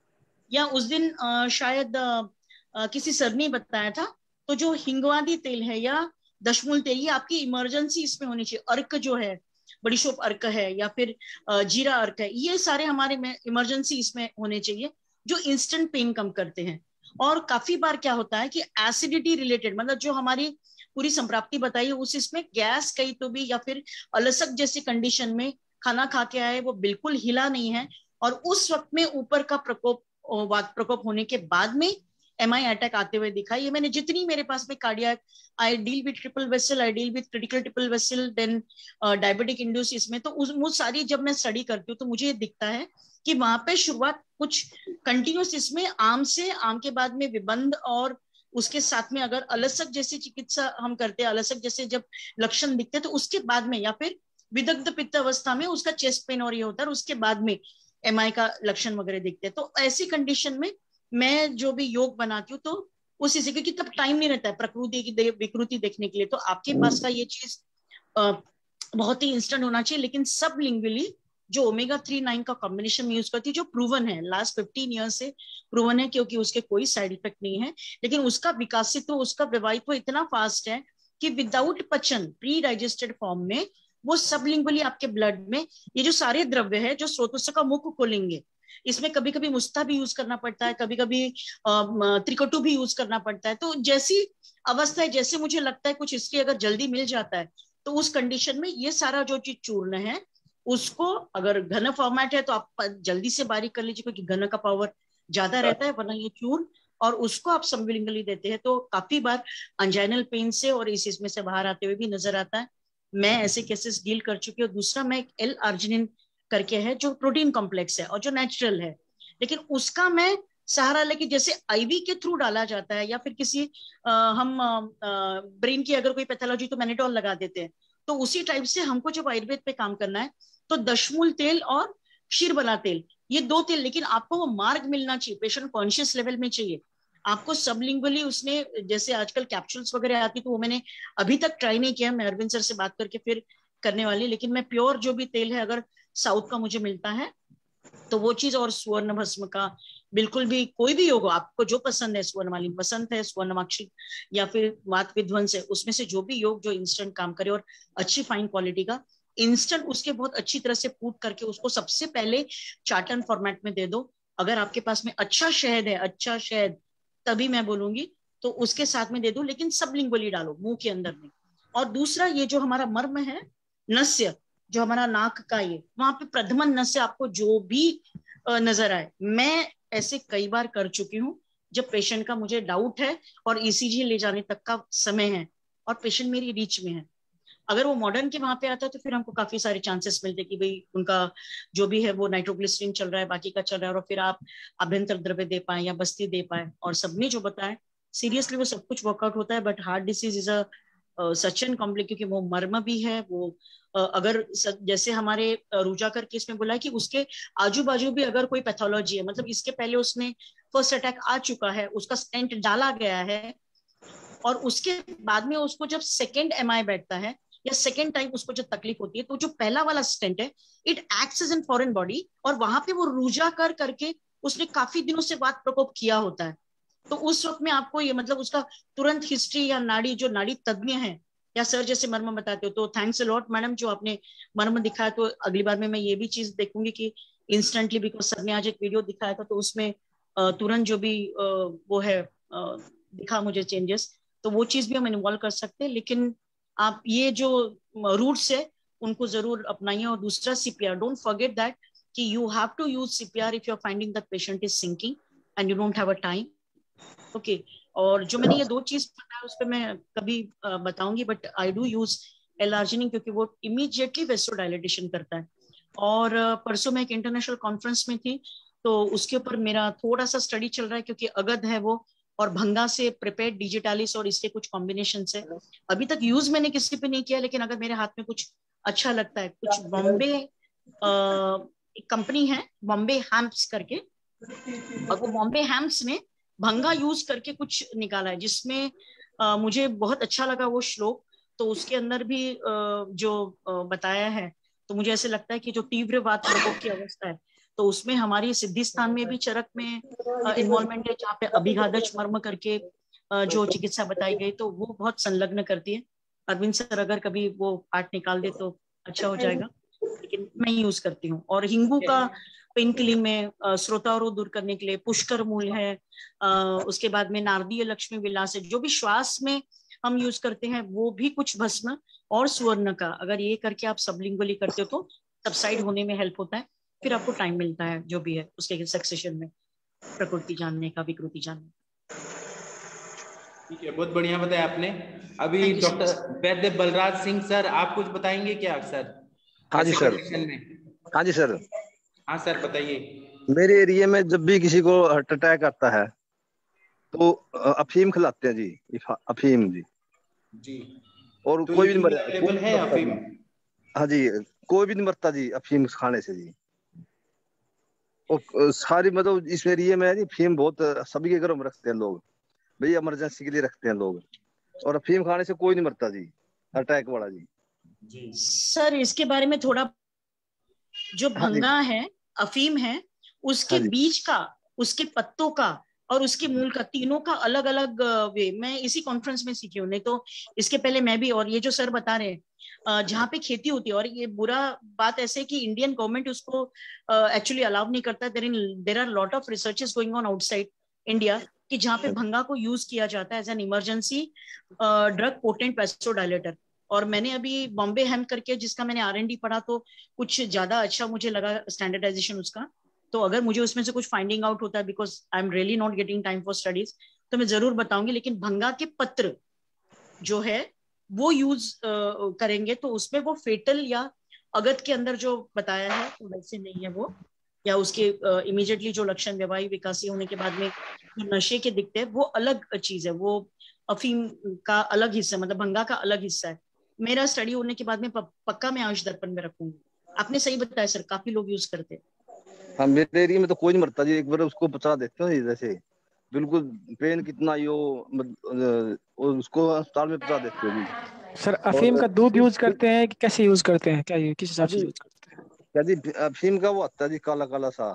या उस दिन uh, शायद uh, uh, किसी सर ने बताया था, तो जो हिंगवादी तेल है या दशमूल तेल, ये आपकी इमरजेंसी इसमें होनी चाहिए। अर्क जो है, बड़ी शोप अर्क है या फिर जीरा अर्क है, ये सारे हमारे में इमरजेंसी इसमें होने चाहिए जो इंस्टेंट पेन कम करते हैं। और काफी बार क्या होता है कि एसिडिटी रिलेटेड, मतलब जो हमारी पूरी संप्राप्ति बताई उस इसमें गैस कई तो भी या फिर अलसक जैसी कंडीशन में खाना खा के आए, वो बिल्कुल हिला नहीं है, और उस वक्त में ऊपर का प्रकोप वात प्रकोप होने के बाद में एमआई अटैक आते हुए दिखा। ये मैंने जितनी मेरे पास में cardiac, I deal with triple vessel, I deal with critical triple vessel, then diabetic induce, इसमें तो उस वो सारी जब मैं स्टडी करती हूँ तो मुझे ये दिखता है कि वहां पे शुरुआत कुछ कंटिन्यूस इसमें आम से, आम के बाद में विबंध, और उसके साथ में अगर अलसक जैसी चिकित्सा हम करते हैं, अलसक जैसे जब लक्षण दिखते हैं तो उसके बाद में, या फिर विदग्ध पित्त अवस्था में उसका चेस्ट पेन और ये होता है, उसके बाद में एमआई का लक्षण वगैरह दिखते हैं। तो ऐसी कंडीशन में मैं जो भी योग बनाती हूँ तो उसी से, क्योंकि तब टाइम नहीं रहता है प्रकृति की दे, विकृति देखने के लिए, तो आपके पास का ये चीज बहुत ही इंस्टेंट होना चाहिए। लेकिन सब लिंगुअली जो ओमेगा थ्री नाइन का कॉम्बिनेशन में यूज करती है, जो प्रूवन है, लास्ट फिफ्टीन ईयर से प्रूवन है, क्योंकि उसके कोई साइड इफेक्ट नहीं है, लेकिन उसका विकासित्व, उसका विवाहित्व इतना फास्ट है कि विदाउट पचन, प्री डाइजेस्टेड फॉर्म में वो सबलिंगुअली आपके ब्लड में ये जो सारे द्रव्य है जो स्रोतों का मुख खोलेंगे, इसमें कभी कभी मुस्ता भी यूज करना पड़ता है, कभी कभी त्रिकटु भी यूज करना पड़ता है। तो जैसी अवस्था है, जैसे मुझे लगता है कुछ इसकी अगर जल्दी मिल जाता है तो उस कंडीशन में ये सारा जो चीज चूर्ण है उसको, अगर घन फॉर्मेट है तो आप जल्दी से बारीक कर लीजिए, क्योंकि घन का पावर ज्यादा रहता है, वरना ये चूर्ण, और उसको आप सबलिंगुअली देते हैं तो काफी बार अंजाइनल पेन से और इस इसमें से बाहर आते हुए भी नजर आता है। मैं ऐसे केसेस डील कर चुकी हूँ। दूसरा, मैं एल आर्जिनिन करके है जो प्रोटीन कॉम्प्लेक्स है और जो नेचुरल है, लेकिन उसका मैं सहारा लेके जैसे आईवी के थ्रू डाला जाता है या फिर किसी आ, हम ब्रेन की अगर कोई पैथोलॉजी तो मैनेडोल लगा देते हैं, तो उसी टाइप से हमको जब आयुर्वेद पे काम करना है तो दशमूल तेल और क्षीरबला तेल, ये दो तेल, लेकिन आपको वो मार्ग मिलना चाहिए, पेशेंट कॉन्शियस लेवल में चाहिए आपको। सबलिंगुअली उसने जैसे आजकल कैप्सूल्स वगैरह आती तो वो मैंने अभी तक ट्राई नहीं किया, मैं अरविंद सर से बात करके फिर करने वाली, लेकिन मैं प्योर जो भी तेल है अगर साउथ का मुझे मिलता है तो वो चीज, और सुवर्ण भस्म का बिल्कुल भी कोई भी योग हो आपको जो पसंद है, स्वर्णमाली पसंद है, स्वर्णमाक्षी या फिर वात विध्वंस है, उसमें से जो भी योग जो इंस्टेंट काम करे और अच्छी फाइन क्वालिटी का इंस्टेंट उसके बहुत अच्छी तरह से पुट करके उसको सबसे पहले चार्टन फॉर्मेट में दे दो। अगर आपके पास में अच्छा शहद है, अच्छा शहद तभी मैं बोलूंगी तो उसके साथ में दे दो, लेकिन सबलिंगुअली डालो मुंह के अंदर में। और दूसरा ये जो हमारा मर्म है नस्य, जो हमारा नाक का, ये वहां पे प्रधमन नस्य आपको जो भी नजर आए, मैं ऐसे कई बार कर चुकी हूँ जब पेशेंट का मुझे डाउट है और ईसीजी ले जाने तक का समय है और पेशेंट मेरी रीच में है, अगर वो मॉडर्न के वहां पे आता है तो फिर हमको काफी सारे चांसेस मिलते कि भाई उनका जो भी है वो नाइट्रोग्लिसरीन चल रहा है, बाकी का चल रहा है, और फिर आप अभ्यंतर द्रव्य दे पाए या बस्ती दे पाए, और सबने जो बताया सीरियसली वो सब कुछ वर्कआउट होता है। But heart disease is a such and complicate, क्योंकि वो मर्म भी है, वो uh, अगर जैसे हमारे रूजाकर केस में बोला है कि उसके आजू बाजू भी अगर कोई पैथोलॉजी है, मतलब इसके पहले उसने फर्स्ट अटैक आ चुका है, उसका स्टेंट डाला गया है, और उसके बाद में उसको जब सेकेंड एमआई बैठता है या सेकेंड टाइम उसको जब तकलीफ होती है, तो जो पहला वाला स्टेंट है it acts as in foreign body, और वहां पे वो रूजा कर करके उसने काफी दिनों से वात प्रकोप किया होता है। तो उस वक्त में आपको ये मतलब उसका तुरंत हिस्ट्री या नाड़ी, जो नाड़ी तज्ञ है या सर जैसे मर्म बताते हो, तो थैंक्स अ लॉट मैडम जो आपने मर्म दिखाया। तो अगली बार में मैं ये भी चीज देखूंगी कि इंस्टेंटली, बिकॉज सर ने आज एक वीडियो दिखाया था तो उसमें तुरंत जो भी वो है दिखा मुझे चेंजेस, तो वो चीज भी हम इन्वॉल्व कर सकते हैं। लेकिन आप ये जो रूट्स है उनको जरूर अपनाइए। और दूसरा सीपीआर, डोंट फॉरगेट दैट कि you have to use CPR if you are finding that patient is sinking and you don't have a time. Okay, और जो मैंने ये दो चीज बताया उस पर मैं कभी uh, बताऊंगी, but I do use L-arginine क्योंकि वो इमीडिएटली वेसोडाइलेटेशन करता है। और uh, परसों मैं एक इंटरनेशनल कॉन्फ्रेंस में थी तो उसके ऊपर मेरा थोड़ा सा स्टडी चल रहा है, क्योंकि अगध है वो और भंगा से प्रिपेयर डिजिटालिस और इसके कुछ कॉम्बिनेशन से अभी तक यूज मैंने किसी पे नहीं किया, लेकिन अगर मेरे हाथ में कुछ अच्छा लगता है, कुछ बॉम्बे एक कंपनी है बॉम्बे हैम्प्स करके, और वो बॉम्बे हैम्प्स ने भंगा यूज करके कुछ निकाला है जिसमें uh, मुझे बहुत अच्छा लगा वो श्लोक। तो उसके अंदर भी uh, जो uh, बताया है, तो मुझे ऐसे लगता है कि जो तीव्र वात प्रकोप की अवस्था है तो उसमें हमारी सिद्धि स्थान में भी चरक में इन्वॉल्वमेंट है, जहाँ पे अभिघादच मर्म करके uh, जो चिकित्सा बताई गई तो वो बहुत संलग्न करती है। अरविंद सर अगर कभी वो पार्ट निकाल दे तो अच्छा हो जाएगा, लेकिन मैं यूज करती हूँ। और हिंगू का पेन किलिंग में श्रोतावरोध दूर करने के लिए पुष्कर मूल है, आ, उसके बाद में नारदीय लक्ष्मी विलास है, जो भी श्वास में हम यूज करते हैं वो भी कुछ भस्म और सुवर्ण का अगर ये करके आप सबलिंगुअली करते हो तो सबसाइड होने में हेल्प होता है। फिर आपको टाइम मिलता है जो भी है उसके सक्सेशन में प्रकृति जानने का, विकृति जानने। ठीक है, बहुत बढ़िया बताया आपने। अभी डॉक्टर वैद्य बलराज सिंह सर आप कुछ बताएंगे क्या सर? हाँ जी सर। हाँ जी सर। हाँ सर बताइए। मेरे एरिया में जब भी किसी को हार्ट अटैक आता है तो अफीम खिलाते हैं जी, अफीम जी जी। और तो कोई भी नहीं है अफीम? हाँ जी, कोई भी नहीं मरता जी अफीम खाने से जी। और सारी मतलब इस एरिया में जी अफीम बहुत सभी के घरों में रखते हैं लोग, भाई इमरजेंसी के लिए रखते हैं लोग, और अफीम खाने से कोई नहीं मरता जी अटैक वाला जी। जी सर, इसके बारे में थोड़ा, जो भंगा है अफीम है उसके बीज का, उसके पत्तों का और उसके मूल का, तीनों का अलग अलग वे मैं इसी कॉन्फ्रेंस में सीखी हूँ। नहीं तो इसके पहले मैं भी, और ये जो सर बता रहे हैं जहाँ पे खेती होती है, और ये बुरा बात ऐसे कि इंडियन गवर्नमेंट उसको एक्चुअली अलाउ नहीं करता। There in there are lot of researches going on outside India कि जहाँ पे भंगा को यूज किया जाता है as an emergency drug potent vasodilator. और मैंने अभी बॉम्बे हैम करके जिसका मैंने आर एन डी पढ़ा तो कुछ ज्यादा अच्छा मुझे लगा स्टैंडर्डाइजेशन उसका। तो अगर मुझे उसमें से कुछ फाइंडिंग आउट होता है, because I am really not getting time for studies, तो मैं जरूर बताऊंगी। लेकिन भंगा के पत्र जो है वो यूज uh, करेंगे तो उसमें वो फेटल या अगत के अंदर जो बताया है तो वैसे नहीं है वो, या उसके इमीडिएटली जो लक्षण वैवाहिक विकासी होने के बाद में जो नशे के दिखते हैं वो अलग चीज है, वो अफीम का अलग हिस्सा, मतलब भंगा का अलग हिस्सा है। मेरा स्टडी होने के बाद में पक्का मैं आंश दर्पण में रखूंगी। आपने सही बताया सर, काफी लोग यूज करते हैं। हाँ, मेरे एरिया में तो कोई नहीं मरता जी, एक बार उसको पचा देते हो जैसे बिल्कुल पेन कितना ही हो, मतलब उसको अस्पताल में पचा देते हो जी। सर अफीम का दूध यूज करते हैं कि कैसे यूज करते हैं, क्या किस हिसाब से यूज करते हैं? क्या जी, अफीम का वो आता है जी काला काला सा,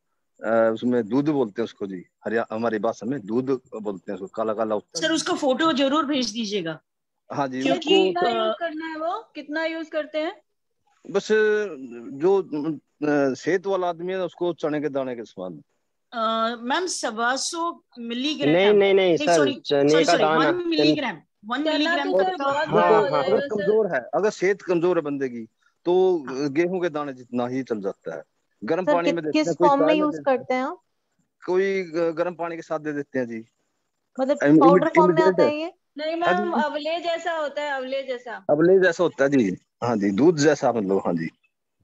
उसमें दूध बोलते हैं उसको जी, हरिया हमारी भाषा में दूध बोलते हैं उसको, काला काला होता है। सर उसका फोटो जरूर भेज दीजिएगा। हाँ जी, क्योंकि कितना यूज करना है वो, कितना यूज करते हैं? बस जो सेहत वाला आदमी है उसको चने के दाने के समान। मैम सवा सौ मिलीग्राम नहीं नहीं नहीं सर, चने का दाना वन मिलीग्राम वन मिलीग्राम अगर कमजोर है, अगर सेहत कमजोर है बंदे की तो गेहूं के दाने जितना ही चल जाता है। गर्म पानी में किस फॉर्म में यूज करते हैं आप? कोई गर्म पानी के साथ दे देते हैं जी, मतलब पाउडर फॉर्म में आता है ये? नहीं मैम, अवले जैसा होता है, अवले जैसा अवले जैसा होता है जी। हाँ जी, दूध जैसा मतलब। हाँ जी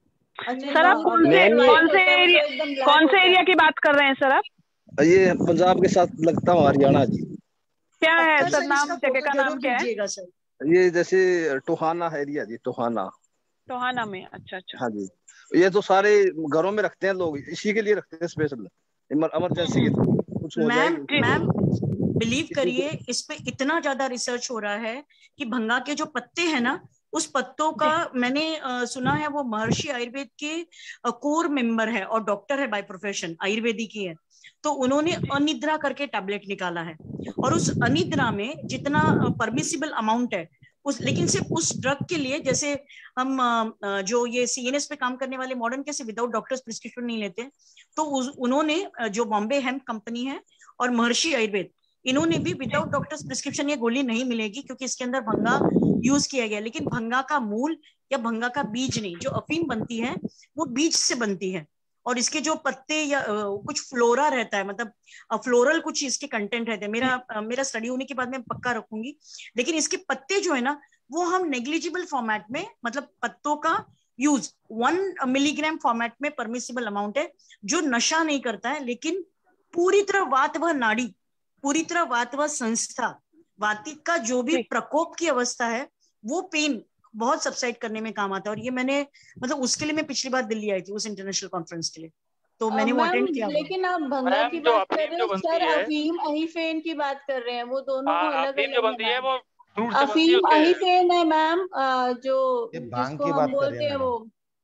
सर आप कौन से कौन से एरिया कौन से एरिया की बात कर रहे हैं सर आप? ये पंजाब के साथ लगता है हरियाणा जी। क्या है सर नाम, जगह का नाम क्या है? ये जैसे टोहाना है एरिया जी, टोहाना टोहाना में। अच्छा अच्छा। हाँ जी, ये तो सारे घरों में रखते हैं लोग, इसी के लिए रखते हैं स्पेशल, इमरजेंसी के कुछ हो मैम मैम बिलीव करिए इस पे इतना ज्यादा रिसर्च हो रहा है कि भंगा के जो पत्ते हैं ना, उस पत्तों का मैंने आ, सुना है वो महर्षि आयुर्वेद के कोर मेंबर है और डॉक्टर है बाय प्रोफेशन, आयुर्वेदिक ही है। तो उन्होंने अनिद्रा करके टैबलेट निकाला है और उस अनिद्रा में जितना परमिसिबल अमाउंट है उस, लेकिन सिर्फ उस ड्रग के लिए, जैसे हम जो ये सीएनएस पे काम करने वाले मॉडर्न कैसे विदाउट डॉक्टर्स प्रिस्क्रिप्शन नहीं लेते, तो उस, उन्होंने जो बॉम्बे हेम्प कंपनी है और महर्षि आयुर्वेद, इन्होंने भी विदाउट डॉक्टर्स प्रिस्क्रिप्शन ये गोली नहीं मिलेगी क्योंकि इसके अंदर भंगा यूज किया गया। लेकिन भंगा का मूल या भंगा का बीज नहीं, जो अफीम बनती है वो बीज से बनती है और इसके जो पत्ते या कुछ फ्लोरा रहता है, मतलब फ्लोरल कुछ इसके कंटेंट रहते हैं। मेरा मेरा स्टडी होने के बाद मैं पक्का रखूंगी। लेकिन इसके पत्ते जो है ना वो हम नेग्लिजिबल फॉर्मेट में, मतलब पत्तों का यूज वन मिलीग्राम फॉर्मेट में परमिसिबल अमाउंट है, जो नशा नहीं करता है लेकिन पूरी तरह वात व नाड़ी, पूरी तरह वात व संस्था, वातिक का जो भी प्रकोप की अवस्था है वो पेन बहुत सबसाइड करने में काम आता है। और ये मैंने मतलब उसके लिए मैं पिछली बार दिल्ली आई थी उस इंटरनेशनल कॉन्फ्रेंस के लिए, तो मैंने वो अटेंड किया। लेकिन आप भंगा की बात कर रहे हो सर, अफीम अहीफेन की बात कर रहे हैं, वो दोनों अलग अलग है। अफीम अहीफेन है मैम, जो जिसको हम बोलते हैं वो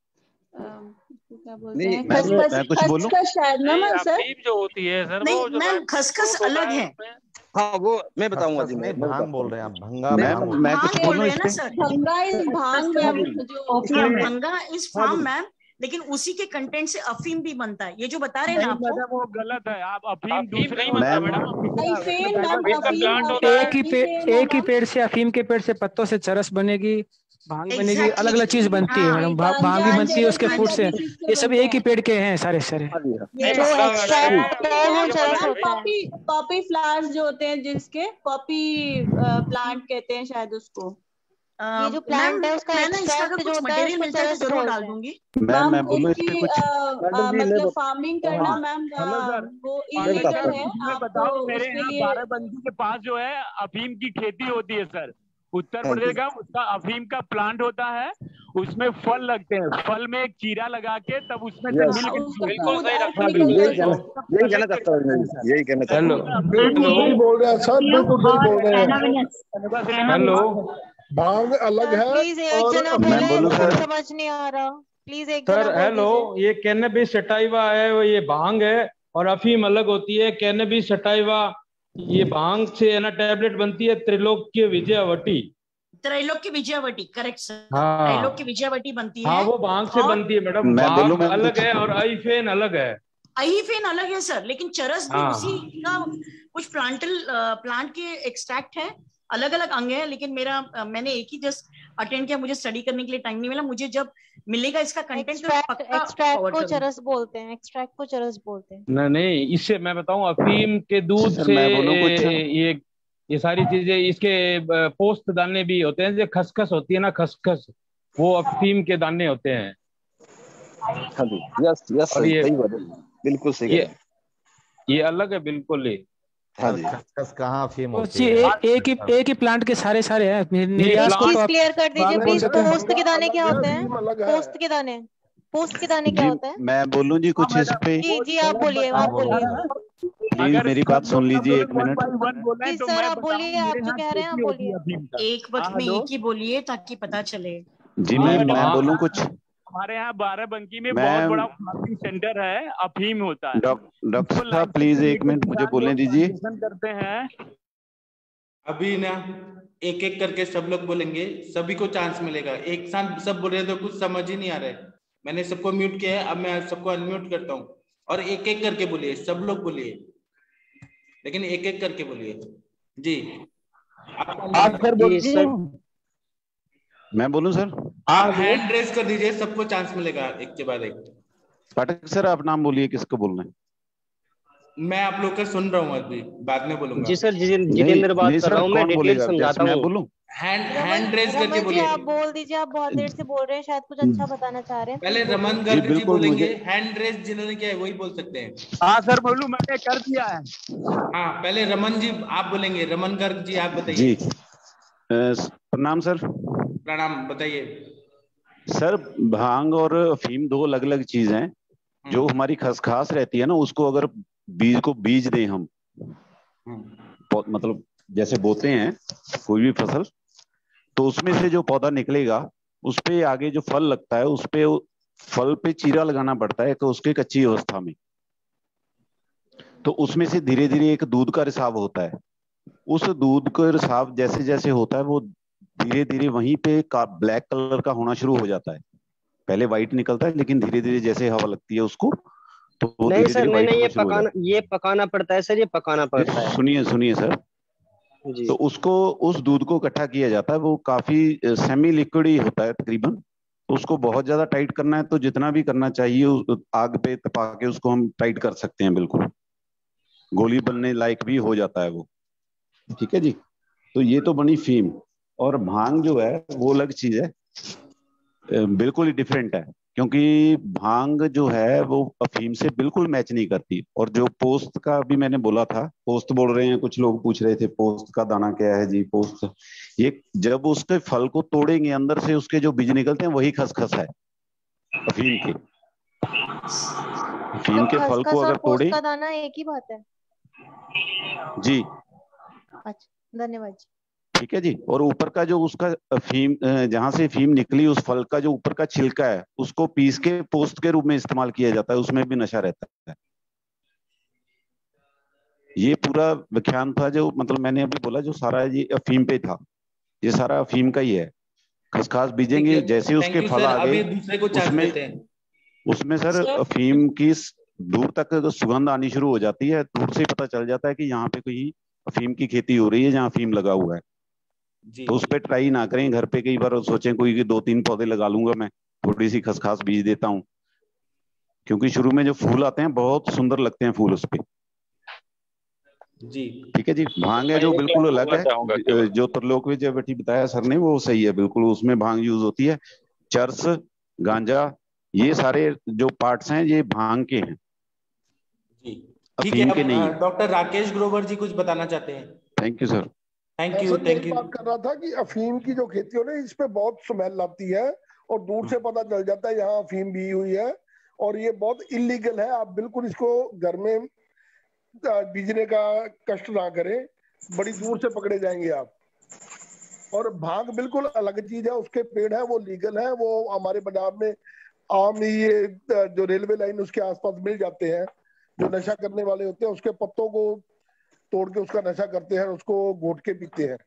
क्या बोलते हैं, खसखस शायद ना मैम सर, जो होती है सर। नहीं मैम खसखस अलग है। हाँ वो मैं बताऊंगा जी, मैं भांग बोल रहे हैं आप, भंगा मैम मैं कुछ बोल रहे हैं ना सर, भंगा इज भांग मैम, जो भंगा इज फार्म मैम, लेकिन उसी के कंटेंट से अफीम भी बनता है। ये जो बता रहे हैं ना आपको वो गलत है। आप अफीम दूसरा ही बनता है मैडम। एक ही पेड़ एक ही पेड़ से, अफीम के पेड़ से पत्तों से चरस बनेगी, भांग बनेगी, अलग अलग चीज बनती है मैडम। भांग भी बनती है उसके फूड से। ये सब एक ही पेड़ के हैं सारे सारे। पॉपी फ्लावर्स जो होते हैं, जिसके पॉपी प्लांट कहते हैं शायद उसको, ये जो प्लांट है उसका एक्सट्रैक्ट जो होता है उसको चरस जरूर डाल दूंगी। मैम मैं बोलूं इस पे कुछ, मतलब फार्मिंग करना मैम वो इलीगल है। मैं बताऊं, मेरे यहाँ बाराबंकी के पास जो है अफीम की खेती होती है सर, उत्तर प्रदेश का। उसका अफीम का प्लांट होता है, उसमें फल लगते हैं, फल में एक चीरा लगा के तब उसमें से मिल्क, बिल्कुल सही रखा। यही कहना चाहता हूँ, यही कहना चाहता हूँ। बिल्कुल सही बोल रहे हैं सर, बिल्कुल सही बोल रहे हैं। हेलो, भांग अलग है। प्लीज एक जना बोले, समझ नहीं आ रहा, प्लीज एक जना सर। हेलो, ये कैनबिस सटाइवा है, वो ये भांग है, और अफीम अलग होती है। कैनबिस सटाइवा ये भांग से है ना टैबलेट बनती है, त्रिलोक्य विजयावटी। त्रैलोक्य विजयावटी, करेक्ट सर। हाँ, त्रैलोक्य विजयावटी बनती है। हाँ वो भांग से बनती है मैडम। भांग अलग है और अहीफेन अलग है। अहीफेन अलग है सर, लेकिन चरस भी उसी का कुछ प्लांटल प्लांट के एक्सट्रैक्ट है, अलग अलग अंग है। लेकिन मेरा मैंने एक ही जस्ट अटेंड किया, मुझे स्टडी करने के लिए टाइम नहीं मिला। मुझे जब मिलेगा इसका कंटेंट एक्सट्रैक्ट को चरस बोलते हैं, एक्सट्रैक्ट को चरस बोलते हैं। नहीं नहीं, इससे मैं बताऊं, अफीम के दूध से ये ये सारी चीजें, इसके पोस्ट दाने भी होते हैं, जो खसखस होती है ना, खसखस वो अफीम के दाने होते हैं। हाँ जी, यस यस, सही सही बात है, बिल्कुल सही ये ये अलग है बिल्कुल ही। हाँ जी। खसखस कहाँ अफीम तो होती है? एक एक ही एक ही प्लांट के सारे सारे हैं। निर्यात को प्लीज तो क्लियर कर दीजिए बाग प्लीज। बोलते हैं। पोस्ट के दाने क्या होते हैं? पोस्ट के दाने पोस्ट के दाने क्या जी होता है? मैं बोलूं जी कुछ इस पे? जी जी आप बोलिए आप बोलिए। प्लीज मेरी बात सुन लीजिए एक मिनट। जी सर आप बोलिए, आप जो कह रहे हैं आप बोलिए। एक वक्त में एक ही बोलिए ताकि पता चले। जी मैं मैं बोलूं कुछ? हमारे यहाँ बाराबंकी में मैं- बहुत बड़ा फार्मिंग सेंटर है, अफीम होता है। डॉक्टर साहब प्लीज एक मिनट मुझे बोलने दीजिए। करते हैं अभी ना एक एक करके सब लोग बोलेंगे, सभी को चांस मिलेगा। एक साथ सब बोल रहे हैं तो कुछ समझ ही नहीं आ रहा है। मैंने सबको म्यूट किया है, अब मैं सबको अनम्यूट करता हूँ और एक एक करके बोलिए, सब लोग बोलिए, लेकिन एक एक करके बोलिए। जी आप फिर बोलिए। मैं बोलूं सर? आप हैंड रेज कर दीजिए, सबको चांस मिलेगा एक के बाद एक। पाठक सर आप नाम बोलिए, किसको बोलना है? मैं आप लोग का सुन रहा हूँ, अभी बाद में बोलूंगा। जी सर, जितेंद्र बात कर रहा हूँ, मैं डिटेल समझाता हूँ। बोलूं? हैंड हैंड रेज करके रमन जी बोलिए। आप बोल दीजिए, आप बहुत देर से बोल रहे हैं, शायद कुछ अच्छा बताना चाह रहे हैं। पहले रमन गर्ग जी बोलेंगे, हैंड रेज जिन्होंने किया है वही बोल सकते हैं। हाँ सर बोलूं, मैंने कर दिया है। हाँ पहले रमन जी आप बोलेंगे। रमन गर्ग जी आप बताइए। जी प्रणाम सर। प्रणाम, बताइए सर। भांग और अफीम दो अलग अलग चीज हैं। जो हमारी खसखस रहती है ना, उसको अगर बीज को बीज दें हम, मतलब जैसे बोते हैं कोई भी फसल, तो उसमें से जो पौधा निकलेगा उस पे आगे जो फल लगता है, उस पे फल पे चीरा लगाना पड़ता है, तो उसके कच्ची अवस्था में तो उसमें से धीरे धीरे एक दूध का रिसाव होता है। उस दूध का रिसाव जैसे जैसे होता है वो धीरे धीरे वहीं पे का ब्लैक कलर का होना शुरू हो जाता है। पहले व्हाइट निकलता है, लेकिन धीरे धीरे जैसे हवा लगती है उसको तो वो नहीं धीरे सर, धीरे नहीं नहीं, ये व्हाइट होना शुरू हो पकाना जाता है। ये पकाना पड़ता है सर, ये पकाना पड़ता है। सुनिए सुनिए सर, जी। तो उसको उस दूध को इकट्ठा किया जाता है। वो काफी सेमी लिक्विड ही होता है तकरीबन। तो उसको बहुत ज्यादा टाइट करना है तो जितना भी करना चाहिए उस आग पे तपा के उसको हम टाइट कर सकते हैं, बिल्कुल गोली बनने लायक भी हो जाता है वो। ठीक है जी। तो ये तो बनी फीम। और भांग जो है वो अलग चीज है, बिल्कुल ही डिफरेंट है, क्योंकि भांग जो है वो अफीम से बिल्कुल मैच नहीं करती। और जो पोस्त का अभी मैंने बोला था, पोस्त बोल रहे हैं कुछ लोग, पूछ रहे थे पोस्त का दाना क्या है जी। पोस्त ये जब उसके फल को तोड़ेंगे अंदर से उसके जो बीज निकलते हैं वही खसखस है अफीम के। अफीम के फल को अगर तोड़े, का दाना एक ही बात है जी। अच्छा धन्यवाद जी। ठीक है जी। और ऊपर का जो उसका फीम, जहां से फीम निकली उस फल का जो ऊपर का छिलका है उसको पीस के पोस्ट के रूप में इस्तेमाल किया जाता है, उसमें भी नशा रहता है। ये पूरा व्याख्यान था जो मतलब मैंने अभी बोला, जो सारा ये अफीम पे था, ये सारा अफीम का ही है। खसखस बीजेंगे जैसे उसके फल आ गए उसमें उसमें सर अफीम की दूर तक सुगंध आनी शुरू हो जाती है। दूर से पता चल जाता है कि यहाँ पे कोई अफीम की खेती हो रही है, जहाँ अफीम लगा हुआ है। तो उस पर ट्राई ना करें घर पे। कई बार सोचें कोई दो तीन पौधे लगा लूंगा मैं, थोड़ी सी खसखस बीज देता हूँ, क्योंकि शुरू में जो फूल आते हैं बहुत सुंदर लगते हैं फूल उस पे। जी ठीक है जी। भांग है जो बिल्कुल अलग है, जो त्रिलोक में जो बेटी बताया सर ने वो सही है बिल्कुल। उसमें भांग यूज होती है। चरस, गांजा, ये सारे जो पार्ट्स हैं ये भांग के हैं, ठीक है। के नहीं। डॉक्टर राकेश ग्रोवर जी कुछ बताना चाहते हैं। Thank you sir. Thank you thank you. बात कर रहा था कि अफीम की जो खेती हो रही है इस पे बहुत स्मेल आती है और दूर से पता चल जाता है यहाँ अफीम भी हुई है, और ये बहुत इलीगल है। आप बिल्कुल इसको घर में बीजने का कष्ट ना करें, बड़ी दूर से पकड़े जाएंगे आप। और भांग बिल्कुल अलग चीज है, उसके पेड़ है वो लीगल है, वो हमारे पंजाब में आम ये जो रेलवे लाइन उसके आसपास मिल जाते हैं। जो नशा करने वाले होते हैं उसके पत्तों को तोड़ के उसका नशा करते हैं, उसको घोट के पीते हैं।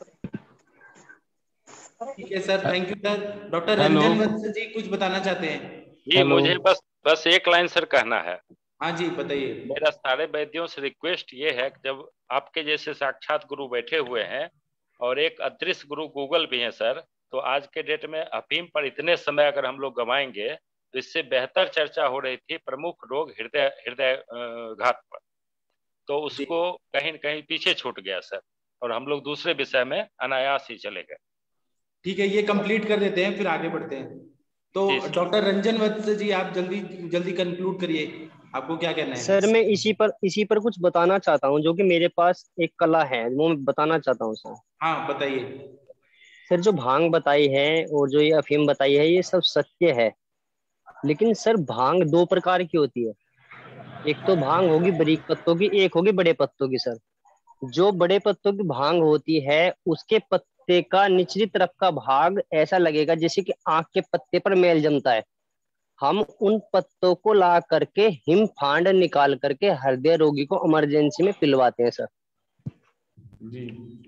ठीक है सर, thank you sir. Doctor Ranjan Vats ji कुछ बताना चाहते हैं। जी मुझे बस बस एक लाइन सर कहना है। हाँ जी बताइए। मेरा सारे वैद्यों से रिक्वेस्ट ये है कि जब आपके जैसे साक्षात गुरु बैठे हुए हैं और एक अदृश्य गुरु गूगल भी हैं सर, तो आज के डेट में अफीम पर इतने समय अगर हम लोग गंवाएंगे तो इससे बेहतर चर्चा हो रही थी प्रमुख रोग हृदय हृदय घात पर, तो उसको कहीं न कहीं पीछे छूट गया सर, और हम लोग दूसरे विषय में अनायास ही चले गए। ठीक है, ये कंप्लीट कर देते हैं फिर आगे बढ़ते हैं। तो डॉक्टर रंजन वत्स जी आप जल्दी जल्दी कंक्लूड करिए, आपको क्या कहना है? सर मैं इसी पर इसी पर कुछ बताना चाहता हूँ, जो कि मेरे पास एक कला है वो मैं बताना चाहता हूँ सर। हाँ बताइए सर। जो भांग बताई है और जो ये अफीम बताई है ये सब सत्य है, लेकिन सर भांग दो प्रकार की होती है। एक तो भांग होगी बारीक पत्तों की, एक होगी बड़े पत्तों की सर। जो बड़े पत्तों की भांग होती है उसके पत्ते का निचली तरफ का भाग ऐसा लगेगा जैसे कि आंख के पत्ते पर मैल जमता है। हम उन पत्तों को ला करके हिमफांड निकाल करके हृदय रोगी को इमरजेंसी में पिलवाते हैं सर जी।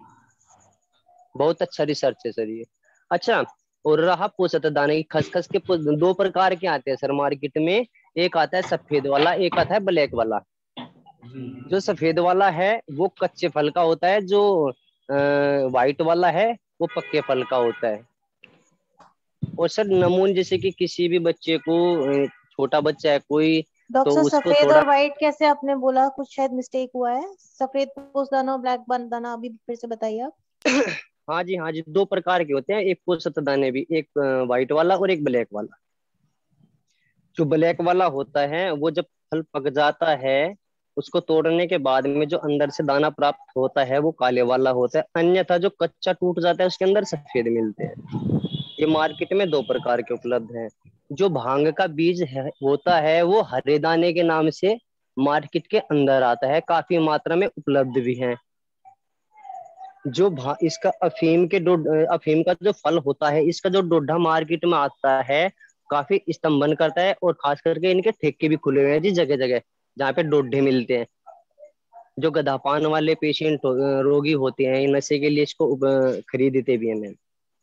बहुत अच्छा रिसर्च है सर ये। अच्छा, और रहा पोषक दाने की, खसखस के दो प्रकार के आते हैं सर मार्केट में। एक आता है सफेद वाला, एक आता है ब्लैक वाला। जो सफेद वाला है वो कच्चे फल का होता है, जो व्हाइट वाला है वो पक्के फल का होता है। और सर नमून जैसे कि किसी भी बच्चे को, छोटा बच्चा है कोई, डॉक्टर तो सफेद थोड़ा... और व्हाइट कैसे आपने बोला? कुछ शायद मिस्टेक हुआ है। सफेद पोषदाना और ब्लैक दाना अभी फिर से बताइए आप। हाँ जी हाँ जी, दो प्रकार के होते हैं, एक पोषक दाने भी, एक व्हाइट वाला और एक ब्लैक वाला। जो ब्लैक वाला होता है वो जब फल पक जाता है उसको तोड़ने के बाद में जो अंदर से दाना प्राप्त होता है वो काले वाला होता है। अन्यथा जो कच्चा टूट जाता है उसके अंदर सफेद मिलते हैं। ये मार्केट में दो प्रकार के उपलब्ध हैं। जो भांग का बीज है होता है वो हरे दाने के नाम से मार्केट के अंदर आता है, काफी मात्रा में उपलब्ध भी है। जो भा इसका अफीम के डो अफीम का जो फल होता है, इसका जो डोडा मार्केट में आता है काफी स्तंभन करता है, और खास करके इनके ठेके भी खुले हुए हैं जी जगह जगह जहाँ पे डोडे मिलते हैं। जो गधापान वाले पेशेंट रोगी होते हैं नशे के लिए इसको खरीदते भी हैं मैम।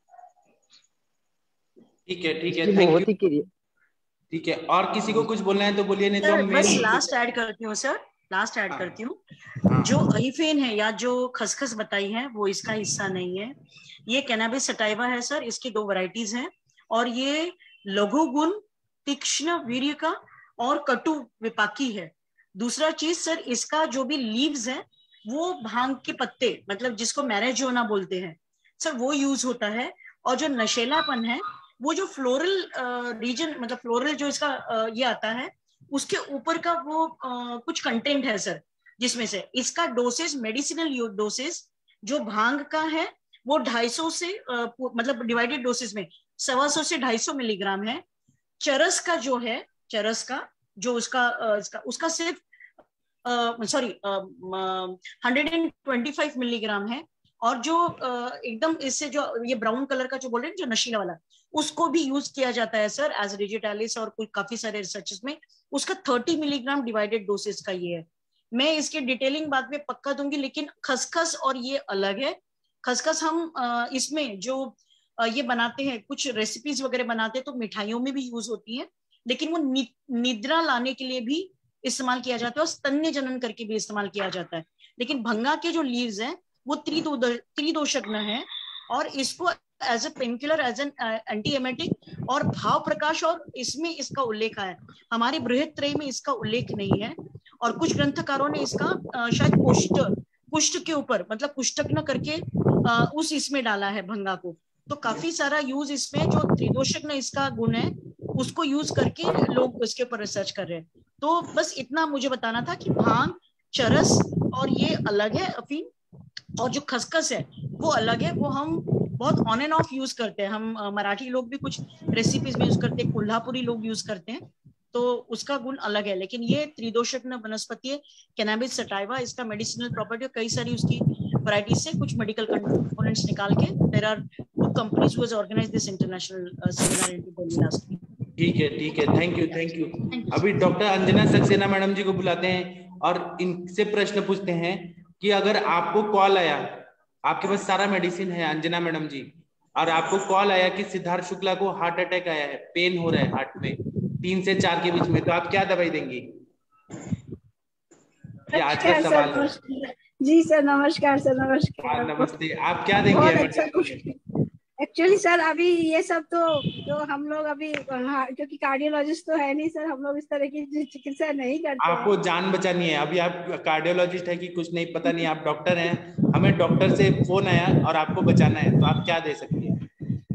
ठीक है ठीक है, थैंक यू। ठीक है, और किसी को कुछ बोलना है तो बोलिए, नहीं तो मैं बस लास्ट ऐड करती हूँ सर, लास्ट ऐड हाँ, करती हूँ। जो अहीफेन है या जो खसखस बताई है वो इसका हिस्सा नहीं है। ये कैनाबिस सटाइवा है सर, इसकी दो वैरायटीज हैं, और ये लघु गुण, तीक्ष्ण वीर्य का और कटु विपाकी है। दूसरा चीज सर, इसका जो भी लीव्स है वो भांग के पत्ते, मतलब जिसको मैरेजोना बोलते हैं सर, वो यूज होता है। और जो नशेलापन है वो जो फ्लोरल रीजन, मतलब फ्लोरल जो इसका uh, ये आता है उसके ऊपर का वो uh, कुछ कंटेंट है सर, जिसमें से इसका डोसेज, मेडिसिनल डोसेज जो भांग का है वो ढाई सौ से uh, मतलब डिवाइडेड डोसेज में सवा सौ से ढाई सौ मिलीग्राम है। चरस का जो है, चरस का जो उसका uh, उसका, उसका सिर्फ sorry hundred and twenty five milligram है। और जो uh, एकदम इससे जो ये ब्राउन कलर का जो बोल रहे हैं जो नशीला वाला, उसको भी यूज किया जाता है सर एज रिजिटालिस, और कुछ काफी सारे रिसर्चेस में उसका थर्टी मिलीग्राम डिवाइडेड डोसेस का ये है। मैं इसकी डिटेलिंग बाद में पक्का दूंगी, लेकिन खसखस और ये अलग है। खसखस हम uh, इसमें जो uh, ये बनाते हैं, कुछ रेसिपीज वगैरह बनाते हैं तो मिठाइयों में भी यूज होती है, लेकिन वो नि, निद्रा लाने के लिए भी इस्तेमाल किया जाता है और स्तन्य जनन करके भी इस्तेमाल किया जाता है। लेकिन भंगा के जो लीव्स हैं वो त्रिदो त्रिदोषग्न है, और इसको as a painkiller, as an anti emetic और भाव प्रकाश, और इसमें इसका उल्लेख है। हमारे बृहत्त्रयी में इसका उल्लेख नहीं है, और कुछ ग्रंथकारों ने इसका uh, शायद कुष्ठ कुष्ठ के ऊपर, मतलब कुष्ठग्न करके uh, उस इसमें डाला है भंगा को। तो काफी सारा यूज इसमें, जो त्रिदोषग्न इसका गुण है उसको यूज करके लोग इसके ऊपर रिसर्च कर रहे हैं। तो बस इतना मुझे बताना था कि भांग, चरस और ये अलग है अफीम, और जो खसखस है वो अलग है। वो हम बहुत ऑन एंड ऑफ यूज करते हैं। हम मराठी लोग भी कुछ रेसिपीज में यूज करते हैं, कोल्हापुरी लोग यूज करते हैं, तो उसका गुण अलग है। लेकिन ये त्रिदोषग्न वनस्पति है, कैनाबिस सटाइवा, इसका मेडिसिनल प्रॉपर्टी, कई सारी उसकी वैरायटीज से कुछ मेडिकल कंपोनेंट्स निकाल के there are two companies who has organized this international seminar in Delhi last week. ठीक है ठीक है, थैंक यू थैंक यू। अभी डॉक्टर अंजना सक्सेना मैडम जी को बुलाते हैं और इनसे प्रश्न पूछते हैं कि अगर आपको कॉल आया, आपके पास सारा मेडिसिन है अंजना मैडम जी, और आपको कॉल आया कि सिद्धार्थ शुक्ला को हार्ट अटैक आया है, पेन हो रहा है हार्ट में तीन से चार के बीच में, तो आप क्या दवाई देंगी? ये आज का सवाल है। जी सर, नमस्कार सर। नमस्कार। नमस्ते, आप क्या देंगे? एक्चुअली सर अभी ये सब तो जो हम लोग अभी, क्योंकि कार्डियोलॉजिस्ट तो है नहीं सर, हम लोग इस तरह की चिकित्सा नहीं करते। आपको जान बचानी है। अभी आप कार्डियोलॉजिस्ट है कि कुछ नहीं पता नहीं, आप डॉक्टर हैं, हमें डॉक्टर से फोन आया और आपको बचाना है, तो आप क्या दे सकती हैं?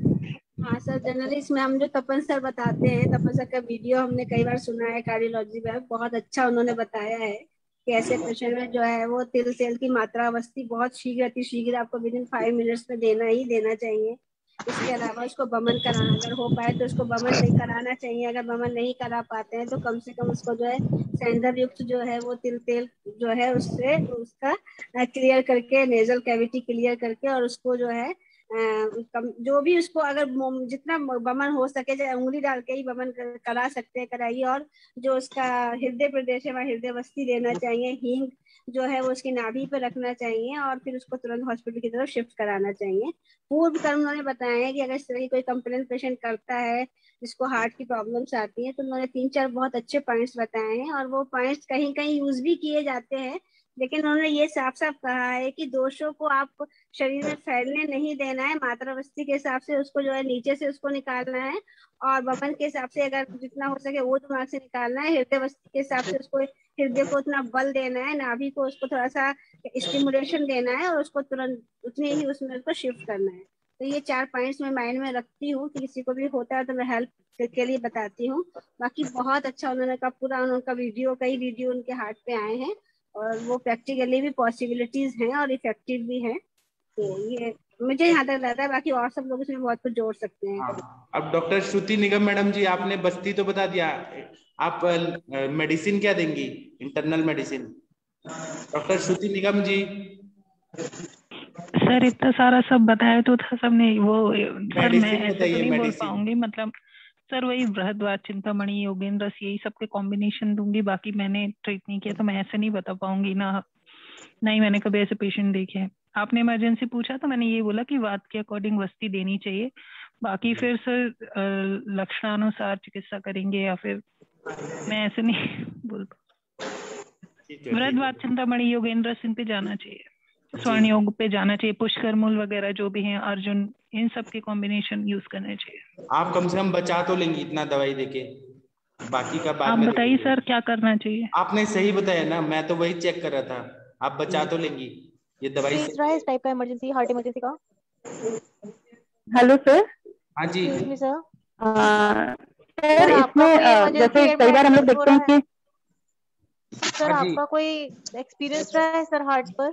हाँ सर, जनरली इसमें हम जो तपन सर बताते हैं, तपन सर का वीडियो हमने कई बार सुना है कार्डियोलॉजी में, बहुत अच्छा उन्होंने बताया है कि ऐसे पेशेंट में जो है वो तिल तेल की मात्रा अवस्थी बहुत शीघ्र अति शीघ्र आपको विद इन फाइव मिनट्स में देना ही देना चाहिए। इसके अलावा उसको बमन कराना, अगर हो पाए तो उसको बमन नहीं कराना चाहिए। अगर बमन नहीं करा पाते हैं तो कम से कम उसको जो है सैंडल युक्त जो है वो तिल तेल जो है उससे उसका क्लियर करके, नेजल कैविटी क्लियर करके, और उसको जो है कम जो भी उसको अगर जितना बमन हो सके, चाहे उंगली डाल के ही बमन करा सकते हैं, कराइए। और जो उसका हृदय प्रदेश है वहाँ हृदय बस्ती देना चाहिए, हींग जो है वो उसकी नाभि पे रखना चाहिए, और फिर उसको तुरंत हॉस्पिटल की तरफ शिफ्ट कराना चाहिए। पूर्व कर्म उन्होंने बताया है कि अगर इस तरह की कोई कंप्लेंट पेशेंट करता है जिसको हार्ट की प्रॉब्लम्स आती है, तो उन्होंने तीन चार बहुत अच्छे पॉइंट्स बताए हैं, और वो पॉइंट्स कहीं कहीं यूज भी किए जाते हैं। लेकिन उन्होंने ये साफ साफ कहा है कि दोषों को आप शरीर में फैलने नहीं देना है, मात्रावस्थी के हिसाब से उसको जो है नीचे से उसको निकालना है, और बमन के हिसाब से अगर जितना हो सके वो दिमाग से निकालना है। हृदयवस्थी के हिसाब से उसको हृदय को उतना बल देना है, नाभि को उसको थोड़ा सा स्टिमुलेशन देना है, और उसको तुरंत उतनी ही उसमें उसको शिफ्ट करना है। तो ये चार पॉइंट्स मैं माइंड में रखती हूँ कि किसी को भी होता है तो मैं हेल्प के लिए बताती हूँ। बाकी बहुत अच्छा उन्होंने कहा, पूरा उनका वीडियो, कई वीडियो उनके हाथ पे आए हैं, और वो प्रैक्टिकली भी पॉसिबिलिटीज हैं और इफेक्टिव भी हैं। तो ये मुझे यहाँ तक लगता है, बाकी और सब लोग इसमें बहुत कुछ जोड़ सकते हैं। हाँ। अब डॉक्टर श्रुति निगम मैडम जी, आपने बस्ती तो बता दिया, आप मेडिसिन क्या देंगी, internal medicine? Doctor Shruti Nigam ji. Sir इतना सारा सब बताया तो था सबने, वो सर मैं ऐसे तो नहीं बोल पाऊंगी, मतलब सर वही बृहद्वार, चिंतामणि, योगेंद्र रस, यही सबके कॉम्बिनेशन दूंगी। बाकी मैंने ट्रीट नहीं किया तो मैं ऐसे नहीं बता पाऊंगी ना, नहीं मैंने कभी ऐसे पेशेंट देखे हैं। आपने इमरजेंसी पूछा तो मैंने ये बोला कि वात के अकॉर्डिंग वस्ती देनी चाहिए, बाकी फिर सर लक्षणानुसार चिकित्सा करेंगे, या फिर मैं ऐसे नहीं बोल पाऊंगी। बृहद्वार, चिंतामणि, योगेंद्र रस, इन पे जाना चाहिए, स्वर्ण योग पे जाना चाहिए, पुष्कर मूल वगैरह जो भी हैं, अर्जुन, इन सब के कॉम्बिनेशन यूज करने चाहिए। आप कम से कम बचा तो लेंगी इतना दवाई देके, बाकी का बाद आप में बताइए सर क्या करना चाहिए। आपने सही बताया ना, मैं तो वही चेक कर रहा था, आप बचा तो लेंगी ये दवाई से। इस टाइप का इमरजेंसी, हार्ट इमरजेंसी का। Hello sir. हाँ जी सर सर इसमें जैसे कई बार हम लोग देखते हैं कि सर आपका कोई एक्सपीरियंस रहा है सर हार्ट पर?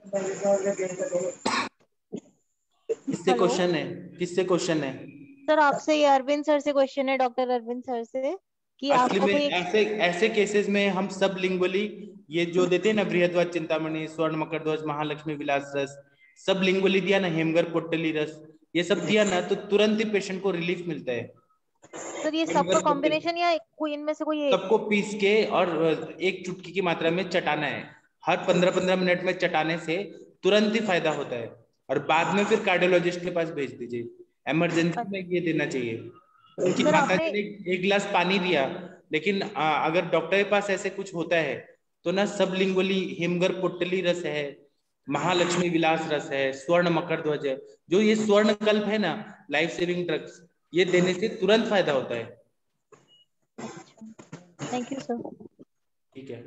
किससे क्वेश्चन है, किससे क्वेश्चन है? सर आपसे, ये अरविंद सर से क्वेश्चन है, डॉक्टर अरविंद सर से, कि आपको में कोई ऐसे ऐसे केसेस में हम सब लिंगुअली ये जो देते हैं ना, बृहद्वार, चिंतामणि, स्वर्ण मकर ध्वज, महालक्ष्मी विलास रस, सब लिंगुअली दिया ना, हेमगर पोटली रस, ये सब दिया ना, तो तुरंत ही पेशेंट को रिलीफ मिलता है। सर ये सबका कॉम्बिनेशन या कोई इनमें से कोई एक? सबको पीस के और एक चुटकी की मात्रा में चटाना है, हर पंद्रह पंद्रह मिनट में चटाने से तुरंत ही फायदा होता है, और बाद में फिर कार्डियोलॉजिस्ट के पास भेज दीजिए। इमरजेंसी में ये देना चाहिए। उनकी माता जी ने एक गिलास पानी दिया, लेकिन आ, अगर डॉक्टर के पास ऐसे कुछ होता है तो ना, सब लिंगुअली हेमगर पोटली रस है, महालक्ष्मी विलास रस है, स्वर्ण मकर ध्वज है, जो ये स्वर्ण कल्प है ना, लाइफ सेविंग ड्रग्स, ये देने से तुरंत फायदा होता है। Thank you sir. ठीक है,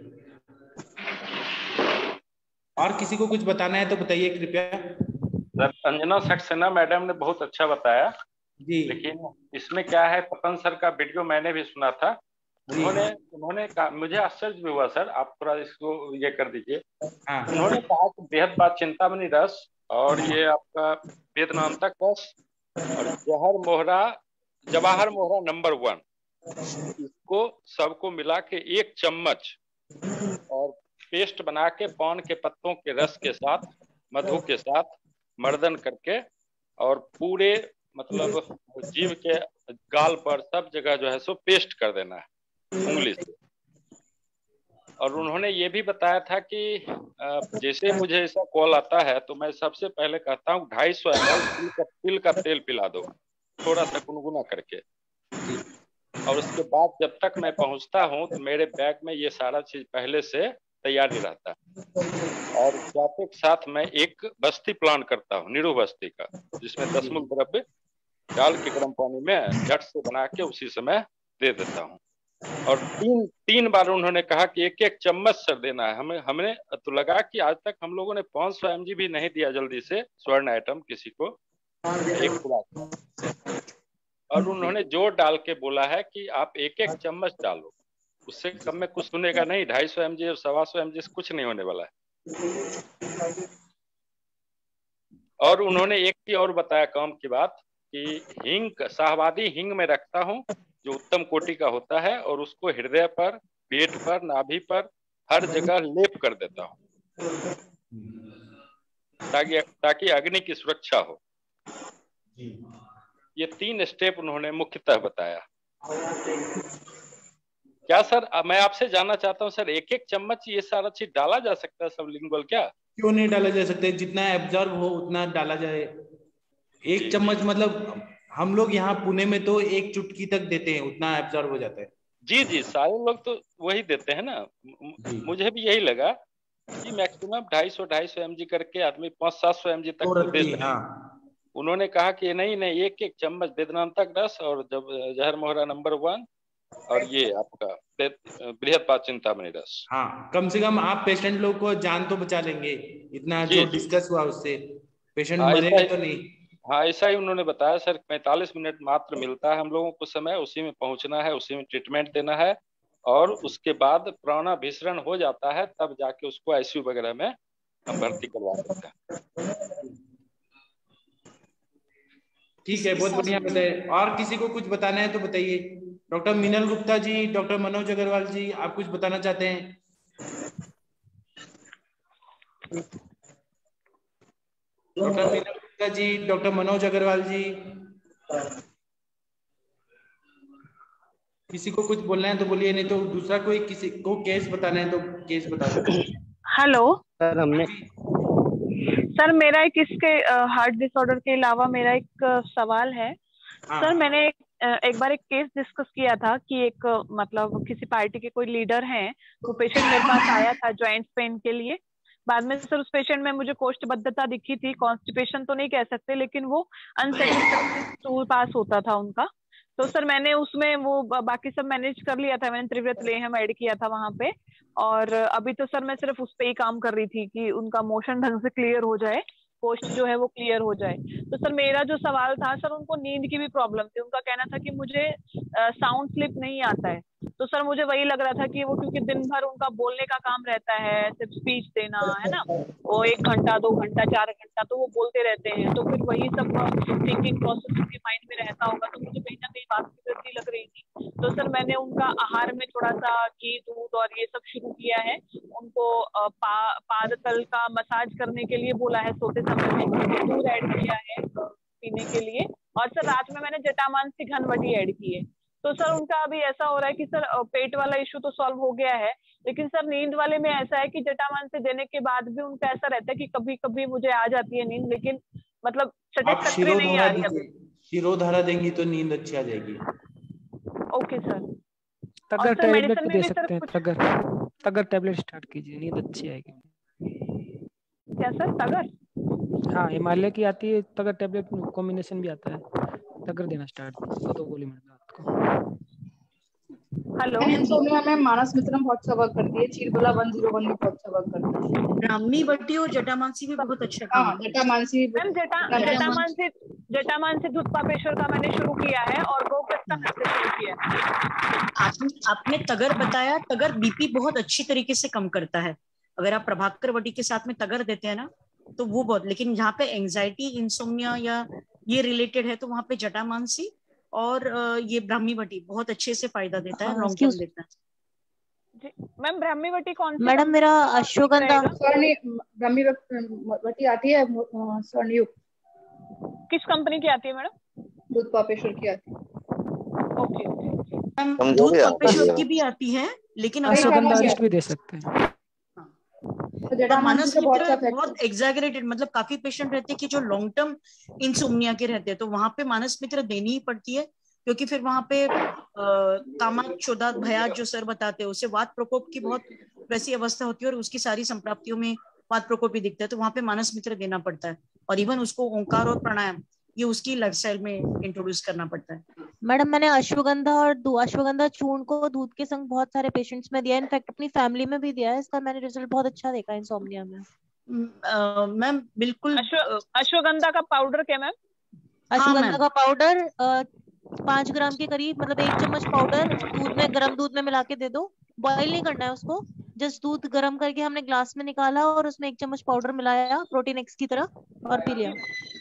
और किसी को कुछ बताना है तो बताइए कृपया। सर अंजना सक्सेना मैडम ने बहुत अच्छा बताया जी, लेकिन इसमें क्या है, तपन सर का वीडियो मैंने भी सुना था, उन्होंने उन्होंने कहा, मुझे आश्चर्य भी हुआ सर, आप थोड़ा इसको ये कर दीजिए। हाँ। उन्होंने कहा कि बृहद्वार, चिंतामणि रस और ये आपका वेदनांतक रस और जहर मोहरा, जवाहर मोहरा नंबर वन, इसको सबको मिला के एक चम्मच और पेस्ट बना के पान के पत्तों के रस के साथ, मधु के साथ मर्दन करके, और पूरे मतलब जीव के गाल पर सब जगह जो है सो पेस्ट कर देना है उंगली से। और उन्होंने ये भी बताया था कि जैसे मुझे ऐसा कॉल आता है तो मैं सबसे पहले कहता हूँ ढाई सौ एम एल तिल का तिल का तेल पिला दो, थोड़ा सा गुनगुना करके, और उसके बाद जब तक मैं पहुंचता हूँ तो मेरे बैग में ये सारा चीज पहले से तैयारी रहता है। और जाते के साथ मैं एक बस्ती प्लान करता हूँ, निरू बस्ती का, जिसमें दस मूल द्रव्य डाल के गर्म पानी में झट से बना के उसी समय दे देता हूँ। और तीन तीन बार उन्होंने कहा कि एक एक चम्मच सर देना है। हमें हमने तो लगा कि आज तक हम लोगों ने पाँच सौ एम जी भी नहीं दिया जल्दी से स्वर्ण आइटम किसी को एक खुराक। और उन्होंने जोर डाल के बोला है कि आप एक एक चम्मच डालो, उससे कम में कुछ सुनेगा नहीं। ढाई सौ एम जी और सवा सौ एम जी कुछ नहीं होने वाला है। और उन्होंने एक ही और बताया काम की बात कि हिंग, शाहवादी हिंग में रखता हूँ जो उत्तम कोटि का होता है, और उसको हृदय पर, पेट पर, नाभि पर, हर जगह लेप कर देता हूँ ताकि ताकि अग्नि की सुरक्षा हो। ये तीन स्टेप उन्होंने मुख्यतः बताया। क्या सर, मैं आपसे जानना चाहता हूँ सर, एक एक चम्मच ये सारा चीज डाला जा सकता है सबलिंगुअल क्या? क्यों नहीं डाला जा सकता? जितना एब्जॉर्ब हो उतना डाला जाए। एक चम्मच मतलब हम लोग यहाँ पुणे में तो एक चुटकी तक देते हैं, उतना एब्जॉर्ब हो जाता है। जी जी सारे लोग तो वही देते हैं ना। मुझे भी यही लगा कि मैक्सिमम ढाई सौ ढाई सौ एम जी करके आदमी पाँच सात सौ एम जी तक तो दे सकते हैं। उन्होंने कहा कि नहीं नहीं, एक एक चम्मच वेदनांतक रस और जब जहर मोहरा नंबर वन और ये आपका बृहद पाचनतामनी रस। हाँ, कम से कम आप पेशेंट लोग को जान तो बचा लेंगे। इतना जो डिस्कस हुआ उससे पेशेंट मरेगा तो नहीं। हाँ, ऐसा ही उन्होंने बताया सर। पैंतालीस मिनट मात्र मिलता है हम लोगों को समय, उसी में पहुंचना है, उसी में ट्रीटमेंट देना है, और उसके बाद प्राणाभिसरण हो जाता है, तब जाके उसको आईसीयू वगैरह में हम भर्ती करवा सकते हैं। ठीक है, बहुत बढ़िया बताए। और किसी को कुछ बताना है तो बताइए। डॉक्टर मीनल गुप्ता जी, डॉक्टर मनोज अग्रवाल जी, आप कुछ बताना चाहते हैं? डॉक्टर मीनल गुप्ता जी, डॉक्टर मनोज अग्रवाल जी, किसी को कुछ बोलना है तो बोलिए, नहीं तो दूसरा कोई किसी को केस बताना है तो केस बता दो। हेलो सर, हमने सर मेरा एक इसके हार्ट डिसऑर्डर के अलावा मेरा एक सवाल है। हाँ। सर मैंने एक, एक बार एक केस डिस्कस किया था कि एक मतलब किसी पार्टी के कोई लीडर हैं, वो पेशेंट मेरे पास आया था जॉइंट पेन के लिए। बाद में सर उस पेशेंट में मुझे कोष्ठबद्धता दिखी थी, कॉन्स्टिपेशन तो नहीं कह सकते, लेकिन वो अनसेटिस्फैक्टरी स्टूल पास होता था उनका। तो सर मैंने उसमें वो बाकी सब मैनेज कर लिया था, मैंने त्रिव्रत लेहम ऐड किया था वहां पे, और अभी तो सर मैं सिर्फ उस पे ही काम कर रही थी कि उनका मोशन ढंग से क्लियर हो जाए, कोष्ठ जो है वो क्लियर हो जाए। तो सर मेरा जो सवाल था सर, उनको नींद की भी प्रॉब्लम थी। उनका कहना था कि मुझे साउंड स्लिप नहीं आता है। तो सर मुझे वही लग रहा था कि वो क्योंकि दिन भर उनका बोलने का काम रहता है, सिर्फ स्पीच देना है ना, वो एक घंटा दो घंटा चार घंटा तो वो बोलते रहते हैं, तो फिर वही सब थिंकिंग प्रोसेस उनके माइंड में रहता होगा। तो मुझे कहीं ना कहीं बात की वृद्धि लग रही थी। तो सर मैंने उनका आहार में थोड़ा सा घी दूध और ये सब शुरू किया है। उनको पा, पाद तल का मसाज करने के लिए बोला है, सोते समय में दूध ऐड किया है पीने के लिए, और सर रात में मैंने जटामांसी घनवटी ऐड की है। तो सर उनका अभी ऐसा हो रहा है कि सर पेट वाला इशू तो सॉल्व हो गया है, लेकिन सर नींद वाले में ऐसा है कि जटामांसी देने के बाद भी उनका ऐसा रहता है कि कभी कभी मुझे आ जाती है नींद, लेकिन मतलब सटिस्फैक्टरी नहीं आ रही अभी। शिरोधारा देंगी तो नींद अच्छी आ जाएगी। Okay sir. तगर टैबलेट दे सकते हैं, तगर तगर टैबलेट स्टार्ट कीजिए, नींद अच्छी आएगी। क्या सर? तगर? हाँ, हिमालय की आती है तगर टैबलेट, कॉम्बिनेशन भी आता है, तगर देना स्टार्ट दो दो गोली में रात को। हेलो, इंसोम्निया में मानस मित्रम बहुत अच्छा वर्क करती है, चीरबला वन ज़ीरो वन भी बहुत अच्छा वर्क करता है, ब्राह्मी बट्टी और जटामांसी भी बहुत अच्छा काम करती है। जटामांसी मैम जटा जटामांसी जटामांसी धुतपापेश्वर का मैंने शुरू किया है और गोकर्ता से शुरू किया है। आपने आपने तगर बताया, तगर बीपी बहुत अच्छी तरीके से कम करता है। अगर आप प्रभाकर वटी के साथ में तगर देते हैं ना तो वो बहुत, लेकिन जहाँ पे एंजाइटी इंसोम्निया या ये रिलेटेड है तो वहाँ पे जटामांसी और ये ब्राह्मी वटी बहुत अच्छे से फायदा देता है, लॉन्ग टर्म देता है। मैम ब्राह्मी वटी कौन सी? मैडम मेरा अश्वगंधा स्वर्ण ब्राह्मी वटी आती है स्वर्णयुक्त। किस कंपनी की आती है मैडम? दूध पापेश्वर की आती है। Okay okay. मैम दूध पापेश्वर की भी आती है, लेकिन अश्वगंधा भी दे सकते हैं। मानस मित्र बहुत एग्जैगरेटेड, मतलब काफी पेशेंट रहते हैं कि जो लॉन्ग टर्म इंसोम्निया के रहते हैं, तो वहां पे मानस मित्र देनी ही पड़ती है, क्योंकि फिर वहां पे कामात चोदात भयात जो सर बताते हैं उससे वात प्रकोप की बहुत वैसी अवस्था होती है और उसकी सारी संप्राप्तियों में वात प्रकोप ही दिखता है, तो वहां पे मानस मित्र देना पड़ता है। और इवन उसको ओंकार और प्राणायाम ये उसकी लाइफस्टाइल में इंट्रोड्यूस करना पड़ता है। मैडम मैंने अश्वगंधा और अश्वगंधा चूर्ण को दूध के संग बहुत सारे पेशेंट्स में दिया है, इनफैक्ट अपनी फैमिली में भी दिया है, इसका मैंने रिजल्ट बहुत अच्छा देखा इंसोम्निया में। मैम बिल्कुल। अश्वगंधा का पाउडर क्या मैम? अश्वगंधा का पाउडर पांच ग्राम के करीब, मतलब एक चम्मच पाउडर दूध में, गर्म दूध में मिला के दे दो। बॉईल नहीं करना है उसको, जस्ट दूध गर्म करके हमने ग्लास में निकाला और उसमें एक चम्मच पाउडर मिलाया प्रोटीन एक्स की तरह और पी लिया।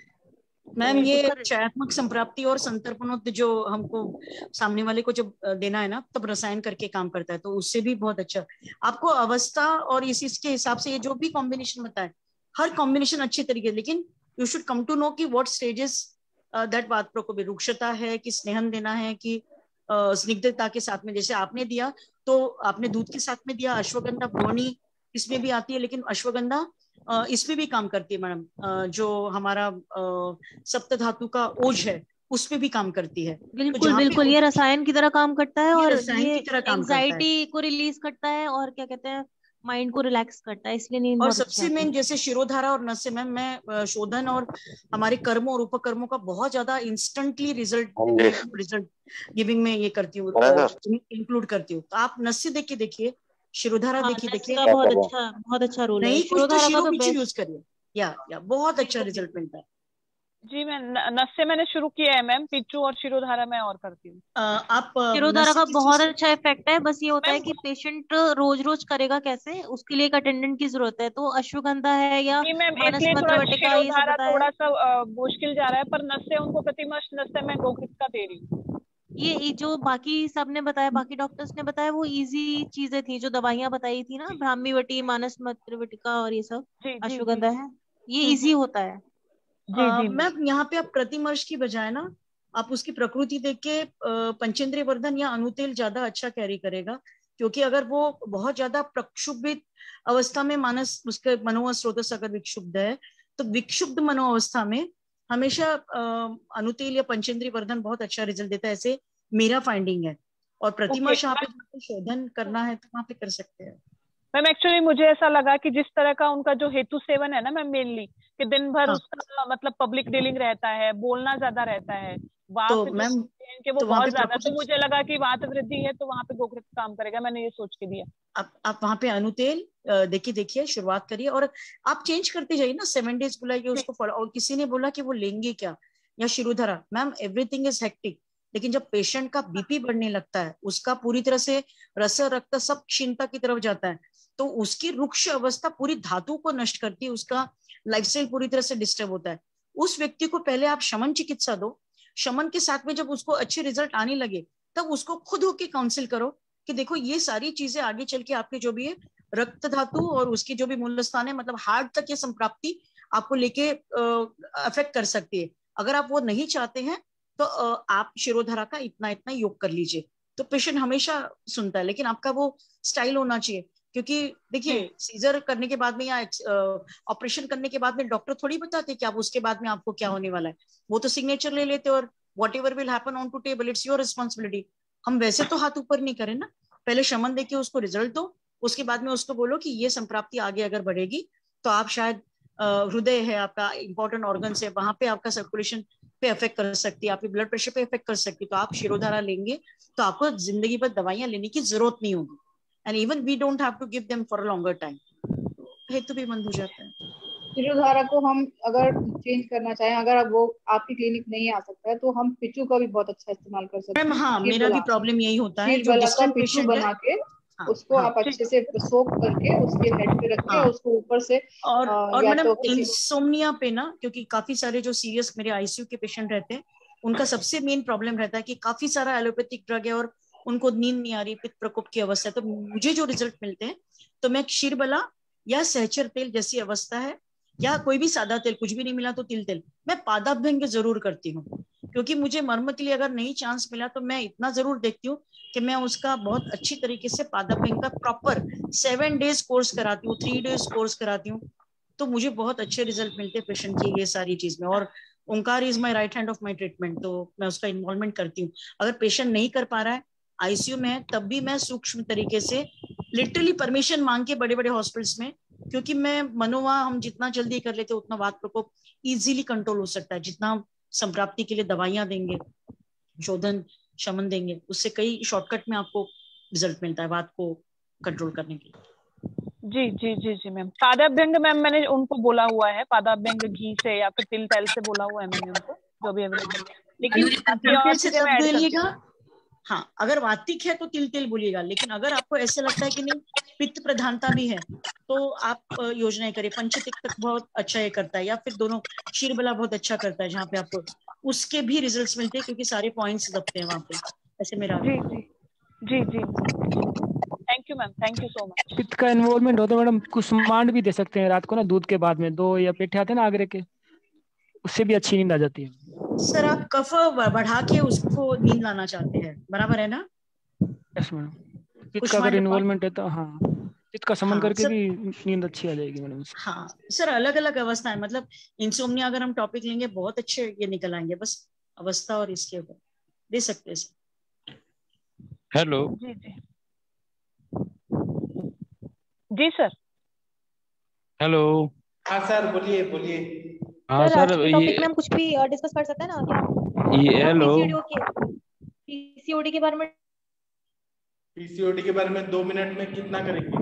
मैम ये चयात्मक संप्राप्ति और संतर्पणोत्त जो हमको सामने वाले को जब देना है ना, तब रसायन करके काम करता है, तो उससे भी बहुत अच्छा। आपको अवस्था और इस इसके हिसाब से ये जो भी कॉम्बिनेशन बताए, हर कॉम्बिनेशन अच्छी तरीके, लेकिन you should come to know कि व्हाट स्टेजेस दैट बात को भी रुक्षता है कि स्नेहन देना है कि uh, स्निग्धता के साथ में, जैसे आपने दिया तो आपने दूध के साथ में दिया। अश्वगंधा भुवनी इसमें भी आती है, लेकिन अश्वगंधा Uh, इसमें भी काम करती है मैडम। uh, जो हमारा uh, सप्त धातु का ओज है उसमें भी काम करती है। बिल्कुल तो बिल्कुल, ये रसायन की तरह काम करता है और ये एंजाइटी को रिलीज करता है और क्या कहते हैं, माइंड को रिलैक्स करता है, इसलिए नींद और बहुत सबसे मेन जैसे शिरोधारा और नस्य मैम, मैं शोधन और हमारे कर्मों और उपकर्मों का बहुत ज्यादा इंस्टेंटली रिजल्ट रिजल्ट गिविंग में ये करती हूँ, इंक्लूड करती हूँ। तो आप नस्य देख के देखिए, शिरोधारा हाँ, देखिए देखिए बहुत अच्छा बहुत अच्छा रोल है। नहीं कुछ तो शिरो पीछे यूज करिए, या या बहुत अच्छा रिजल्ट मिलता है। जी मैं नस्य मैंने शुरू किया है मैम, पिच्चू और शिरोधारा मैं और करती हूँ। आप शिरोधारा का बहुत अच्छा इफेक्ट है, बस ये होता है कि पेशेंट रोज रोज करेगा कैसे, उसके लिए एक अटेंडेंट की जरूरत है। तो अश्वगंधा है या मानस मंत्र वटिका, ये सब बताया, थोड़ा सा मुश्किल जा रहा है, पर नस्य उनको प्रतिमास नस्य मैं गोकृत का दे रही हूँ। ये जो बाकी सब ने बताया, बाकी डॉक्टर्स ने बताया, वो इजी चीजें थी जो दवाइयां बताई थी ना, ब्राह्मी वटी, मानस मंत्र वटिका और ये सब अश्वगंधा है, ये इजी होता है। मैम यहाँ पे आप प्रतिमर्श की बजाय ना आप उसकी प्रकृति देख के पंचेंद्रिय वर्धन या अनुतेल ज्यादा अच्छा कैरी करेगा, क्योंकि अगर वो बहुत ज्यादा प्रक्षुब्धित अवस्था में मानस उसके मनोस्रोतस अगर विक्षुब्ध है, तो विक्षुब्ध मनोअवस्था में हमेशा अनुतेल या पंचेंद्रिय वर्धन बहुत अच्छा रिजल्ट देता है, ऐसे मेरा फाइंडिंग है। और प्रतिमर्श यहाँ पे शोधन करना है तो वहाँ पे कर सकते हैं। मैम एक्चुअली मुझे ऐसा लगा कि जिस तरह का उनका जो हेतु सेवन है ना मैम, मेनली कि दिन भर हाँ। उसका मतलब पब्लिक डीलिंग रहता है, बोलना ज्यादा रहता है, तो मैम कि वो तो बहुत ज्यादा, तो मुझे लगा कि वात वृद्धि है तो वहाँ पे गोकृत काम करेगा, मैंने ये सोच के दिया। आप आप वहाँ पे अनुतेल देखिए देखिए शुरुआत करिए और आप चेंज करते जाइए ना, सेवन डेज बुलाइए उसको फॉलो। और किसी ने बोला कि वो लेंगे क्या या शिरोधारा, मैम एवरीथिंग इज हेक्टिक, लेकिन जब पेशेंट का बीपी बढ़ने लगता है, उसका पूरी तरह से रस रक्त सब क्षीणता की तरफ जाता है, तो उसकी रुक्ष अवस्था पूरी धातु को नष्ट करती है, उसका लाइफस्टाइल पूरी तरह से डिस्टर्ब होता है। उस व्यक्ति को पहले आप शमन चिकित्सा दो, शमन के साथ में जब उसको अच्छे रिजल्ट आने लगे तब उसको खुद होके काउंसिल करो कि देखो ये सारी चीजें आगे चल के आपके जो भी है रक्त धातु और उसकी जो भी मूल स्थान है, मतलब हार्ट तक ये संप्राप्ति आपको लेके अफेक्ट कर सकती है। अगर आप वो नहीं चाहते हैं तो आप शिरोधारा का इतना इतना योग कर लीजिए, तो पेशेंट हमेशा सुनता है। लेकिन आपका वो स्टाइल होना चाहिए, क्योंकि देखिए सीजर करने के बाद में या ऑपरेशन करने के बाद में डॉक्टर थोड़ी बताते कि आप उसके बाद में आपको क्या होने वाला है, वो तो सिग्नेचर ले लेते और whatever will happen on to table it's your responsibility. हम वैसे तो हाथ ऊपर नहीं करें ना, पहले शमन देके उसको रिजल्ट दो, उसके बाद में उसको बोलो कि ये संप्राप्ति आगे अगर बढ़ेगी तो आप शायद हृदय है आपका इंपॉर्टेंट ऑर्गन है, वहां पे आपका सर्कुलेशन पे इफेक्ट कर सकती है, आपके ब्लड प्रेशर पे इफेक्ट कर सकती है, तो आप शिरोधारा लेंगे तो आपको जिंदगी भर दवाइयां लेने की जरूरत नहीं होगी, and even we don't have to give them for a longer time, हेतु भी बंद हो जाता है। शिरोधारा को हम अगर चेंज करना चाहें, अगर वो आपकी क्लिनिक नहीं आ सकता है, तो हम पिचू का भी बहुत अच्छा इस्तेमाल कर सकते हैं। हाँ, मेरा भी प्रॉब्लम यही होता है, जो डिस्टेंट पेशेंट बना के हाँ, उसको हाँ, आप अच्छे से सोक करके उसके हेड पे रख के हाँ, उसको ऊपर से और और मैडम तो इंसोम्निया पे ना, क्योंकि काफी सारे जो सीरियस मेरे आईसीयू के पेशेंट रहते हैं, उनका सबसे मेन प्रॉब्लम रहता है कि काफी सारा एलोपैथिक ड्रग है और उनको नींद नहीं आ रही, पित्त प्रकोप की अवस्था है। तो मुझे जो रिजल्ट मिलते हैं तो मैं क्षीरबला या सहचर तेल जैसी अवस्था है, या कोई भी सादा तेल, कुछ भी नहीं मिला तो तिल तेल, मैं पादाभ्यंग जरूर करती हूँ, क्योंकि मुझे मर्म के लिए अगर नहीं चांस मिला तो मैं इतना जरूर देखती हूँ कि मैं उसका बहुत अच्छी तरीके से पादाभ्यंग का प्रॉपर सेवन डेज कोर्स कराती हूँ, थ्री डेज कोर्स कराती हूँ, तो मुझे बहुत अच्छे रिजल्ट मिलते हैं पेशेंट की ये सारी चीज में। और Omkar is my right hand of my treatment, तो मैं उसका इन्वॉल्वमेंट करती हूँ। अगर पेशेंट नहीं कर पा रहा है, आईसीयू में है, तब भी मैं सूक्ष्म तरीके से लिटरली परमिशन मांग के बड़े बड़े हॉस्पिटल्स में, क्योंकि मैं मनोवा हम जितना जल्दी कर लेते उतना वात प्रकोप इजीली कंट्रोल हो सकता है। जितना हम संप्राप्ति के लिए दवाइयां देंगे, शोधन शमन देंगे, उससे कई शॉर्टकट में आपको रिजल्ट मिलता है वात को कंट्रोल करने के लिए। जी जी जी जी मैम, पादाभ्यंग मैम मैंने उनको बोला हुआ है, पादाभ्यंग घी से या फिर तिल तेल से बोला हुआ है मैंने उनको, जो भी अवेलेबल है। लेकिन तिल से तब बोलिएगा। हाँ, अगर वातिक है तो तिल तिल बोलिएगा, लेकिन अगर आपको ऐसे लगता है कि नहीं पित्त प्रधानता भी है तो आप योजनाएं करिए। पंचतिक्त बहुत अच्छा ये करता है, या फिर दोनों क्षीरबला बहुत अच्छा करता है, जहाँ पे आपको उसके भी रिजल्ट्स मिलते हैं क्योंकि सारे पॉइंट्स दबते हैं वहाँ पे। ऐसे मेरा जी जी जी जी thank you ma'am, thank you so much. पित्त का इन्वॉल्वमेंट होता है मैडम, कुसुमांड भी दे सकते हैं रात को ना, दूध के बाद में दो या पेठे आते हैं ना आगरे के, उससे भी अच्छी नींद आ जाती है। सर आप कफ बढ़ा के उसको नींद लाना चाहते हैं, बराबर है ना? यस मैडम, पित्त का अगर इन्वॉल्वमेंट है तो हाँ, पित्त का समन करके भी नींद अच्छी आ जाएगी मैडम। हाँ सर, अलग अलग अवस्थाएं, मतलब इंसोम्निया अगर हम टॉपिक लेंगे बहुत अच्छे ये निकल आएंगे, बस अवस्था और इसके ऊपर दे सकते हैं सर। हेलो जी जी जी सर। हेलो हाँ सर, बोलिए बोलिए। हाँ सर, टॉपिक में हम कुछ भी डिस्कस कर सकते हैं ना क्या? ये हेलो पीसीओडी के बारे में। पीसीओडी के बारे में दो मिनट में कितना करेंगे?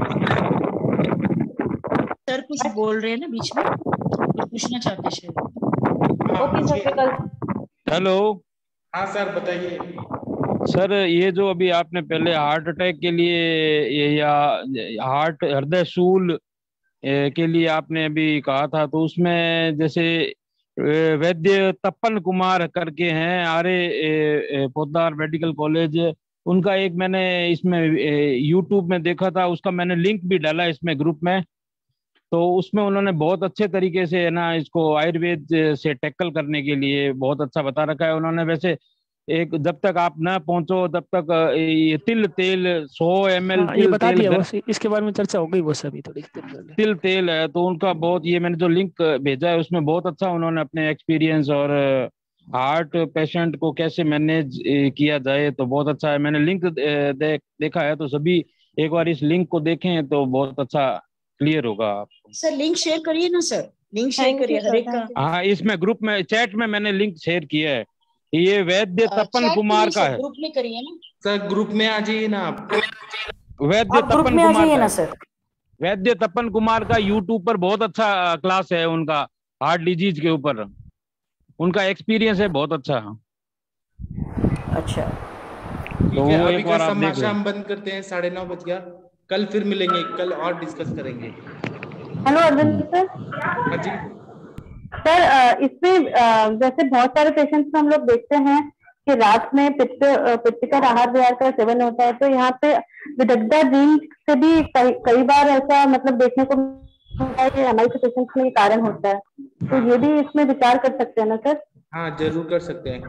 सर कुछ बोल रहे हैं ना बीच में, तो पूछना चाहते हैं। Okay sir. हेलो हाँ सर बताइए। सर ये जो अभी आपने पहले हार्ट अटैक के लिए ये या हार्ट हृदय सूल के लिए आपने अभी कहा था, तो उसमें जैसे वैद्य तपन कुमार करके हैं आर्य पोद्दार मेडिकल कॉलेज, उनका एक मैंने इसमें यूट्यूब में देखा था, उसका मैंने लिंक भी डाला इसमें ग्रुप में। तो उसमें उन्होंने बहुत अच्छे तरीके से है ना इसको आयुर्वेद से टैकल करने के लिए बहुत अच्छा बता रखा है उन्होंने। वैसे एक जब तक आप ना पहुंचो तब तक ये तिल तेल सौ एम एल हाँ, ये बता दिया बस, इसके बारे में चर्चा हो गई वो सभी थोड़ी तिल तेल है। तो उनका बहुत, ये मैंने जो लिंक भेजा है उसमें बहुत अच्छा उन्होंने अपने एक्सपीरियंस और हार्ट पेशेंट को कैसे मैनेज किया जाए तो बहुत अच्छा है। मैंने लिंक दे, देखा है, तो सभी एक बार इस लिंक को देखें तो बहुत अच्छा क्लियर होगा आपको। सर लिंक शेयर करिए ना सर, लिंक शेयर करिए हर एक का। हाँ, इसमें ग्रुप में चैट में मैंने लिंक शेयर किया है, ये वैद्य तपन कुमार का है। ग्रुप में करिए ना सर, ग्रुप में आ जाइए ना आप। वैद्य तपन कुमार ना सर, वैद्य तपन कुमार का यूट्यूब पर बहुत अच्छा क्लास है उनका, हार्ट डिजीज के ऊपर उनका एक्सपीरियंस है बहुत अच्छा। अच्छा तो वो एक बार आप देख हम बंद करते हैं, साढ़े नौ बज गया, कल फिर मिलेंगे, कल और डिस्कस करेंगे। Hello Arvind sir. हाँ जी सर, इसमें जैसे बहुत सारे पेशेंट्स में हम लोग देखते हैं कि रात में पित्त पित्तकर आहार विहार का सेवन होता है, तो यहाँ पे विदग्धा जीन से भी कई, कई बार ऐसा मतलब देखने को मिलता है कि हमारे पेशेंट्स में ये कारण होता है, तो ये भी इसमें विचार कर सकते हैं ना सर? हाँ जरूर कर सकते हैं।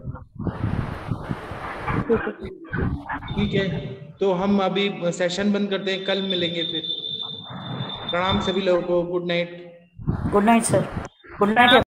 ठीक है, तो हम अभी सेशन बंद करते हैं, कल मिलेंगे फिर। प्रणाम सभी लोगों को, good night. Good night sir. Good night.